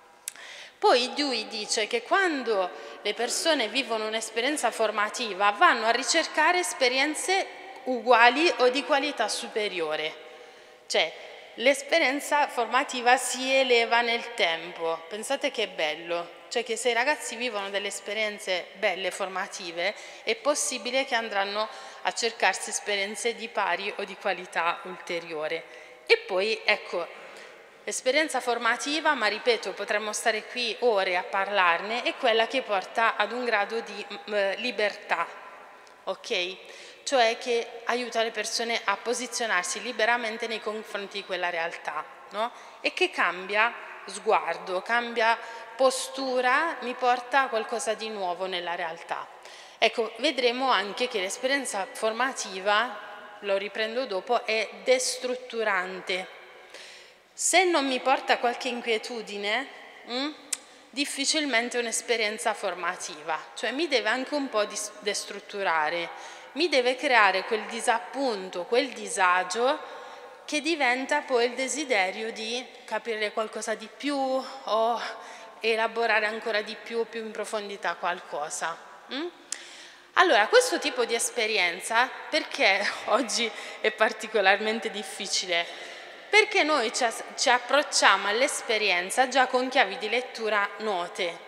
G: Poi Dewey dice che quando le persone vivono un'esperienza formativa vanno a ricercare esperienze uguali o di qualità superiore, cioè l'esperienza formativa si eleva nel tempo. Pensate che bello, cioè che se i ragazzi vivono delle esperienze belle, formative, è possibile che andranno a cercarsi esperienze di pari o di qualità ulteriore. E poi, ecco, l'esperienza formativa, ma ripeto, potremmo stare qui ore a parlarne, è quella che porta ad un grado di libertà, ok? Cioè che aiuta le persone a posizionarsi liberamente nei confronti di quella realtà, no? E che cambia sguardo, cambia postura, mi porta a qualcosa di nuovo nella realtà. Ecco, vedremo anche che l'esperienza formativa, lo riprendo dopo, è destrutturante. Se non mi porta qualche inquietudine, difficilmente è un'esperienza formativa, cioè mi deve anche un po' destrutturare, mi deve creare quel disappunto, quel disagio che diventa poi il desiderio di capire qualcosa di più o elaborare ancora di più in profondità qualcosa. Allora, questo tipo di esperienza, perché oggi è particolarmente difficile? Perché noi ci approcciamo all'esperienza già con chiavi di lettura note.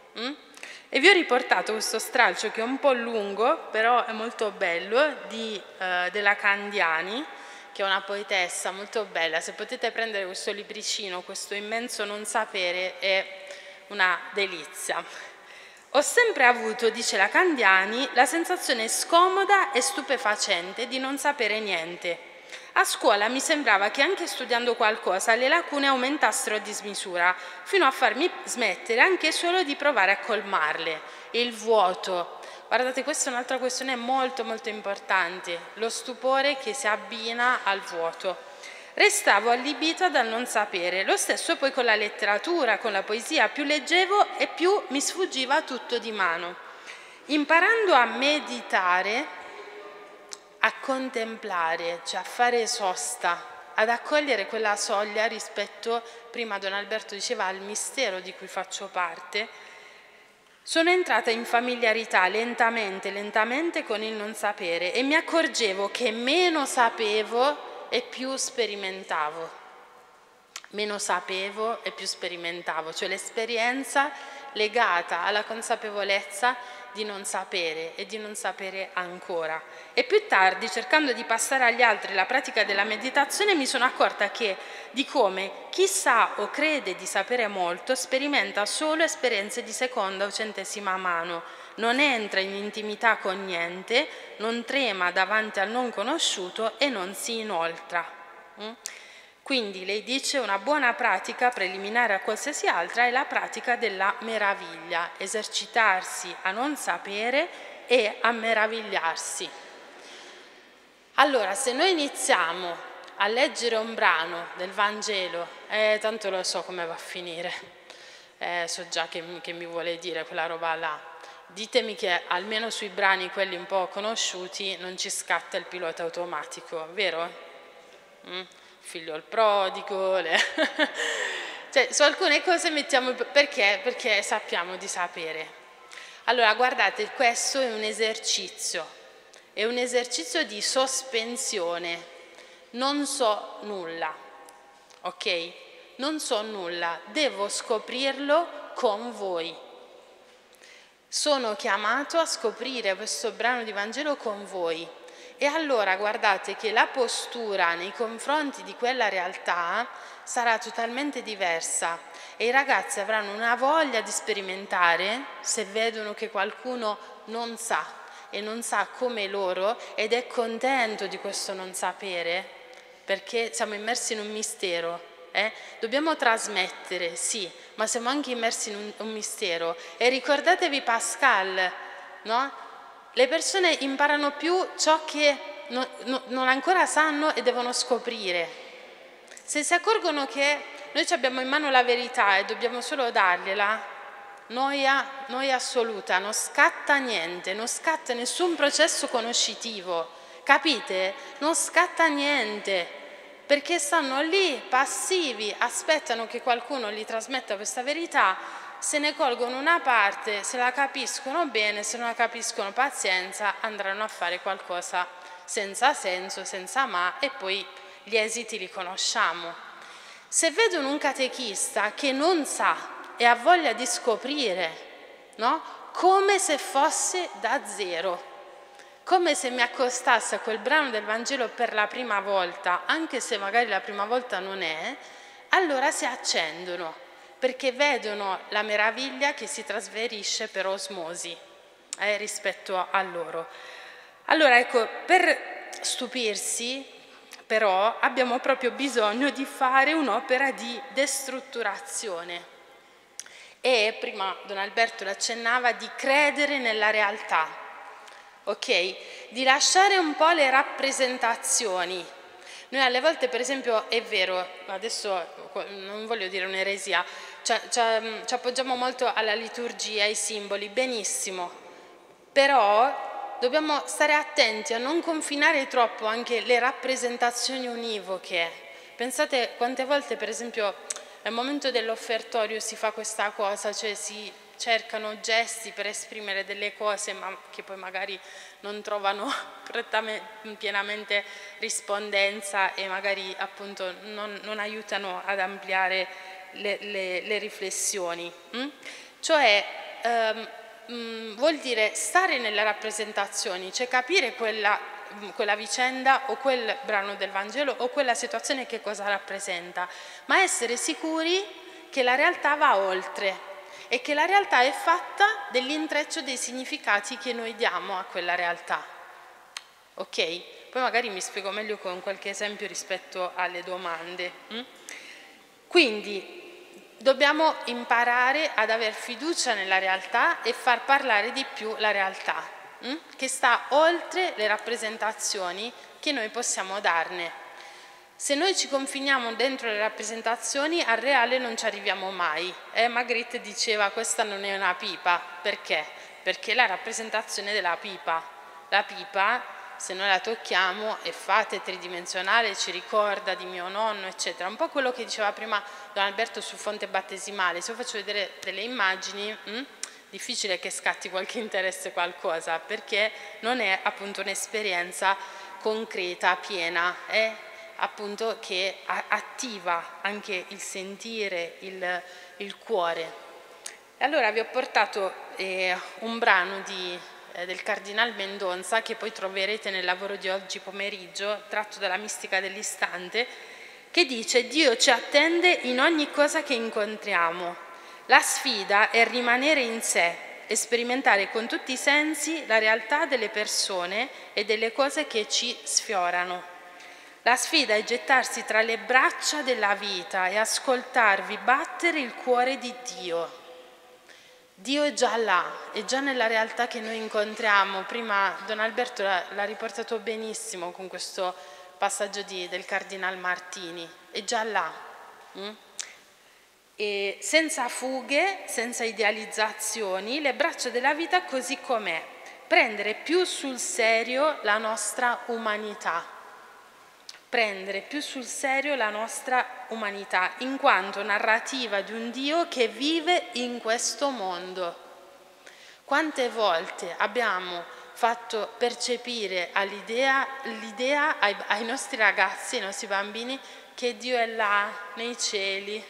G: E vi ho riportato questo stralcio che è un po' lungo, però è molto bello, della Candiani, che è una poetessa molto bella. Se potete prendere questo libricino, questo immenso non sapere, è una delizia. Ho sempre avuto, dice la Candiani, la sensazione scomoda e stupefacente di non sapere niente. A scuola mi sembrava che anche studiando qualcosa le lacune aumentassero a dismisura, fino a farmi smettere anche solo di provare a colmarle. Il vuoto. Guardate, questa è un'altra questione molto molto importante, lo stupore che si abbina al vuoto. Restavo allibita dal non sapere, lo stesso poi con la letteratura, con la poesia, più leggevo e più mi sfuggiva tutto di mano. Imparando a meditare, a contemplare, cioè a fare sosta, ad accogliere quella soglia rispetto, prima Don Alberto diceva, al mistero di cui faccio parte, sono entrata in familiarità lentamente con il non sapere e mi accorgevo che meno sapevo e più sperimentavo. Meno sapevo e più sperimentavo, cioè l'esperienza legata alla consapevolezza di non sapere e di non sapere ancora. E più tardi, cercando di passare agli altri la pratica della meditazione, mi sono accorta di come chi sa o crede di sapere molto sperimenta solo esperienze di seconda o centesima mano, non entra in intimità con niente, non trema davanti al non conosciuto e non si inoltra. Quindi lei dice una buona pratica preliminare a qualsiasi altra è la pratica della meraviglia, esercitarsi a non sapere e a meravigliarsi. Allora, se noi iniziamo a leggere un brano del Vangelo, tanto lo so come va a finire, so già che mi vuole dire quella roba là, ditemi che almeno sui brani, quelli un po' conosciuti, non ci scatta il pilota automatico, vero? Figlio il prodigo, cioè su alcune cose mettiamo perché? Perché sappiamo di sapere. Allora guardate, questo è un esercizio di sospensione. Non so nulla, ok? Non so nulla, devo scoprirlo con voi. Sono chiamato a scoprire questo brano di Vangelo con voi. E allora guardate che la postura nei confronti di quella realtà sarà totalmente diversa e i ragazzi avranno una voglia di sperimentare se vedono che qualcuno non sa e non sa come loro ed è contento di questo non sapere perché siamo immersi in un mistero. Dobbiamo trasmettere, sì, ma siamo anche immersi in un mistero. E ricordatevi Pascal, no? Le persone imparano più ciò che non ancora sanno e devono scoprire. Se si accorgono che noi abbiamo in mano la verità e dobbiamo solo dargliela, noia assoluta, non scatta niente, non scatta nessun processo conoscitivo, capite? Non scatta niente, perché stanno lì passivi, aspettano che qualcuno gli trasmetta questa verità. Se ne colgono una parte, se la capiscono bene, se non la capiscono pazienza, andranno a fare qualcosa senza senso, senza ma, e poi gli esiti li conosciamo. Se vedono un catechista che non sa e ha voglia di scoprire, no? Come se fosse da zero, come se mi accostasse a quel brano del Vangelo per la prima volta, anche se magari la prima volta non è, allora si accendono, perché vedono la meraviglia che si trasferisce per osmosi rispetto a loro. Allora ecco, per stupirsi però abbiamo proprio bisogno di fare un'opera di destrutturazione e, prima Don Alberto l'accennava, di credere nella realtà, ok? Di lasciare un po' le rappresentazioni. Noi alle volte, per esempio, è vero, adesso non voglio dire un'eresia, ci appoggiamo molto alla liturgia, ai simboli, benissimo, però dobbiamo stare attenti a non confinare troppo anche le rappresentazioni univoche. Pensate quante volte, per esempio, nel momento dell'offertorio si fa questa cosa, cioè si cercano gesti per esprimere delle cose, ma che poi magari non trovano pienamente rispondenza e magari appunto non aiutano ad ampliare le riflessioni. Cioè vuol dire stare nelle rappresentazioni, cioè capire quella vicenda o quel brano del Vangelo o quella situazione che cosa rappresenta, ma essere sicuri che la realtà va oltre e che la realtà è fatta dell'intreccio dei significati che noi diamo a quella realtà. Ok? Poi magari mi spiego meglio con qualche esempio rispetto alle domande. Quindi dobbiamo imparare ad aver fiducia nella realtà e far parlare di più la realtà, che sta oltre le rappresentazioni che noi possiamo darne. Se noi ci confiniamo dentro le rappresentazioni, al reale non ci arriviamo mai. Magritte diceva: questa non è una pipa. Perché? Perché è la rappresentazione della pipa. La pipa, se noi la tocchiamo, è fatta, è tridimensionale, ci ricorda di mio nonno, eccetera. Un po' quello che diceva prima Don Alberto sul fonte battesimale. Se io faccio vedere delle immagini, difficile che scatti qualche interesse qualcosa, perché non è appunto un'esperienza concreta, piena, appunto che attiva anche il sentire, il cuore. E allora vi ho portato un brano del Cardinal Mendonça, che poi troverete nel lavoro di oggi pomeriggio, tratto dalla Mistica dell'Istante, che dice: Dio ci attende in ogni cosa che incontriamo. La sfida è rimanere in sé e sperimentare con tutti i sensi la realtà delle persone e delle cose che ci sfiorano. La sfida è gettarsi tra le braccia della vita e ascoltarvi battere il cuore di Dio. Dio è già là, è già nella realtà che noi incontriamo. Prima Don Alberto l'ha riportato benissimo con questo passaggio del Cardinal Martini. È già là. E senza fughe, senza idealizzazioni, le braccia della vita così com'è. Prendere più sul serio la nostra umanità. Prendere più sul serio la nostra umanità, in quanto narrativa di un Dio che vive in questo mondo. Quante volte abbiamo fatto percepire l'idea ai nostri ragazzi, ai nostri bambini, che Dio è là, nei cieli?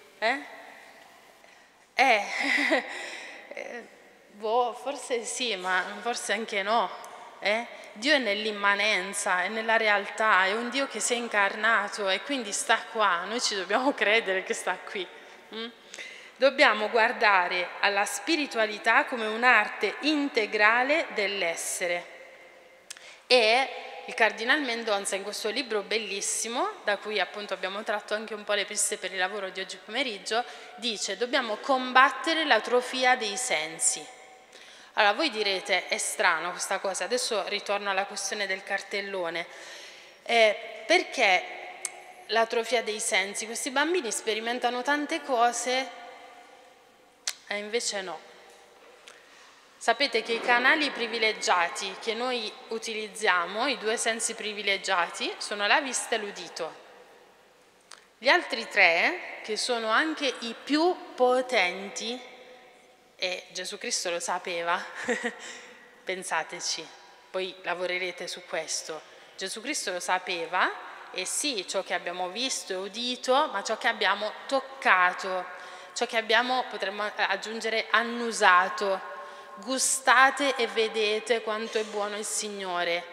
G: Forse sì, ma forse anche no. Dio è nell'immanenza, è nella realtà, è un Dio che si è incarnato e quindi sta qua. Noi ci dobbiamo credere che sta qui. Dobbiamo guardare alla spiritualità come un'arte integrale dell'essere. E il Cardinal Mendonça, in questo libro bellissimo, da cui appunto abbiamo tratto anche un po' le piste per il lavoro di oggi pomeriggio, dice: dobbiamo combattere l'atrofia dei sensi. Allora voi direte: è strano questa cosa, adesso ritorno alla questione del cartellone. Perché l'atrofia dei sensi? Questi bambini sperimentano tante cose e invece no. Sapete che i canali privilegiati che noi utilizziamo, i due sensi privilegiati, sono la vista e l'udito. Gli altri tre, che sono anche i più potenti, e Gesù Cristo lo sapeva, pensateci, poi lavorerete su questo. Gesù Cristo lo sapeva, e sì, ciò che abbiamo visto e udito, ma ciò che abbiamo toccato. ciò che abbiamo potremmo aggiungere annusato, gustate e vedete quanto è buono il Signore.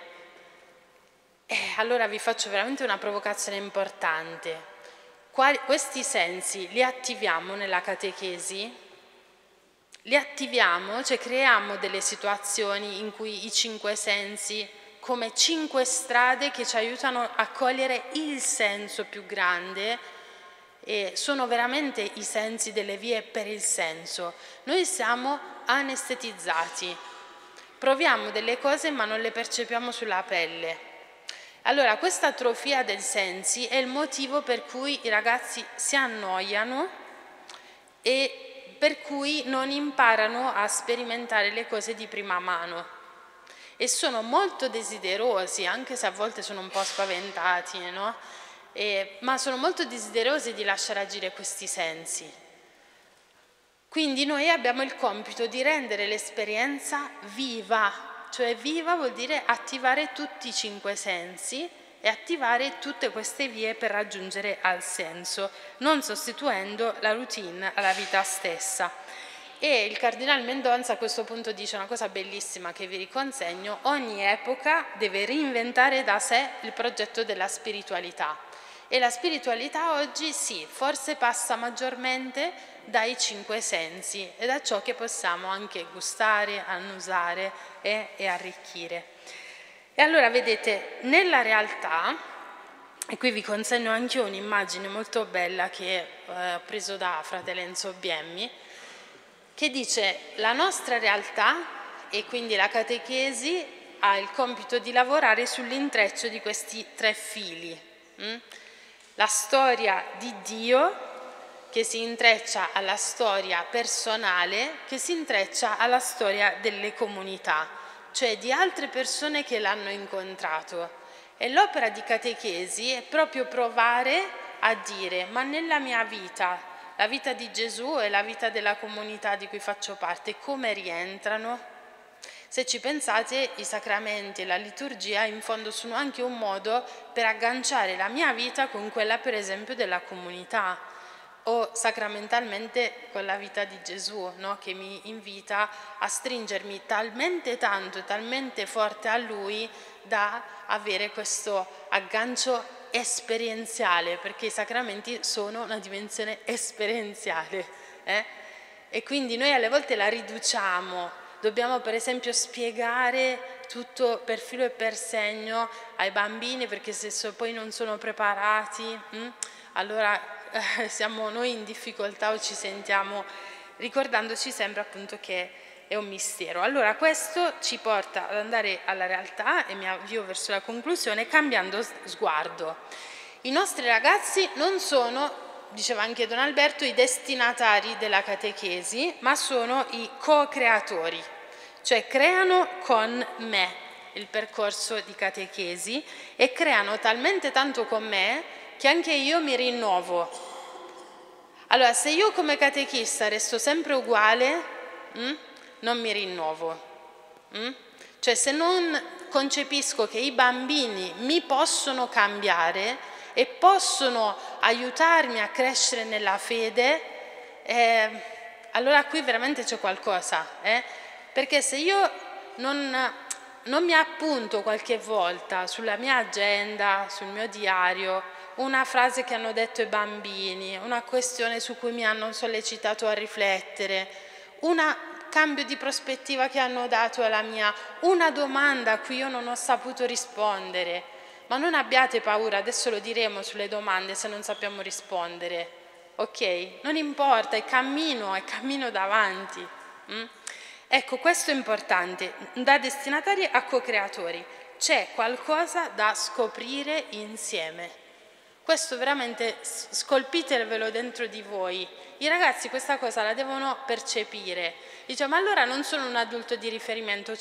G: Allora vi faccio veramente una provocazione importante. Questi sensi li attiviamo nella catechesi? Li attiviamo, cioè creiamo delle situazioni in cui i 5 sensi, come 5 strade che ci aiutano a cogliere il senso più grande, e sono veramente i sensi delle vie per il senso. Noi siamo anestetizzati, proviamo delle cose ma non le percepiamo sulla pelle. Allora, questa atrofia dei sensi è il motivo per cui i ragazzi si annoiano e per cui non imparano a sperimentare le cose di prima mano e sono molto desiderosi, anche se a volte sono un po' spaventati, no? Ma sono molto desiderosi di lasciare agire questi sensi. Quindi noi abbiamo il compito di rendere l'esperienza viva, cioè viva vuol dire attivare tutti i 5 sensi e attivare tutte queste vie per raggiungere al senso, non sostituendo la routine alla vita stessa. E il Cardinal Mendonça a questo punto dice una cosa bellissima che vi riconsegno: ogni epoca deve reinventare da sé il progetto della spiritualità. E la spiritualità oggi sì, forse passa maggiormente dai 5 sensi e da ciò che possiamo anche gustare, annusare e arricchire. E allora vedete, nella realtà, e qui vi consegno anche io un'immagine molto bella che ho preso da fratello Enzo Biemmi, che dice: la nostra realtà, e quindi la catechesi, ha il compito di lavorare sull'intreccio di questi 3 fili. La storia di Dio che si intreccia alla storia personale, che si intreccia alla storia delle comunità, cioè di altre persone che l'hanno incontrato. E l'opera di catechesi è proprio provare a dire: ma nella mia vita, la vita di Gesù e la vita della comunità di cui faccio parte, come rientrano? Se ci pensate, i sacramenti e la liturgia in fondo sono anche un modo per agganciare la mia vita con quella, per esempio, della comunità, o sacramentalmente con la vita di Gesù, no? Che mi invita a stringermi talmente tanto e talmente forte a Lui da avere questo aggancio esperienziale, perché i sacramenti sono una dimensione esperienziale. E quindi noi alle volte la riduciamo, dobbiamo per esempio spiegare tutto per filo e per segno ai bambini, perché se poi non sono preparati, allora siamo noi in difficoltà o ci sentiamo, ricordandoci sempre appunto che è un mistero. Allora questo ci porta ad andare alla realtà, e mi avvio verso la conclusione, cambiando sguardo. I nostri ragazzi non sono, diceva anche Don Alberto, i destinatari della catechesi, ma sono i co-creatori, cioè creano con me il percorso di catechesi e creano talmente tanto con me che anche io mi rinnovo. Allora, se io come catechista resto sempre uguale, non mi rinnovo. Cioè, se non concepisco che i bambini mi possono cambiare e possono aiutarmi a crescere nella fede, allora qui veramente c'è qualcosa. Perché se io non mi appunto qualche volta sulla mia agenda, sul mio diario, una frase che hanno detto i bambini, una questione su cui mi hanno sollecitato a riflettere, un cambio di prospettiva che hanno dato alla mia, una domanda a cui io non ho saputo rispondere. Ma non abbiate paura, adesso lo diremo sulle domande se non sappiamo rispondere, ok? Non importa, è cammino davanti. Ecco, questo è importante, da destinatari a co-creatori. C'è qualcosa da scoprire insieme. Questo veramente scolpitevelo dentro di voi. I ragazzi questa cosa la devono percepire. Dice: ma allora non sono un adulto di riferimento?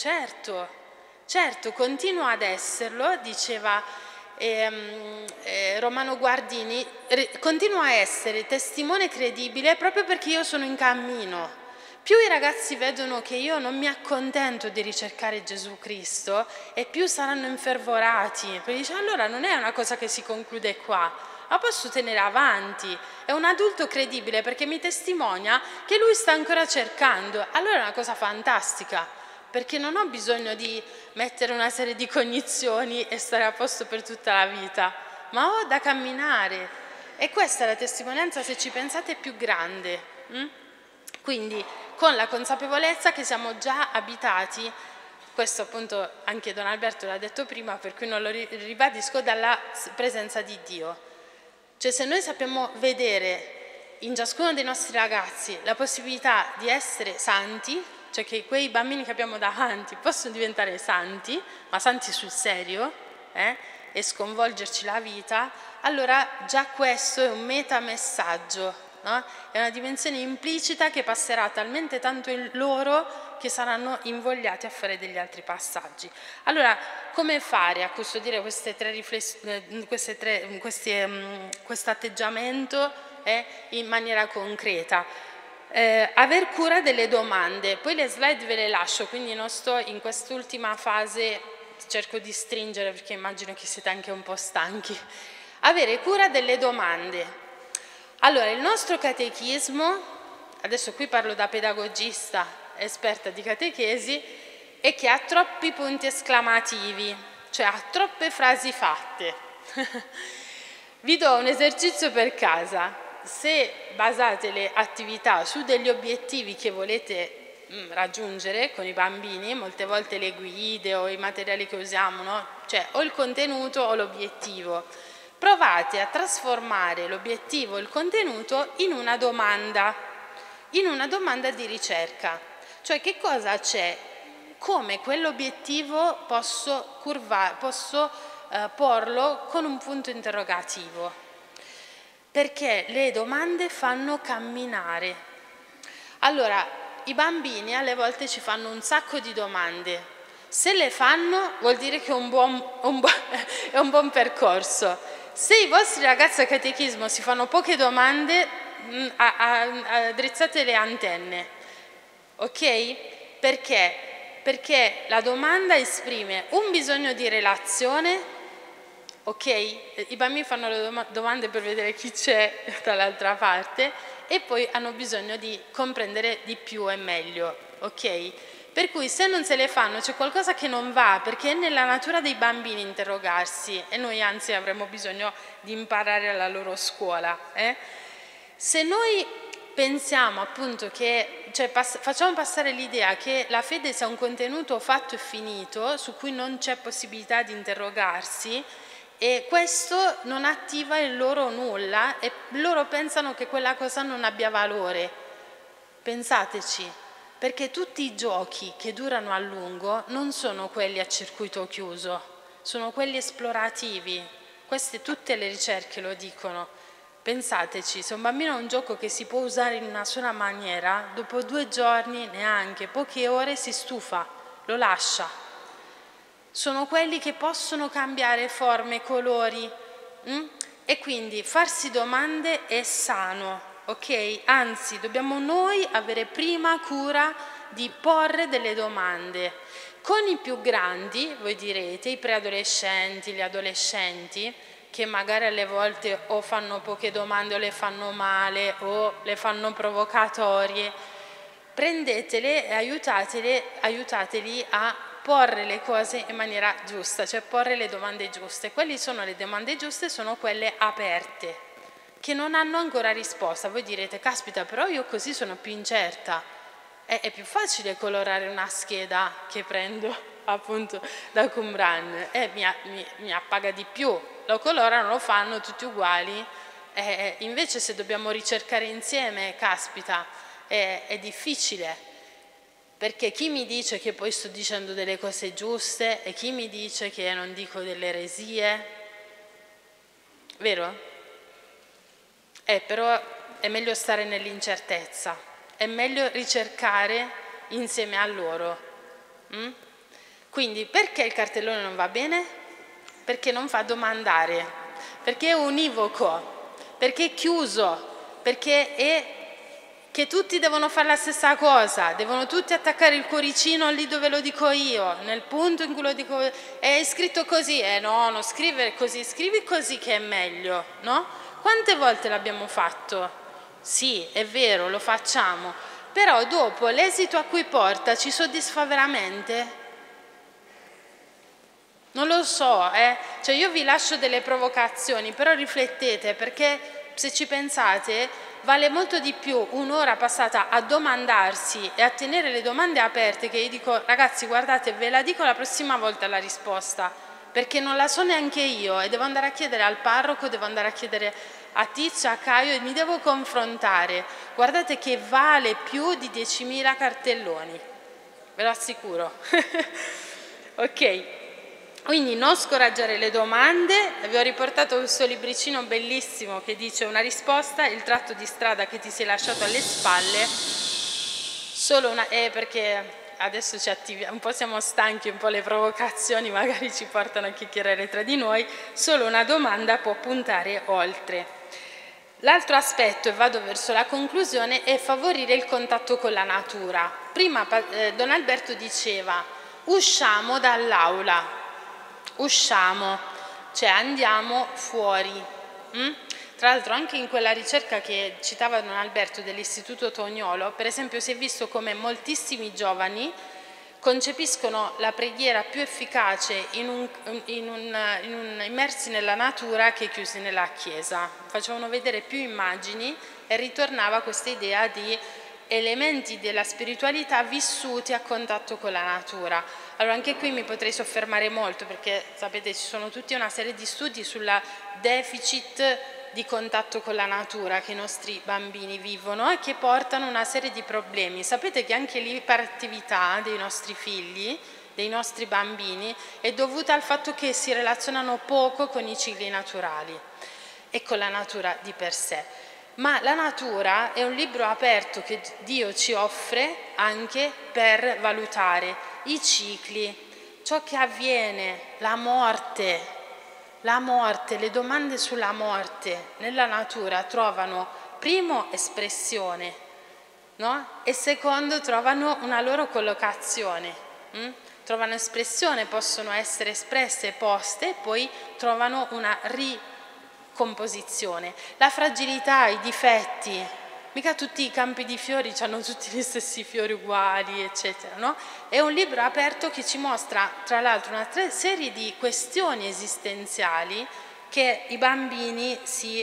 G: Certo, continua ad esserlo, diceva Romano Guardini, continua a essere testimone credibile proprio perché io sono in cammino. Più i ragazzi vedono che io non mi accontento di ricercare Gesù Cristo, e più saranno infervorati, perché dice: allora non è una cosa che si conclude qua, ma posso tenere avanti. È un adulto credibile perché mi testimonia che lui sta ancora cercando. Allora è una cosa fantastica, perché non ho bisogno di mettere una serie di cognizioni e stare a posto per tutta la vita, ma ho da camminare. E questa è la testimonianza, se ci pensate, più grande. Quindi con la consapevolezza che siamo già abitati, questo appunto anche Don Alberto l'ha detto prima, per cui non lo ribadisco, dalla presenza di Dio. Cioè, se noi sappiamo vedere in ciascuno dei nostri ragazzi la possibilità di essere santi, cioè che quei bambini che abbiamo davanti possono diventare santi, ma santi sul serio, e sconvolgerci la vita, allora già questo è un metamessaggio, no? È una dimensione implicita che passerà talmente tanto in loro che saranno invogliati a fare degli altri passaggi. Allora, come fare a custodire questo atteggiamento in maniera concreta? Aver cura delle domande. Poi le slide ve le lascio, quindi non sto in quest'ultima fase, cerco di stringere perché immagino che siete anche un po' stanchi. Avere cura delle domande. Allora, il nostro catechismo, adesso qui parlo da pedagogista esperta di catechesi, è che ha troppi punti esclamativi, cioè ha troppe frasi fatte. Vi do un esercizio per casa. Se basate le attività su degli obiettivi che volete raggiungere con i bambini, molte volte le guide o i materiali che usiamo, no? Cioè o il contenuto o l'obiettivo, provate a trasformare l'obiettivo e il contenuto in una domanda di ricerca. Cioè, che cosa c'è? Come quell'obiettivo posso porlo con un punto interrogativo? Perché le domande fanno camminare. Allora, i bambini alle volte ci fanno un sacco di domande. Se le fanno, vuol dire che è un buon percorso. Se i vostri ragazzi a catechismo si fanno poche domande, drizzate le antenne. Ok? Perché? Perché la domanda esprime un bisogno di relazione. Ok? I bambini fanno le domande per vedere chi c'è dall'altra parte e poi hanno bisogno di comprendere di più e meglio. Ok? Per cui se non se le fanno c'è qualcosa che non va, perché è nella natura dei bambini interrogarsi e noi anzi avremo bisogno di imparare alla loro scuola. Se noi pensiamo appunto che, cioè facciamo passare l'idea che la fede sia un contenuto fatto e finito su cui non c'è possibilità di interrogarsi, e questo non attiva il loro nulla e loro pensano che quella cosa non abbia valore. Pensateci, perché tutti i giochi che durano a lungo non sono quelli a circuito chiuso, sono quelli esplorativi. Queste tutte le ricerche lo dicono. Pensateci, se un bambino ha un gioco che si può usare in una sola maniera, dopo 2 giorni, neanche poche ore, si stufa, lo lascia. Sono quelli che possono cambiare forme, colori, e quindi farsi domande è sano, ok? Anzi, dobbiamo noi avere prima cura di porre delle domande. Con i più grandi, voi direte, i preadolescenti, gli adolescenti, che magari alle volte o fanno poche domande o le fanno male o le fanno provocatorie, prendetele e aiutateli a porre le cose in maniera giusta, cioè porre le domande giuste. Quali sono le domande giuste? Sono quelle aperte, che non hanno ancora risposta. Voi direte, caspita, però io così sono più incerta. È più facile colorare una scheda che prendo appunto da Qumran, mi appaga di più. Lo colorano, lo fanno tutti uguali. Invece se dobbiamo ricercare insieme, caspita, è difficile. Perché chi mi dice che poi sto dicendo delle cose giuste e chi mi dice che non dico delle eresie? Vero? Però è meglio stare nell'incertezza, è meglio ricercare insieme a loro. Quindi perché il cartellone non va bene? Perché non fa domandare, perché è univoco, perché è chiuso, perché che tutti devono fare la stessa cosa, devono tutti attaccare il cuoricino lì dove lo dico io, nel punto in cui lo dico, è scritto così, no, non scrivere così, scrivi così che è meglio, no? Quante volte l'abbiamo fatto? Sì, è vero, lo facciamo, però dopo l'esito a cui porta ci soddisfa veramente? Non lo so, cioè io vi lascio delle provocazioni, però riflettete, perché se ci pensate vale molto di più un'ora passata a domandarsi e a tenere le domande aperte, che io dico ragazzi guardate ve la dico la prossima volta la risposta, perché non la so neanche io e devo andare a chiedere al parroco, devo andare a chiedere a Tizio, a Caio e mi devo confrontare. Guardate che vale più di 10.000 cartelloni, ve lo assicuro. Ok. Quindi non scoraggiare le domande, vi ho riportato questo libricino bellissimo che dice una risposta, il tratto di strada che ti sei lasciato alle spalle, solo una, perché adesso ci attiviamo, un po' siamo stanchi, un po' le provocazioni magari ci portano a chiacchierare tra di noi, solo una domanda può puntare oltre. L'altro aspetto, e vado verso la conclusione, è favorire il contatto con la natura. Prima Don Alberto diceva usciamo dall'aula. Usciamo, cioè andiamo fuori. Tra l'altro anche in quella ricerca che citava Don Alberto dell'Istituto Tognolo, per esempio si è visto come moltissimi giovani concepiscono la preghiera più efficace immersi nella natura che chiusi nella chiesa. Facevano vedere più immagini e ritornava questa idea di elementi della spiritualità vissuti a contatto con la natura. Allora anche qui mi potrei soffermare molto perché sapete ci sono tutta una serie di studi sulla deficit di contatto con la natura che i nostri bambini vivono e che portano una serie di problemi. Sapete che anche l'iperattività dei nostri figli, dei nostri bambini, è dovuta al fatto che si relazionano poco con i cicli naturali e con la natura di per sé. Ma la natura è un libro aperto che Dio ci offre anche per valutare i cicli, ciò che avviene, la morte, le domande sulla morte nella natura trovano primo espressione, no? E secondo trovano una loro collocazione, trovano espressione, possono essere espresse, poste e poi trovano una composizione, la fragilità, i difetti, mica tutti i campi di fiori hanno tutti gli stessi fiori uguali, eccetera, no? È un libro aperto che ci mostra, tra l'altro, una serie di questioni esistenziali che i bambini si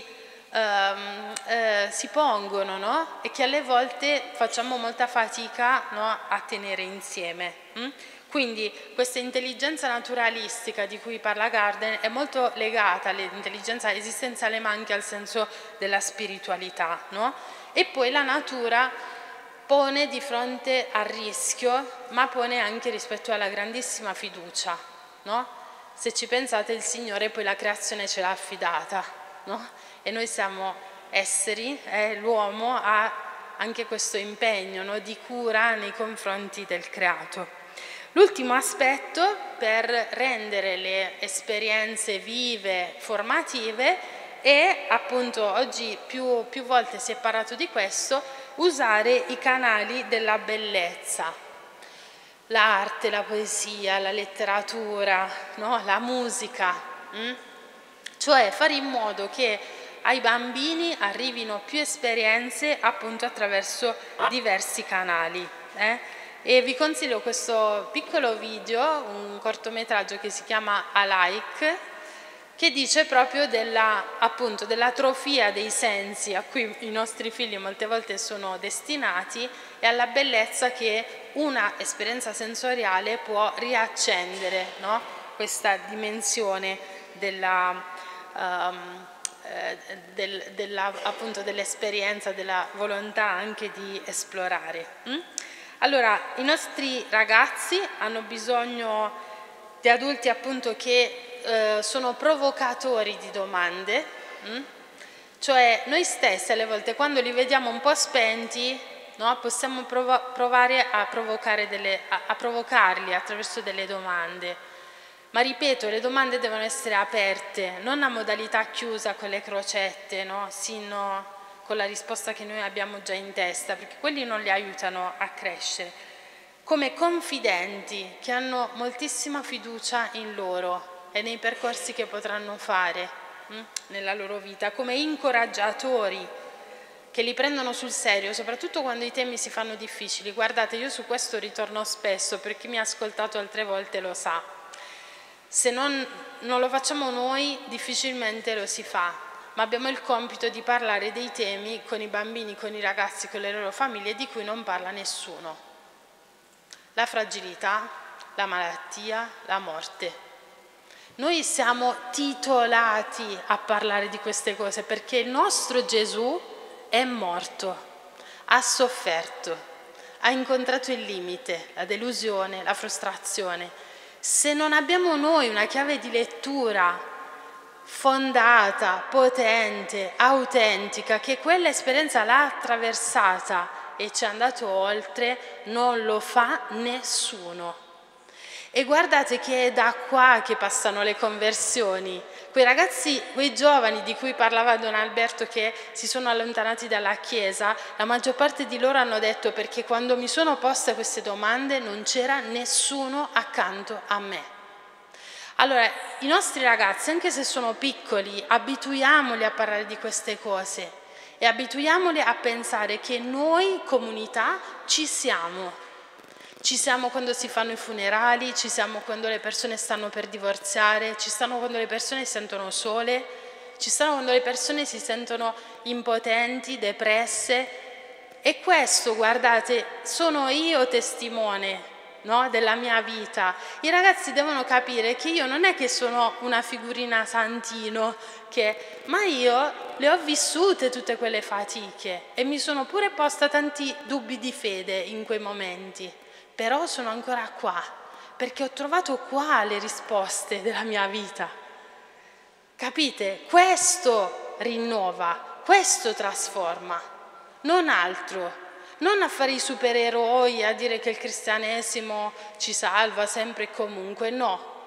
G: pongono, no? E che alle volte facciamo molta fatica, no? A tenere insieme. Quindi questa intelligenza naturalistica di cui parla Garden è molto legata all'intelligenza esistenziale ma anche al senso della spiritualità, no? E poi la natura pone di fronte al rischio ma pone anche rispetto alla grandissima fiducia, no? Se ci pensate il Signore poi la creazione ce l'ha affidata, no? E noi siamo esseri, l'uomo ha anche questo impegno, no? Di cura nei confronti del creato. L'ultimo aspetto per rendere le esperienze vive, formative, è appunto oggi più volte si è parlato di questo, usare i canali della bellezza, l'arte, la poesia, la letteratura, no? La musica, cioè fare in modo che ai bambini arrivino più esperienze appunto attraverso diversi canali. E vi consiglio questo piccolo video, un cortometraggio che si chiama Alike, che dice proprio dell'atrofia dei sensi a cui i nostri figli molte volte sono destinati e alla bellezza che una esperienza sensoriale può riaccendere, no? Questa dimensione appunto dell'esperienza, della volontà anche di esplorare. Allora, i nostri ragazzi hanno bisogno di adulti appunto che sono provocatori di domande, cioè noi stessi alle volte quando li vediamo un po' spenti, no, possiamo provare a provocarli attraverso delle domande. Ma ripeto, le domande devono essere aperte, non a modalità chiusa con le crocette, no? Sì, no, con la risposta che noi abbiamo già in testa, perché quelli non li aiutano a crescere, come confidenti che hanno moltissima fiducia in loro e nei percorsi che potranno fare nella loro vita, come incoraggiatori che li prendono sul serio, soprattutto quando i temi si fanno difficili. Guardate, io su questo ritorno spesso, per chi mi ha ascoltato altre volte lo sa. Se non lo facciamo noi, difficilmente lo si fa, ma abbiamo il compito di parlare dei temi con i bambini, con i ragazzi, con le loro famiglie, di cui non parla nessuno. La fragilità, la malattia, la morte. Noi siamo titolati a parlare di queste cose perché il nostro Gesù è morto, ha sofferto, ha incontrato il limite, la delusione, la frustrazione. Se non abbiamo noi una chiave di lettura fondata, potente, autentica, che quell'esperienza l'ha attraversata e ci è andato oltre, non lo fa nessuno. E guardate che è da qua che passano le conversioni. Quei ragazzi, quei giovani di cui parlava Don Alberto che si sono allontanati dalla Chiesa, la maggior parte di loro hanno detto: perché quando mi sono poste queste domande non c'era nessuno accanto a me. Allora, i nostri ragazzi, anche se sono piccoli, abituiamoli a parlare di queste cose e abituiamoli a pensare che noi, comunità, ci siamo. Ci siamo quando si fanno i funerali, ci siamo quando le persone stanno per divorziare, ci stanno quando le persone si sentono sole, ci stanno quando le persone si sentono impotenti, depresse. E questo, guardate, sono io testimone, no, della mia vita. I ragazzi devono capire che io non è che sono una figurina santino, ma io le ho vissute tutte quelle fatiche e mi sono pure posta tanti dubbi di fede in quei momenti. Però sono ancora qua, perché ho trovato qua le risposte della mia vita. Capite? Questo rinnova, questo trasforma, non altro. Non a fare i supereroi, a dire che il cristianesimo ci salva sempre e comunque, no.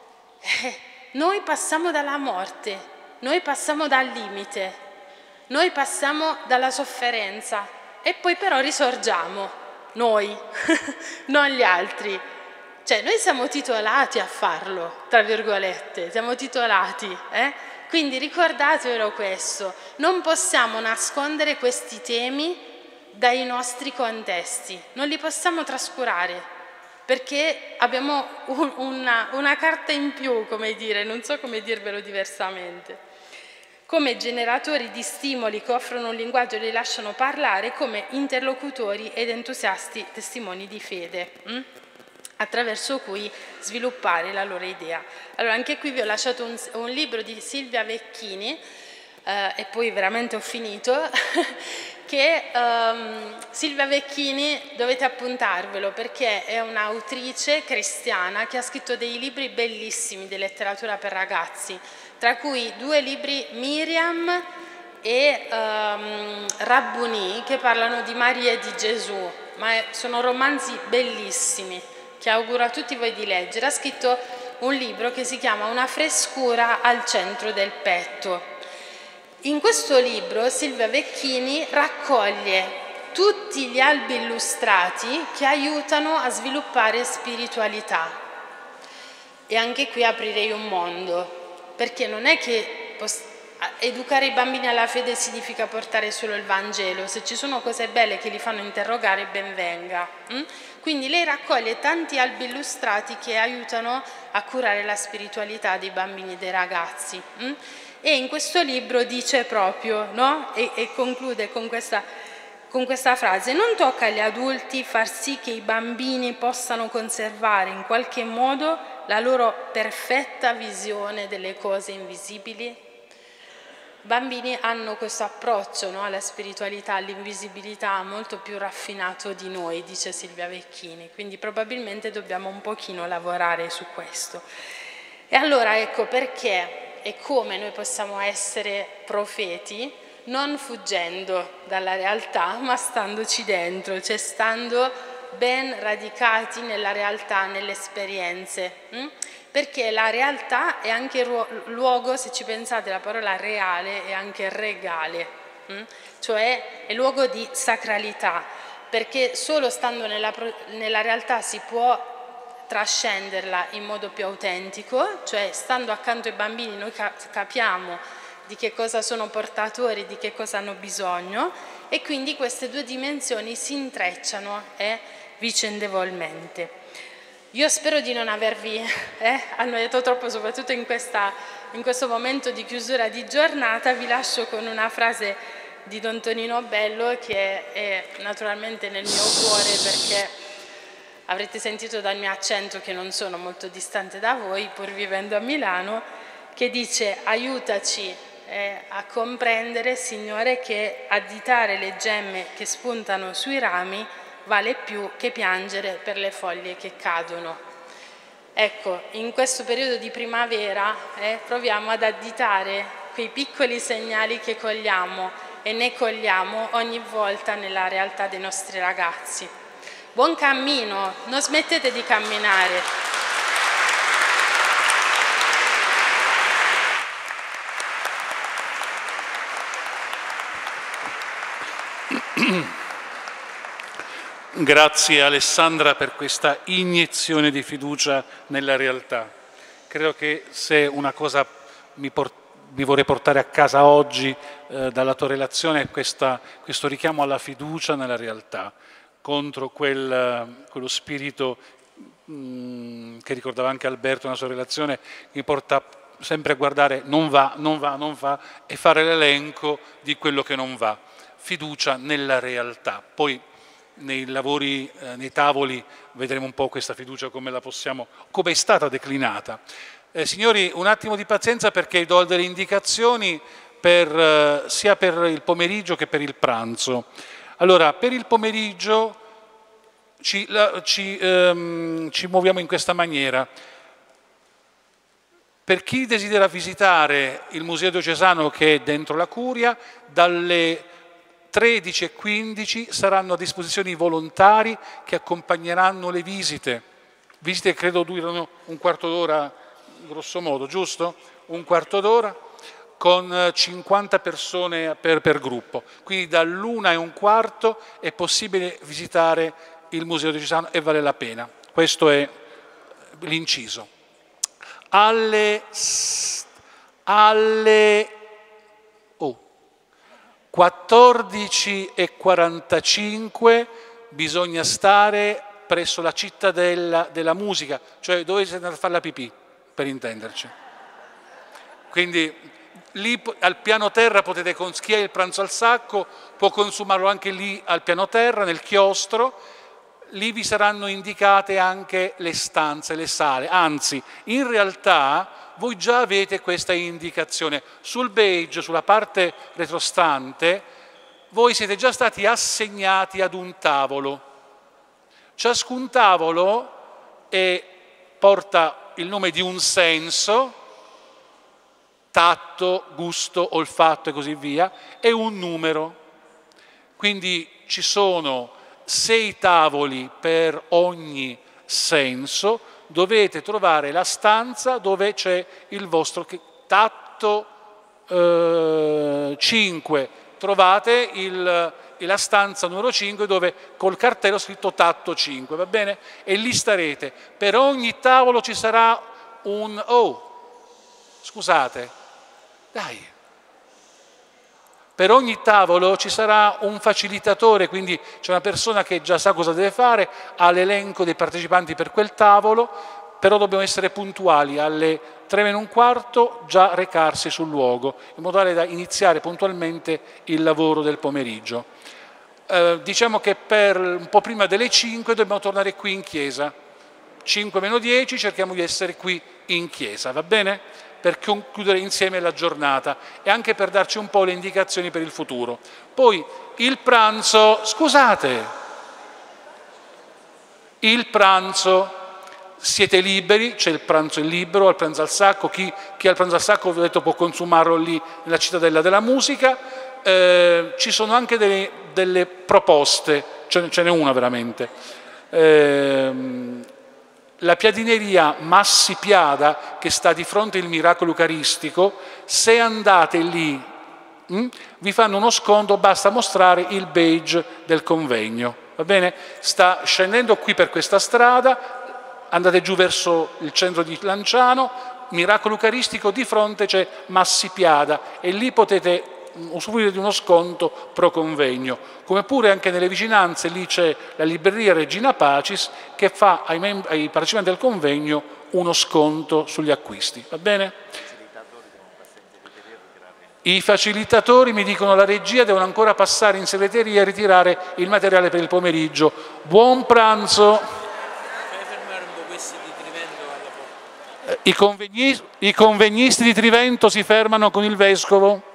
G: Noi passiamo dalla morte, noi passiamo dal limite, noi passiamo dalla sofferenza e poi però risorgiamo. Noi, non gli altri. Cioè, noi siamo titolati a farlo, tra virgolette, siamo titolati, Quindi ricordatevelo questo, non possiamo nascondere questi temi dai nostri contesti, non li possiamo trascurare, perché abbiamo una carta in più, come dire, non so come dirvelo diversamente. Come generatori di stimoli che offrono un linguaggio e li lasciano parlare, come interlocutori ed entusiasti testimoni di fede, attraverso cui sviluppare la loro idea. Allora, anche qui vi ho lasciato un libro di Silvia Vecchini, e poi veramente ho finito, che Silvia Vecchini dovete appuntarvelo perché è un'autrice cristiana che ha scritto dei libri bellissimi di letteratura per ragazzi, tra cui 2 libri, Miriam e Rabbuni, che parlano di Maria e di Gesù, ma sono romanzi bellissimi che auguro a tutti voi di leggere. Ha scritto un libro che si chiama Una frescura al centro del petto. In questo libro Silvia Vecchini raccoglie tutti gli albi illustrati che aiutano a sviluppare spiritualità. E anche qui aprirei un mondo, perché non è che educare i bambini alla fede significa portare solo il Vangelo. Se ci sono cose belle che li fanno interrogare, ben venga. Quindi lei raccoglie tanti albi illustrati che aiutano a curare la spiritualità dei bambini e dei ragazzi. E in questo libro dice proprio, no? E conclude con questa frase: non tocca agli adulti far sì che i bambini possano conservare in qualche modo la loro perfetta visione delle cose invisibili. I bambini hanno questo approccio, no, alla spiritualità, all'invisibilità molto più raffinato di noi, dice Silvia Vecchini, quindi probabilmente dobbiamo un pochino lavorare su questo. E allora ecco perché e come noi possiamo essere profeti, non fuggendo dalla realtà, ma standoci dentro, cioè stando ben radicati nella realtà, nelle esperienze. Perché la realtà è anche luogo, se ci pensate, la parola reale è anche regale. cioè è luogo di sacralità, perché solo stando nella realtà si può trascenderla in modo più autentico, cioè stando accanto ai bambini noi capiamo di che cosa sono portatori, di che cosa hanno bisogno, e quindi queste due dimensioni si intrecciano vicendevolmente. Io spero di non avervi annoiato troppo, soprattutto in questo momento di chiusura di giornata. Vi lascio con una frase di Don Tonino Bello, che è naturalmente nel mio cuore, perché avrete sentito dal mio accento che non sono molto distante da voi, pur vivendo a Milano, che dice: aiutaci a comprendere, Signore, che additare le gemme che spuntano sui rami vale più che piangere per le foglie che cadono. Ecco, in questo periodo di primavera proviamo ad additare quei piccoli segnali che cogliamo e ne cogliamo ogni volta nella realtà dei nostri ragazzi. Buon cammino, non smettete di camminare.
A: Grazie Alessandra per questa iniezione di fiducia nella realtà. Credo che se una cosa mi vorrei portare a casa oggi dalla tua relazione è questo richiamo alla fiducia nella realtà, contro quello spirito che ricordava anche Alberto nella sua relazione, che mi porta sempre a guardare non va e fare l'elenco di quello che non va. Fiducia nella realtà. Poi nei lavori, nei tavoli vedremo un po' questa fiducia come è stata declinata. Signori, un attimo di pazienza perché do delle indicazioni sia per il pomeriggio che per il pranzo. Allora, per il pomeriggio ci muoviamo in questa maniera. Per chi desidera visitare il Museo Diocesano, che è dentro la Curia, dalle 13:15 saranno a disposizione i volontari che accompagneranno le visite. Visite che credo durano un quarto d'ora, grosso modo, giusto? Un quarto d'ora, con 50 persone per gruppo. Quindi dall'1:15 è possibile visitare il Museo Diocesano e vale la pena. Questo è l'inciso. Alle 14:45 bisogna stare presso la cittadella della musica, cioè dove siete andati a fare la pipì, per intenderci. Quindi lì al piano terra potete, chi ha il pranzo al sacco può consumarlo anche lì al piano terra, nel chiostro. Lì vi saranno indicate anche le stanze, le sale, anzi in realtà voi già avete questa indicazione. Sul badge, sulla parte retrostante, voi siete già stati assegnati ad un tavolo. Ciascun tavolo porta il nome di un senso, tatto, gusto, olfatto e così via, e un numero. Quindi ci sono 6 tavoli per ogni senso, dovete trovare la stanza dove c'è il vostro tatto. 5 trovate la stanza numero 5 dove col cartello scritto tatto 5, va bene? E lì starete. Per ogni tavolo ci sarà per ogni tavolo ci sarà un facilitatore, quindi c'è una persona che già sa cosa deve fare, ha l'elenco dei partecipanti per quel tavolo, però dobbiamo essere puntuali, alle 3:15 già recarsi sul luogo, in modo tale da iniziare puntualmente il lavoro del pomeriggio. Diciamo che per un po' prima delle 5 dobbiamo tornare qui in chiesa, 5:10 cerchiamo di essere qui in chiesa, va bene? Per concludere insieme la giornata e anche per darci un po' le indicazioni per il futuro. Poi il pranzo, il pranzo siete liberi, c'è il pranzo libero, al pranzo al sacco, chi ha il pranzo al sacco vi ho detto può consumarlo lì nella cittadella della musica. Ci sono anche delle proposte, ce n'è una veramente. La piadineria Massi Piada, che sta di fronte al Miracolo Eucaristico, se andate lì vi fanno uno sconto, basta mostrare il badge del convegno, va bene? Sta scendendo qui per questa strada, andate giù verso il centro di Lanciano, Miracolo Eucaristico, di fronte c'è Massipiada e lì potete usufruire di uno sconto pro convegno, come pure anche nelle vicinanze lì c'è la libreria Regina Pacis che fa ai partecipanti del convegno uno sconto sugli acquisti, va bene? I facilitatori, mi dicono la regia, devono ancora passare in segreteria e ritirare il materiale per il pomeriggio. Buon pranzo! I convegnisti di Trivento si fermano con il Vescovo.